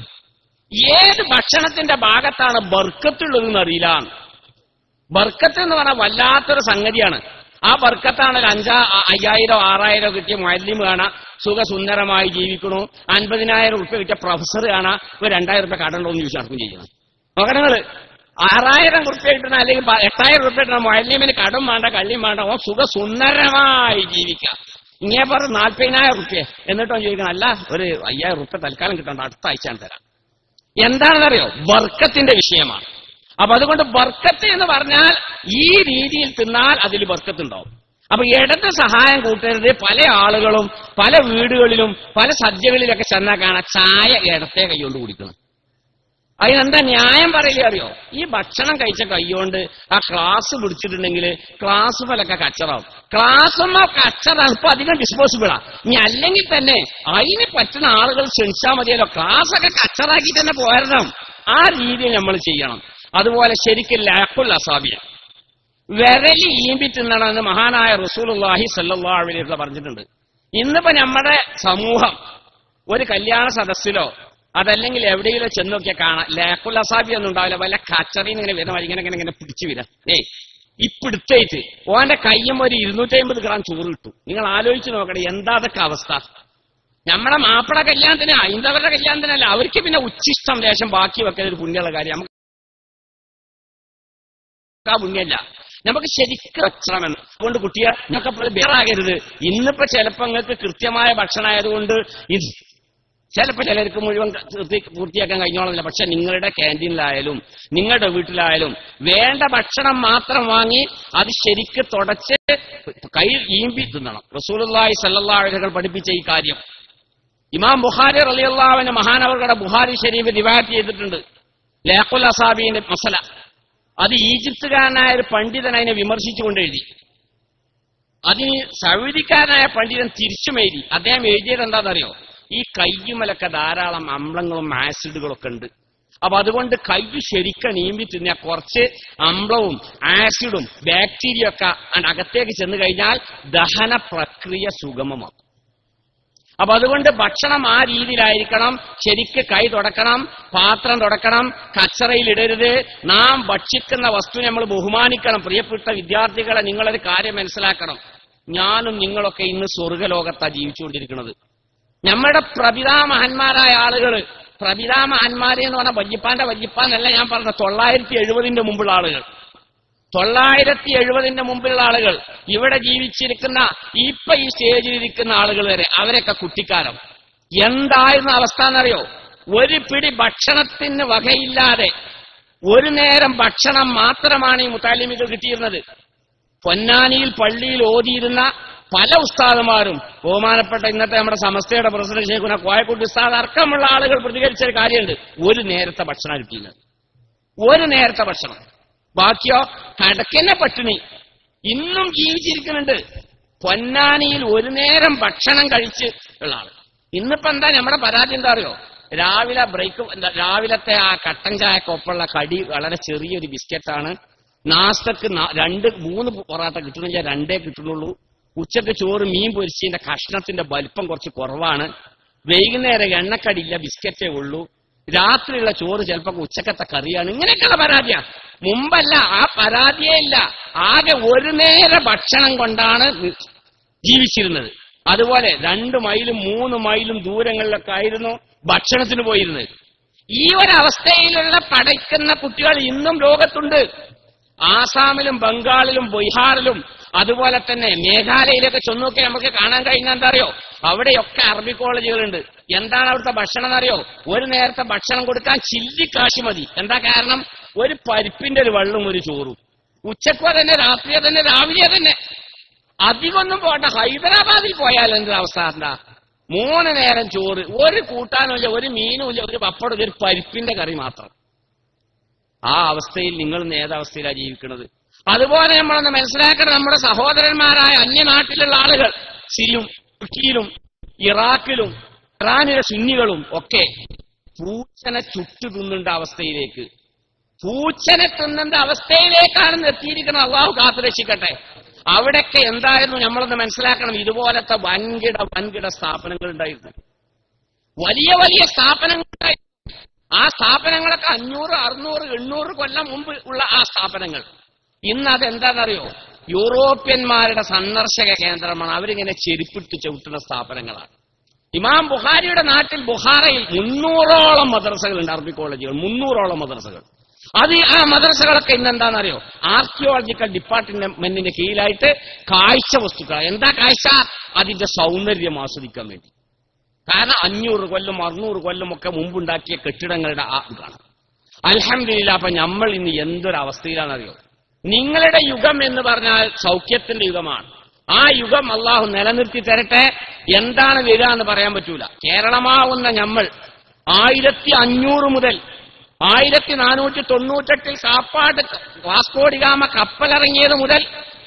ഏത് ഭക്ഷണത്തിന്റെ ഭാഗത്താണ് ബർക്കത്തുള്ളതെന്ന് അറിയില്ല. ബർക്കത്ത് എന്ന് പറഞ്ഞാൽ വല്ലാത്തൊരു സംഗതിയാണ്. ആ ബർക്കത്താണ് ഒരു അഞ്ചാ അയ്യായിരം ആറായിരം കിട്ടിയ മുഅല്ലിം കാണാം, സുഖസുന്ദരമായി ജീവിക്കണു. അൻപതിനായിരം ഉറുപ്പ്യ കിട്ടിയ പ്രൊഫസർ കാണാം, ഒരു രണ്ടായിരം രൂപ കടണ്ടോ എന്ന് ചോദിച്ചു നടക്കും ചെയ്യണം. നോക്കണങ്ങള് ആറായിരം റുപ്യ കിട്ടുന്ന അല്ലെങ്കിൽ എട്ടായിരം റുപ്യ കിട്ടുന്ന മുഅല്ലിമിന് കടും വേണ്ട കള്ളിയും വേണ്ട ഓ സുഖസുന്ദരമായി ജീവിക്കാം. ഇങ്ങനെ പറഞ്ഞ നാൽപ്പതിനായിരം റുപ്യ എന്നിട്ടോ ചോദിക്കണം, അല്ല ഒരു അയ്യായിരം റുപ്യ തൽക്കാലം കിട്ടണ്ട, അടുത്ത ആഴ്ച തരാം. എന്താണെന്നറിയോ? ബർക്കത്തിന്റെ വിഷയമാണ്. അപ്പൊ അതുകൊണ്ട് ബർക്കത്ത് എന്ന് പറഞ്ഞാൽ ഈ രീതിയിൽ തിന്നാൽ അതിൽ ബർക്കത്തുണ്ടാവും. അപ്പൊ ഇടത് സഹായം കൂട്ടരുത്. പല ആളുകളും പല വീടുകളിലും പല സദ്യകളിലൊക്കെ ചെന്നാൽ കാണാം ചായ ഇടത്തെ കൈകൊണ്ട് കുടിക്കണം. അതിനെന്താ ന്യായം പറയില്ല അറിയോ? ഈ ഭക്ഷണം കഴിച്ച കൈകൊണ്ട് ആ ക്ലാസ് പിടിച്ചിട്ടുണ്ടെങ്കിൽ ക്ലാസ് പോലൊക്കെ കച്ചറാവും. ക്ലാസ്സുമ്മ കച്ചറാണ് ഇപ്പൊ അധികം ഡിസ്പോസിബിളാ. ഇനി അല്ലെങ്കിൽ തന്നെ അതിന് പറ്റുന്ന ആളുകൾ ക്ഷണിച്ചാൽ മതിയല്ലോ. ക്ലാസ്സൊക്കെ കച്ചറാക്കി തന്നെ പോരണം. ആ രീതിയിൽ നമ്മൾ ചെയ്യണം. അതുപോലെ ശരിക്കും ലാഖുൽ അസാബിയ വിരലി ഈമ്പി തിന്നണമെന്ന് മഹാനായ റസൂലുള്ളാഹി സ്വല്ലല്ലാഹു അലൈഹി വസല്ലം പറഞ്ഞിട്ടുണ്ട്. ഇന്നിപ്പോ നമ്മുടെ സമൂഹം ഒരു കല്യാണ സദസ്സിലോ അതല്ലെങ്കിൽ എവിടെയെങ്കിലും ചെന്ന് നോക്കിയാൽ കാണാം ലാഖുൽ അസാബി ഒന്നും ഉണ്ടാവില്ല. വല്ല കച്ചറിന്ന് ഇങ്ങനെ വരുന്ന വഴി ഇങ്ങനെ ഇങ്ങനെ ഇങ്ങനെ പിടിച്ചു വരാം. ഏയ് ഇപ്പിടുത്തേറ്റ് ഓന്റെ കയ്യും ഒരു ഇരുന്നൂറ്റി അമ്പത് ഗ്രാം ചോറ് കിട്ടും. നിങ്ങൾ ആലോചിച്ച് നോക്കണേ എന്താ അതൊക്കെ അവസ്ഥ. നമ്മുടെ മാപ്പിള കല്യാണത്തിന് ഹൈന്ദവരുടെ കല്യാണത്തിനല്ല, അവർക്ക് പിന്നെ ഉച്ചിഷ്ടം ലേശം ബാക്കി വെക്കുന്ന ഒരു പുണ്യമുള്ള കാര്യം. നമുക്ക് ആ പുണ്യല്ല, നമുക്ക് ശരിക്കും ഭക്ഷണമെന്ന്. അതുകൊണ്ട് കുട്ടിയെ ഞങ്ങൾക്ക് ബേറാകരുത്. ഇന്നിപ്പോ ചിലപ്പോ നിങ്ങൾക്ക് കൃത്യമായ ഭക്ഷണമായതുകൊണ്ട് ഇത് ചിലപ്പോ ചിലർക്ക് മുഴുവൻ പൂർത്തിയാക്കാൻ കഴിഞ്ഞോളന്നില്ല. പക്ഷെ നിങ്ങളുടെ ക്യാൻറ്റീനിലായാലും നിങ്ങളുടെ വീട്ടിലായാലും വേണ്ട ഭക്ഷണം മാത്രം വാങ്ങി അത് ശരിക്ക് തുടച്ച് കൈ ഈമ്പി തിന്നണം. റസൂലുള്ളാഹി സ്വല്ലല്ലാഹു അലൈഹി വസല്ലം പഠിപ്പിച്ച ഈ കാര്യം ഇമാം ബുഖാരി റളിയല്ലാഹു അൻഹു മഹാനവർകളുടെ ബുഖാരി ശരീഫ് റിവായത്ത് ചെയ്തിട്ടുണ്ട്. ലാഖുൽ അസാബിന്റെ മസല അത് ഈജിപ്തുകാരനായ ഒരു പണ്ഡിതൻ അതിനെ വിമർശിച്ചുകൊണ്ട് എഴുതി. അതിന് സൗദിക്കാരനായ പണ്ഡിതൻ തിരിച്ചും എഴുതി. അദ്ദേഹം എഴുതിയത് എന്താണെന്നറിയോ? ഈ കയ്യുമലൊക്കെ ധാരാളം അമ്ലങ്ങളും ആസിഡുകളൊക്കെ ഉണ്ട്. അപ്പൊ അതുകൊണ്ട് കൈ ശരിക്കും നീമ്പി തിന്നാ കുറച്ച് അമ്ലവും ആസിഡും ബാക്ടീരിയ ഒക്കെ അകത്തേക്ക് ചെന്ന് കഴിഞ്ഞാൽ ദഹന പ്രക്രിയ സുഗമമാക്കും. അപ്പൊ അതുകൊണ്ട് ഭക്ഷണം ആ രീതിയിലായിരിക്കണം. ശരിക്ക് കൈ തുടക്കണം, പാത്രം തുടക്കണം, കച്ചറയിലിടരുത്. നാം ഭക്ഷിക്കുന്ന വസ്തു നമ്മൾ ബഹുമാനിക്കണം. പ്രിയപ്പെട്ട വിദ്യാർത്ഥികളെ, നിങ്ങളൊരു കാര്യം മനസ്സിലാക്കണം. ഞാനും നിങ്ങളൊക്കെ ഇന്ന് സ്വർഗലോകത്താണ് ജീവിച്ചുകൊണ്ടിരിക്കുന്നത്. നമ്മുടെ പ്രപിതാമഹന്മാരായ ആളുകൾ, പ്രപിതാമഹന്മാരെ എന്ന് പറഞ്ഞാൽ വല്യപ്പാന്റെ വല്യപ്പാന്നല്ല ഞാൻ പറഞ്ഞ, തൊള്ളായിരത്തി എഴുപതിന്റെ മുമ്പുള്ള ആളുകൾ, തൊള്ളായിരത്തി എഴുപതിന്റെ മുമ്പിലുള്ള ആളുകൾ, ഇവിടെ ജീവിച്ചിരിക്കുന്ന ഇപ്പൊ ഈ സ്റ്റേജിലിരിക്കുന്ന ആളുകൾ വരെ, അവരൊക്കെ കുട്ടിക്കാലം എന്തായിരുന്ന അവസ്ഥ എന്നറിയോ? ഒരു പിടി ഭക്ഷണത്തിന് വകയില്ലാതെ ഒരു നേരം ഭക്ഷണം മാത്രമാണ് ഈ മുത്താലിമികൾ കിട്ടിയിരുന്നത്. പൊന്നാനിയിൽ പള്ളിയിൽ ഓതിയിരുന്ന പല ഉസ്താദുമാരും, ബഹുമാനപ്പെട്ട ഇന്നത്തെ നമ്മുടെ സമസ്തയുടെ പ്രസിഡന്റ് ശേഖുന കോയക്കുട്ടി ഉസ്താദ് അടക്കമുള്ള ആളുകൾ പ്രതികരിച്ചൊരു കാര്യമുണ്ട്. ഒരു നേരത്തെ ഭക്ഷണം കിട്ടിയിരുന്നത്, ഒരു നേരത്തെ ഭക്ഷണം. ബാക്കിയോ കടക്കന്നെ പട്ടിണി. ഇന്നും ജീവിച്ചിരിക്കുന്നുണ്ട്. പൊന്നാനിയിൽ ഒരു നേരം ഭക്ഷണം കഴിച്ച് ഉള്ള ആള്. ഇന്നിപ്പോ എന്താ നമ്മുടെ പരാതി എന്താ അറിയോ? രാവിലെ ബ്രേക്ക്, രാവിലത്തെ ആ കട്ടൻ ചായക്കൊപ്പുള്ള കടി വളരെ ചെറിയൊരു ബിസ്ക്കറ്റാണ്. നാസ്തക്ക് രണ്ട് മൂന്ന് പൊറാട്ട കിട്ടണമെങ്കിൽ രണ്ടേ കിട്ടുന്നുള്ളൂ. ഉച്ചക്ക് ചോറ് മീൻ പൊരിച്ചതിന്റെ കഷ്ണത്തിന്റെ വലിപ്പം കുറച്ച് കുറവാണ്. വൈകുന്നേരം എണ്ണക്കടിയില്ല, ബിസ്ക്കറ്റേ ഉള്ളൂ. രാത്രിയുള്ള ചോറ് ചിലപ്പോൾ ഉച്ചക്കത്തെ കറിയാണ്. ഇങ്ങനെയൊക്കെയുള്ള പരാതിയാ. മുമ്പല്ല, ആ പരാതിയേ ഇല്ല. ആകെ ഒരു നേര ഭക്ഷണം കൊണ്ടാണ് ജീവിച്ചിരുന്നത്. അതുപോലെ രണ്ട് മൈലും മൂന്ന് മൈലും ദൂരങ്ങളിലൊക്കെ ആയിരുന്നു ഭക്ഷണത്തിന് പോയിരുന്നത്. ഈ ഒരവസ്ഥയിലുള്ള പഠിക്കുന്ന കുട്ടികൾ ഇന്നും ലോകത്തുണ്ട്. ആസാമിലും ബംഗാളിലും ബീഹാറിലും അതുപോലെ തന്നെ മേഘാലയയിലൊക്കെ ചെന്നൊക്കെ നമുക്ക് കാണാൻ കഴിഞ്ഞാൽ എന്താ അറിയോ? അവിടെയൊക്കെ അറബി കോളേജുകളുണ്ട്. എന്താണ് അവിടുത്തെ ഭക്ഷണം എന്നറിയോ? ഒരു നേരത്തെ ഭക്ഷണം കൊടുക്കാൻ ചില്ലിക്കാശ് മതി. എന്താ കാരണം? ഒരു പരിപ്പിന്റെ ഒരു വെള്ളം ഒരു ചോറും. ഉച്ചക്കോ തന്നെ രാത്രിയോ തന്നെ രാവിലെയോ തന്നെ. അധികമൊന്നും പോട്ടെ, ഹൈദരാബാദിൽ പോയാൽ എന്താ അവസ്ഥ? എന്താ മൂന്ന് നേരം ചോറ്, ഒരു കൂട്ടാനുമില്ല, ഒരു മീനുമില്ല, ഒരു പപ്പടം, ഒരു പരിപ്പിന്റെ കറി മാത്രം. ആ അവസ്ഥയിൽ നിങ്ങൾ ഏതവസ്ഥയിലാണ് ജീവിക്കുന്നത്? അതുപോലെ നമ്മളൊന്ന് മനസ്സിലാക്കണം. നമ്മുടെ സഹോദരന്മാരായ അന്യനാട്ടിലുള്ള ആളുകൾ സിരിയും തുർക്കിയിലും ഇറാഖിലും ഇറാനിലെ സുന്നികളും ഒക്കെ പൂച്ചനെ ചുട്ടു തിന്നേണ്ട അവസ്ഥയിലേക്ക്, പൂച്ചനെ തിന്നേണ്ട അവസ്ഥയിലേക്കാണ് എത്തിയിരിക്കുന്നത്. അള്ളാഹു കാത്തുരക്ഷിക്കട്ടെ. അവിടെയൊക്കെ എന്തായിരുന്നു നമ്മളൊന്ന് മനസ്സിലാക്കണം. ഇതുപോലത്തെ വൻകിട വൻകിട സ്ഥാപനങ്ങൾ ഉണ്ടായിരുന്നു, വലിയ വലിയ സ്ഥാപനങ്ങൾ ഉണ്ടായിരുന്നു. ആ സ്ഥാപനങ്ങളൊക്കെ അഞ്ഞൂറ് അറുന്നൂറ് എണ്ണൂറ് കൊല്ലം മുമ്പ് ഉള്ള ആ സ്ഥാപനങ്ങൾ ഇന്ന് അതെന്താണെന്നറിയോ? യൂറോപ്യന്മാരുടെ സന്ദർശക കേന്ദ്രമാണ്. അവരിങ്ങനെ ചെരുപ്പിട്ട് ചവിട്ടുന്ന സ്ഥാപനങ്ങളാണ്. ഇമാം ബുഖാരിയുടെ നാട്ടിൽ ബുഖാറയിൽ മുന്നൂറോളം മദ്രസകളുണ്ട്, അറബി കോളേജുകൾ, മുന്നൂറോളം മദ്രസകൾ. അത് ആ മദ്രസകളൊക്കെ ഇന്നെന്താണെന്നറിയോ, ആർക്കിയോളജിക്കൽ ഡിപ്പാർട്ട്മെന്റിന്റെ കീഴിലായിട്ട് കാഴ്ച വസ്തുക്കൾ. എന്താ കാഴ്ച? അതിന്റെ സൗന്ദര്യം ആസ്വദിക്കാൻ വേണ്ടി. കാരണം അഞ്ഞൂറ് കൊല്ലം അറുന്നൂറ് കൊല്ലം ഒക്കെ മുമ്പുണ്ടാക്കിയ കെട്ടിടങ്ങളുടെ ആ ഇതാണ്. അൽഹംദുലില്ലാ. അപ്പൊ നമ്മൾ ഇന്ന് എന്തൊരവസ്ഥയിലാണെന്നറിയോ? നിങ്ങളുടെ യുഗം എന്ന് പറഞ്ഞാൽ സൗഖ്യത്തിന്റെ യുഗമാണ്. ആ യുഗം അള്ളാഹു നിലനിർത്തി തരട്ടെ. എന്താണ് വരിക എന്ന് പറയാൻ പറ്റൂല. കേരളമാവുന്ന നമ്മൾ ആയിരത്തി അഞ്ഞൂറ് മുതൽ ആയിരത്തി നാനൂറ്റി തൊണ്ണൂറ്റെട്ടിൽ കാപ്പാട് വാസ്കോഡിഗാമ കപ്പലിറങ്ങിയത് മുതൽ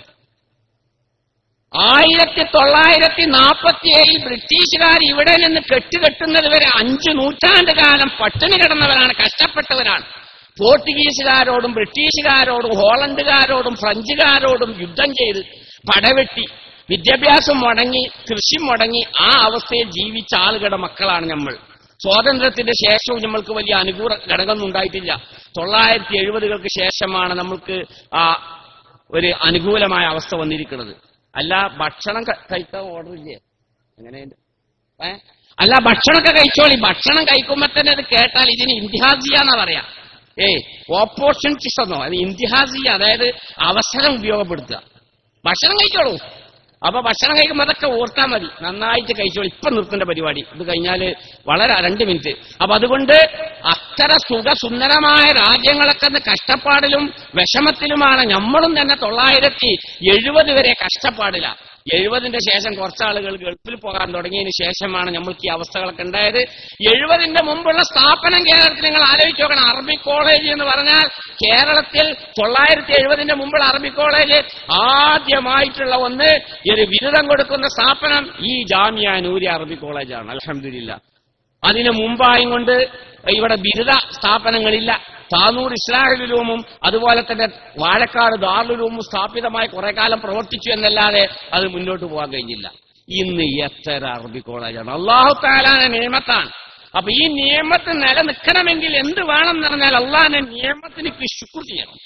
ആയിരത്തി തൊള്ളായിരത്തി നാൽപ്പത്തി ഏഴിൽ ബ്രിട്ടീഷുകാർ ഇവിടെ നിന്ന് കെട്ടുകെട്ടുന്നത് വരെ അഞ്ചു നൂറ്റാണ്ട് കാലം പട്ടിണി കിടന്നവരാണ്, കഷ്ടപ്പെട്ടവരാണ്. പോർച്ചുഗീസുകാരോടും ബ്രിട്ടീഷുകാരോടും ഹോളണ്ടുകാരോടും ഫ്രഞ്ചുകാരോടും യുദ്ധം ചെയ്ത് പടവെട്ടി വിദ്യാഭ്യാസം മുടങ്ങി കൃഷി മുടങ്ങി ആ അവസ്ഥയിൽ ജീവിച്ച ആളുകളുടെ മക്കളാണ് നമ്മൾ. സ്വാതന്ത്ര്യത്തിന്റെ ശേഷവും നമ്മൾക്ക് വലിയ അനുകൂല ഘടകമൊന്നും ഉണ്ടായിട്ടില്ല. തൊള്ളായിരത്തി എഴുപതുകൾക്ക് ശേഷമാണ് നമ്മൾക്ക് ആ ഒരു അനുകൂലമായ അവസ്ഥ വന്നിരിക്കുന്നത്. അല്ല ഭക്ഷണം കഴിക്കാൻ ഓർഡർ ഇല്ലേ? എങ്ങനെ ഏ അല്ല ഭക്ഷണമൊക്കെ കഴിച്ചോളി. ഭക്ഷണം കഴിക്കുമ്പോ തന്നെ അത് കേട്ടാൽ ഇതിന് ഇന്തിഹാസിയ എന്നാ പറയാ. ഏയ് ഓപ്പർച്യൂണിറ്റീസ് എന്നോ, അത് ഇന്തിഹാസിയ, അതായത് അവസരം ഉപയോഗപ്പെടുത്തുക. ഭക്ഷണം കഴിച്ചോളൂ. അപ്പൊ ഭക്ഷണം കഴിക്കുമ്പോൾ അതൊക്കെ ഓർത്താൽ മതി, നന്നായിട്ട് കഴിച്ചോളൂ. ഇപ്പൊ നിർത്തേണ്ട പരിപാടി, ഇത് കഴിഞ്ഞാല് വളരെ രണ്ട് മിനിറ്റ്. അപ്പൊ അതുകൊണ്ട് അത്ര സുഖസുന്ദരമായ രാജ്യങ്ങളൊക്കെ കഷ്ടപ്പാടിലും വിഷമത്തിലുമാണ്. നമ്മളും തന്നെ തൊള്ളായിരത്തി എഴുപത് വരെ കഷ്ടപ്പാടില്ല. എഴുപതിന്റെ ശേഷം കുറച്ചാളുകൾ ഗൾഫിൽ പോകാൻ തുടങ്ങിയതിന് ശേഷമാണ് നമ്മൾക്ക് ഈ അവസ്ഥകളൊക്കെ ഉണ്ടായത്. എഴുപതിന്റെ മുമ്പുള്ള സ്ഥാപനം കേരളത്തിൽ നിങ്ങൾ ആലോചിച്ച് നോക്കണം. അറബിക് കോളേജ് എന്ന് പറഞ്ഞാൽ കേരളത്തിൽ തൊള്ളായിരത്തി എഴുപതിന്റെ മുമ്പുള്ള അറബിക് കോളേജ് ആദ്യമായിട്ടുള്ള ഒന്ന് ഒരു ബിരുദം കൊടുക്കുന്ന സ്ഥാപനം ഈ ജാമിയ നൂരിയ അറബിക് കോളേജാണ്. അൽഹംദുലില്ലാ. അതിനു മുമ്പായും കൊണ്ട് ഇവിടെ ബിരുദ സ്ഥാപനങ്ങളില്ല. താനൂർ ഇസ്ലാഹുലൂമും അതുപോലെ തന്നെ വാഴക്കാട് ദാറുലൂമും സ്ഥാപിതമായി കുറെ കാലം പ്രവർത്തിച്ചു എന്നല്ലാതെ അത് മുന്നോട്ട് പോകാൻ കഴിഞ്ഞില്ല. ഇന്ന് എത്ര അറബി കോളേജാണ്! അള്ളാഹു തആലയുടെ നിയമത്താണ്. അപ്പൊ ഈ നിയമത്ത് നിലനിൽക്കണമെങ്കിൽ എന്ത് വേണം എന്ന് പറഞ്ഞാൽ അള്ളാഹിന്റെ നിയമത്തിന് ശുക്ർ ചെയ്യണം.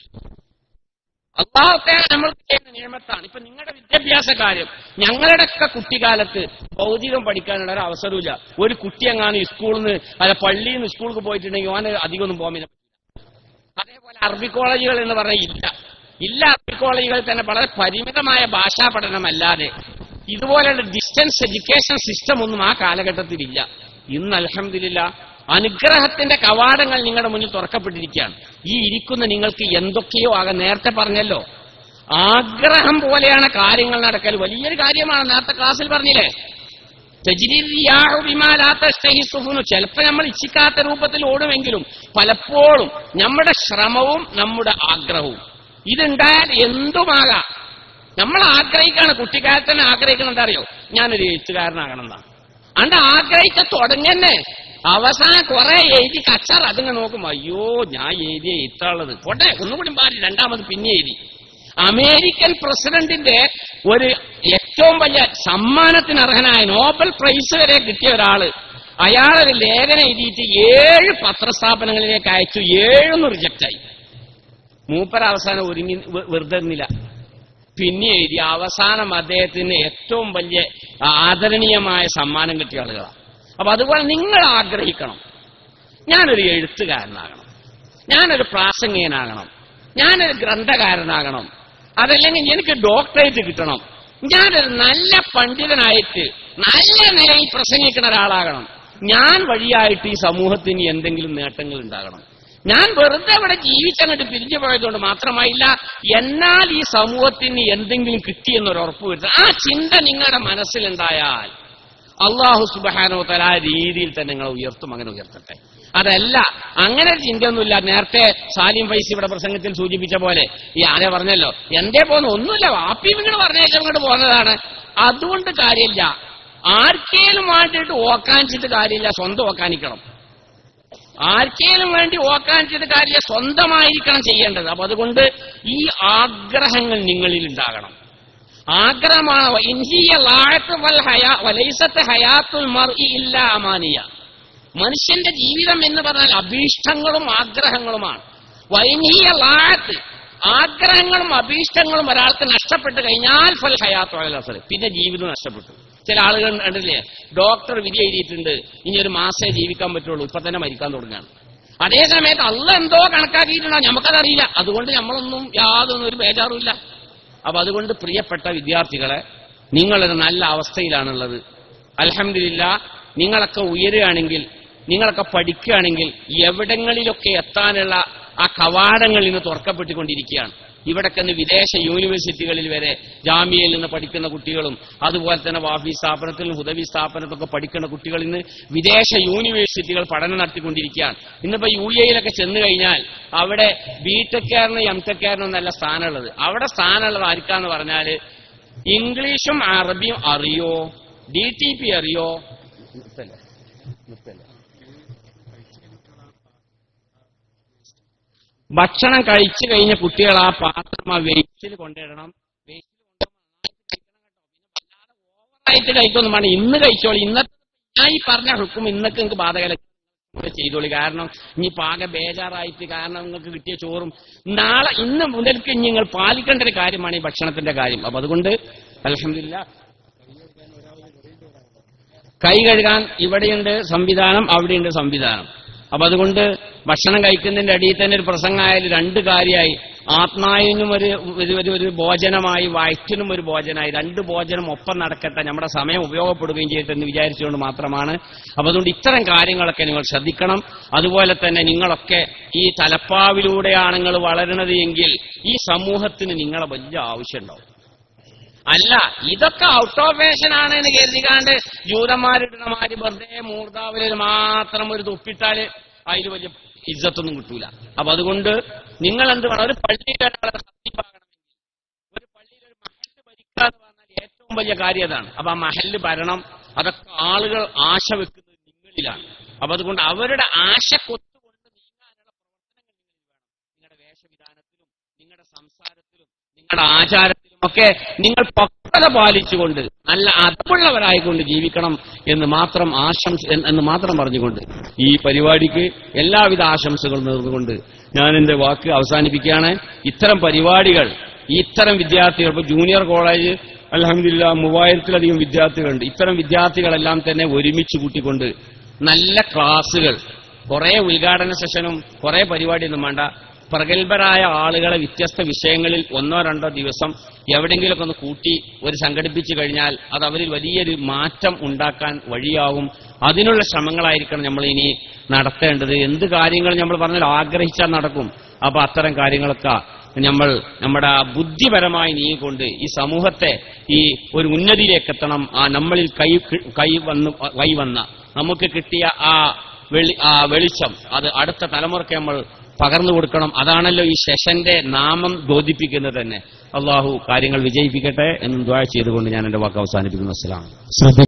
അള്ളാഹു തആല നമ്മൾക്ക് ചെയ്യുന്ന നിയമത്താണ്. ഇപ്പൊ നിങ്ങളുടെ വിദ്യാഭ്യാസ കാര്യം, ഞങ്ങളുടെയൊക്കെ കുട്ടിക്കാലത്ത് ഭൗതികം പഠിക്കാനുള്ള ഒരു അവസരമില്ല. ഒരു കുട്ടി എങ്ങാനും സ്കൂളിൽ നിന്ന് അല്ല പള്ളിയിൽ നിന്ന് സ്കൂളിൽ പോയിട്ടുണ്ടെങ്കിൽ ഓന് അധികമൊന്നും പോകാൻ. അതേപോലെ അറബി കോളേജുകൾ എന്ന് പറഞ്ഞാൽ ഇല്ല ഇല്ല അറബി കോളേജുകളിൽ തന്നെ വളരെ പരിമിതമായ ഭാഷാ പഠനമല്ലാതെ ഇതുപോലെയുള്ള ഡിസ്റ്റൻസ് എഡ്യൂക്കേഷൻ സിസ്റ്റം ഒന്നും ആ കാലഘട്ടത്തിലില്ല. ഇന്ന് അൽഹംദുലില്ലാ അനുഗ്രഹത്തിന്റെ കവാടങ്ങൾ നിങ്ങളുടെ മുന്നിൽ തുറക്കപ്പെട്ടിരിക്കുകയാണ്. ഈ ഇരിക്കുന്ന നിങ്ങൾക്ക് എന്തൊക്കെയോ ആകാം. നേരത്തെ പറഞ്ഞല്ലോ, ആഗ്രഹം പോലെയാണ് കാര്യങ്ങൾ നടക്കൽ. വലിയൊരു കാര്യമാണ്. നേരത്തെ ക്ലാസ്സിൽ പറഞ്ഞില്ലേ, ചിലപ്പോ നമ്മൾ ഇച്ഛിക്കാത്ത രൂപത്തിൽ ഓടുമെങ്കിലും പലപ്പോഴും നമ്മുടെ ശ്രമവും നമ്മുടെ ആഗ്രഹവും ഇതുണ്ടായാൽ എന്തുമാകാം. നമ്മൾ ആഗ്രഹിക്കാണ്, കുട്ടിക്കാലത്ത് തന്നെ ആഗ്രഹിക്കണം. എന്താ അറിയോ, ഞാനൊരു എഴുത്തുകാരനാകണം എന്നാണ്. അണ്ട് ആഗ്രഹിച്ച തുടങ്ങന്നെ അവസാനം കുറെ എഴുതി കച്ചാർ അതിങ്ങനെ നോക്കും, അയ്യോ ഞാൻ എഴുതിയ എഴുത്താളത് പോട്ടെ ഒന്നുകൂടി മാറി രണ്ടാമത് പിന്നെ എഴുതി. അമേരിക്കൻ പ്രസിഡന്റിന്റെ ഒരു ഏറ്റവും വലിയ സമ്മാനത്തിന് അർഹനായ നോബൽ പ്രൈസ് വരെ കിട്ടിയ ഒരാള് അയാളൊരു ലേഖനം എഴുതിയിട്ട് ഏഴ് പത്രസ്ഥാപനങ്ങളിലേക്ക് അയച്ചു. ഏഴൊന്ന് റിജക്റ്റായി. മൂപ്പര അവസാനം ഒരുങ്ങി വെറുതെ നിന്നില്ല, പിന്നെ എഴുതി. അവസാനം അദ്ദേഹത്തിന് ഏറ്റവും വലിയ ആദരണീയമായ സമ്മാനം കിട്ടിയ ആളുകളാണ്. അപ്പൊ അതുപോലെ നിങ്ങൾ ആഗ്രഹിക്കണം, ഞാനൊരു എഴുത്തുകാരനാകണം, ഞാനൊരു പ്രാസംഗികനാകണം, ഞാനൊരു ഗ്രന്ഥകാരനാകണം, അതല്ലെങ്കിൽ എനിക്ക് ഡോക്ടറേറ്റ് കിട്ടണം, ഞാനൊരു നല്ല പണ്ഡിതനായിട്ട് നല്ല നിലയിൽ പ്രസംഗിക്കുന്ന ഒരാളാകണം, ഞാൻ വഴിയായിട്ട് ഈ സമൂഹത്തിന് എന്തെങ്കിലും നേട്ടങ്ങൾ ഉണ്ടാകണം, ഞാൻ വെറുതെ അവിടെ ജീവിച്ചങ്ങോട്ട് പിരിഞ്ഞു പോയതുകൊണ്ട് മാത്രമായില്ല, എന്നാൽ ഈ സമൂഹത്തിന് എന്തെങ്കിലും കിട്ടിയെന്നൊരു ഉറപ്പ് വരുത്തുക. ആ ചിന്ത നിങ്ങളുടെ മനസ്സിലുണ്ടായാൽ അള്ളാഹു സുബ്ഹാനഹു വ തആല ആ രീതിയിൽ തന്നെ നിങ്ങളെ ഉയർത്തും. അങ്ങനെ ഉയർത്തട്ടെ. അതല്ല അങ്ങനെ ഒരു ചിന്തയൊന്നുമില്ല. നേരത്തെ സാലിം ഫൈസി ഇവിടെ പ്രസംഗത്തിൽ സൂചിപ്പിച്ച പോലെ ഈ ആരെ പറഞ്ഞല്ലോ, എന്തേ പോകുന്നു ഒന്നുമില്ല, വാപ്പി നിങ്ങൾ പറഞ്ഞേച്ചാൽ അങ്ങോട്ട് പോകുന്നതാണ്. അതുകൊണ്ട് കാര്യമില്ല. ആർക്കേലും വേണ്ടിയിട്ട് ഓക്കാനിച്ചിട്ട് കാര്യമില്ല, സ്വന്തം ഓക്കാനിക്കണം. ആർക്കേലും വേണ്ടി ഓക്കാനിച്ചിട്ട് കാര്യമില്ല, സ്വന്തമായിരിക്കണം ചെയ്യേണ്ടത്. അപ്പൊ അതുകൊണ്ട് ഈ ആഗ്രഹങ്ങൾ നിങ്ങളിൽ ഉണ്ടാകണം. ആഗ്രഹമാണ് മനുഷ്യന്റെ ജീവിതം എന്ന് പറഞ്ഞാൽ അഭീഷ്ടങ്ങളും ആഗ്രഹങ്ങളുമാണ്. വൈനീയ ലാഴത്ത്, ആഗ്രഹങ്ങളും അഭീഷ്ടങ്ങളും ഒരാൾക്ക് നഷ്ടപ്പെട്ട് കഴിഞ്ഞാൽ ഫൽ ഹയാത്ത് വലസൽ, പിന്നെ ജീവിതം നഷ്ടപ്പെട്ടു. ചില ആളുകൾ കണ്ടില്ലേ, ഡോക്ടർ വിധി എഴുതിയിട്ടുണ്ട്, ഇനി ഒരു മാസേ ജീവിക്കാൻ പറ്റുള്ളൂ, ഇപ്പൊ തന്നെ മരിക്കാൻ തുടങ്ങുകയാണ്. അതേ സമയത്ത് അള്ള എന്തോ കണക്കാക്കിയിട്ടുണ്ടോ നമുക്കതറിയില്ല. അതുകൊണ്ട് നമ്മളൊന്നും യാതൊന്നും ഒരു ബേജാറുമില്ല. അപ്പൊ അതുകൊണ്ട് പ്രിയപ്പെട്ട വിദ്യാർത്ഥികളെ, നിങ്ങളൊരു നല്ല അവസ്ഥയിലാണുള്ളത്. അൽഹംദുലില്ലാ, നിങ്ങളൊക്കെ ഉയരുകയാണെങ്കിൽ, നിങ്ങളൊക്കെ പഠിക്കുകയാണെങ്കിൽ എവിടങ്ങളിലൊക്കെ എത്താനുള്ള ആ കവാടങ്ങൾ ഇന്ന് തുറക്കപ്പെട്ടുകൊണ്ടിരിക്കുകയാണ്. ഇവിടൊക്കെ വിദേശ യൂണിവേഴ്സിറ്റികളിൽ വരെ ജാമ്യയിൽ നിന്ന് പഠിക്കുന്ന കുട്ടികളും അതുപോലെ തന്നെ വാഫി സ്ഥാപനത്തിലും ഹുദവി സ്ഥാപനത്തിലൊക്കെ പഠിക്കുന്ന കുട്ടികൾ ഇന്ന് വിദേശ യൂണിവേഴ്സിറ്റികൾ പഠനം നടത്തിക്കൊണ്ടിരിക്കുകയാണ്. ഇന്നിപ്പോ യു എയിലൊക്കെ ചെന്ന് കഴിഞ്ഞാൽ അവിടെ ബിടെക്കാരനും എം ടെക്കാരനും നല്ല സ്ഥാനമുള്ളത്. അവിടെ സ്ഥാനമുള്ളത് ആർക്കാന്ന് പറഞ്ഞാല് ഇംഗ്ലീഷും അറബിയും അറിയോ, ഡി ടി പി അറിയോ, ഭക്ഷണം കഴിച്ചു കഴിഞ്ഞ കുട്ടികൾ ആ പാത്രം ആ വേസ്റ്റിൽ കൊണ്ടിടണം. ഓവറായിട്ട് കഴിക്കൊന്നും വേണം. ഇന്ന് കഴിച്ചോളി. ഇന്നത്തെ ഞാൻ ഈ പറഞ്ഞ ഹുക്കും ഇന്നൊക്കെ നിങ്ങൾക്ക് ബാധകല ചെയ്തോളി. കാരണം ഇനി പാകെ ബേജാറായിട്ട്, കാരണം നിങ്ങൾക്ക് കിട്ടിയ ചോറും നാളെ ഇന്ന് മുതൽക്ക് ഇനി നിങ്ങൾ പാലിക്കേണ്ട ഒരു കാര്യമാണ് ഈ ഭക്ഷണത്തിന്റെ കാര്യം. അപ്പൊ അതുകൊണ്ട് അൽഹംദുലില്ലാ, കൈ കഴുകാൻ ഇവിടെയുണ്ട് സംവിധാനം, അവിടെയുണ്ട് സംവിധാനം. അപ്പൊ അതുകൊണ്ട് ഭക്ഷണം കഴിക്കുന്നതിന്റെ അടിയിൽ തന്നെ ഒരു പ്രസംഗമായാലും രണ്ട് കാര്യമായി. ആത്മാവിനും ഒരു ഒരു ഒരു ഭോജനമായി, വയറ്റിനും ഒരു ഭോജനമായി. രണ്ട് ഭോജനം ഒപ്പം നടക്കട്ടെ, നമ്മുടെ സമയം ഉപയോഗപ്പെടുകയും ചെയ്യട്ടെ എന്ന് വിചാരിച്ചുകൊണ്ട് മാത്രമാണ്. അപ്പൊ അതുകൊണ്ട് ഇത്തരം കാര്യങ്ങളൊക്കെ നിങ്ങൾ ശ്രദ്ധിക്കണം. അതുപോലെ തന്നെ നിങ്ങളൊക്കെ ഈ തലപ്പാവിലൂടെയാണ് നിങ്ങൾ വളരണത് എങ്കിൽ ഈ സമൂഹത്തിന് നിങ്ങളെ വലിയ ആവശ്യമുണ്ടാവും. അല്ല, ഇതൊക്കെ ഔട്ട് ഓഫ് ഫാഷൻ ആണ് എന്ന് കരുതിക്കാണ്ട് ജൂതന്മാരിടുന്ന മാതിരി വെറുതെ മൂർധാവിൽ മാത്രം ഒരു തുപ്പിട്ടാല് അതിൽ വലിയ ഇജ്ജത്തൊന്നും കിട്ടൂല. അപ്പൊ അതുകൊണ്ട് നിങ്ങൾ എന്ത് വേണം, ഒരു പള്ളിയിൽ ഒരാളെ സത്യമാകണമെങ്കിൽ, ഒരു പള്ളിയിൽ ഒരു മഹല്ല് ഭരിക്കുക എന്ന് പറഞ്ഞാൽ ഏറ്റവും വലിയ കാര്യം അതാണ്. അപ്പൊ ആ മഹല്ല് ഭരണം അതൊക്കെ ആളുകൾ ആശ വെക്കുന്നത് നിങ്ങളിലാണ്. അപ്പൊ അതുകൊണ്ട് അവരുടെ ആശ കൊത്തുകൊണ്ട് നീങ്ങാനുള്ള പ്രവർത്തനങ്ങൾ നിങ്ങളുടെ വേഷവിധാനത്തിലും നിങ്ങളുടെ സംസാരത്തിലും നിങ്ങളുടെ ആചാരത്തിലും ഒക്കെ നിങ്ങൾ പക്വത പാലിച്ചുകൊണ്ട് നല്ല അതവുള്ളവരായിക്കൊണ്ട് ജീവിക്കണം എന്ന് മാത്രം ആശംസ എന്ന് മാത്രം പറഞ്ഞുകൊണ്ട് ഈ പരിപാടിക്ക് എല്ലാവിധ ആശംസകളും നേർന്നുകൊണ്ട് ഞാൻ എന്റെ വാക്ക് അവസാനിപ്പിക്കുകയാണ്. ഇത്തരം പരിപാടികൾ, ഇത്തരം വിദ്യാർത്ഥികൾ, ഇപ്പൊ ജൂനിയർ കോളേജ് അൽഹംദുലില്ലാ മൂവായിരത്തിലധികം വിദ്യാർത്ഥികളുണ്ട്. ഇത്തരം വിദ്യാർത്ഥികളെല്ലാം തന്നെ ഒരുമിച്ച് കൂട്ടിക്കൊണ്ട് നല്ല ക്ലാസുകൾ, കുറെ ഉദ്ഘാടന സെഷനും കുറെ പരിപാടിയൊന്നും വേണ്ട, പ്രഗത്ഭരായ ആളുകളെ വ്യത്യസ്ത വിഷയങ്ങളിൽ ഒന്നോ രണ്ടോ ദിവസം എവിടെയെങ്കിലുമൊക്കെ ഒന്ന് കൂട്ടി ഒരു സംഘടിപ്പിച്ചു കഴിഞ്ഞാൽ അത് അവരിൽ വലിയൊരു മാറ്റം ഉണ്ടാക്കാൻ വഴിയാവും. അതിനുള്ള ശ്രമങ്ങളായിരിക്കണം നമ്മൾ ഇനി നടത്തേണ്ടത്. എന്ത് കാര്യങ്ങൾ നമ്മൾ പറഞ്ഞാൽ ആഗ്രഹിച്ചാൽ നടക്കും. അപ്പൊ അത്തരം കാര്യങ്ങളൊക്കെ നമ്മൾ നമ്മുടെ ബുദ്ധിപരമായി നീങ്ങിക്കൊണ്ട് ഈ സമൂഹത്തെ ഈ ഒരു ഉന്നതിയിലേക്ക് എത്തണം. ആ നമ്മളിൽ കൈ കൈ വന്ന് കൈ വന്ന നമുക്ക് കിട്ടിയ ആ വെളി ആ വെളിച്ചം അത് അടുത്ത തലമുറയ്ക്ക് നമ്മൾ പകർന്നു കൊടുക്കണം. അതാണല്ലോ ഈ സെഷന്റെ നാമം ബോധിപ്പിക്കുന്നത് തന്നെ. അള്ളാഹു കാര്യങ്ങൾ വിജയിപ്പിക്കട്ടെ എന്നും ദുആ ചെയ്തുകൊണ്ട് ഞാൻ എന്റെ വാക്ക് അവസാനിപ്പിക്കുന്നു. അസ്സലാം.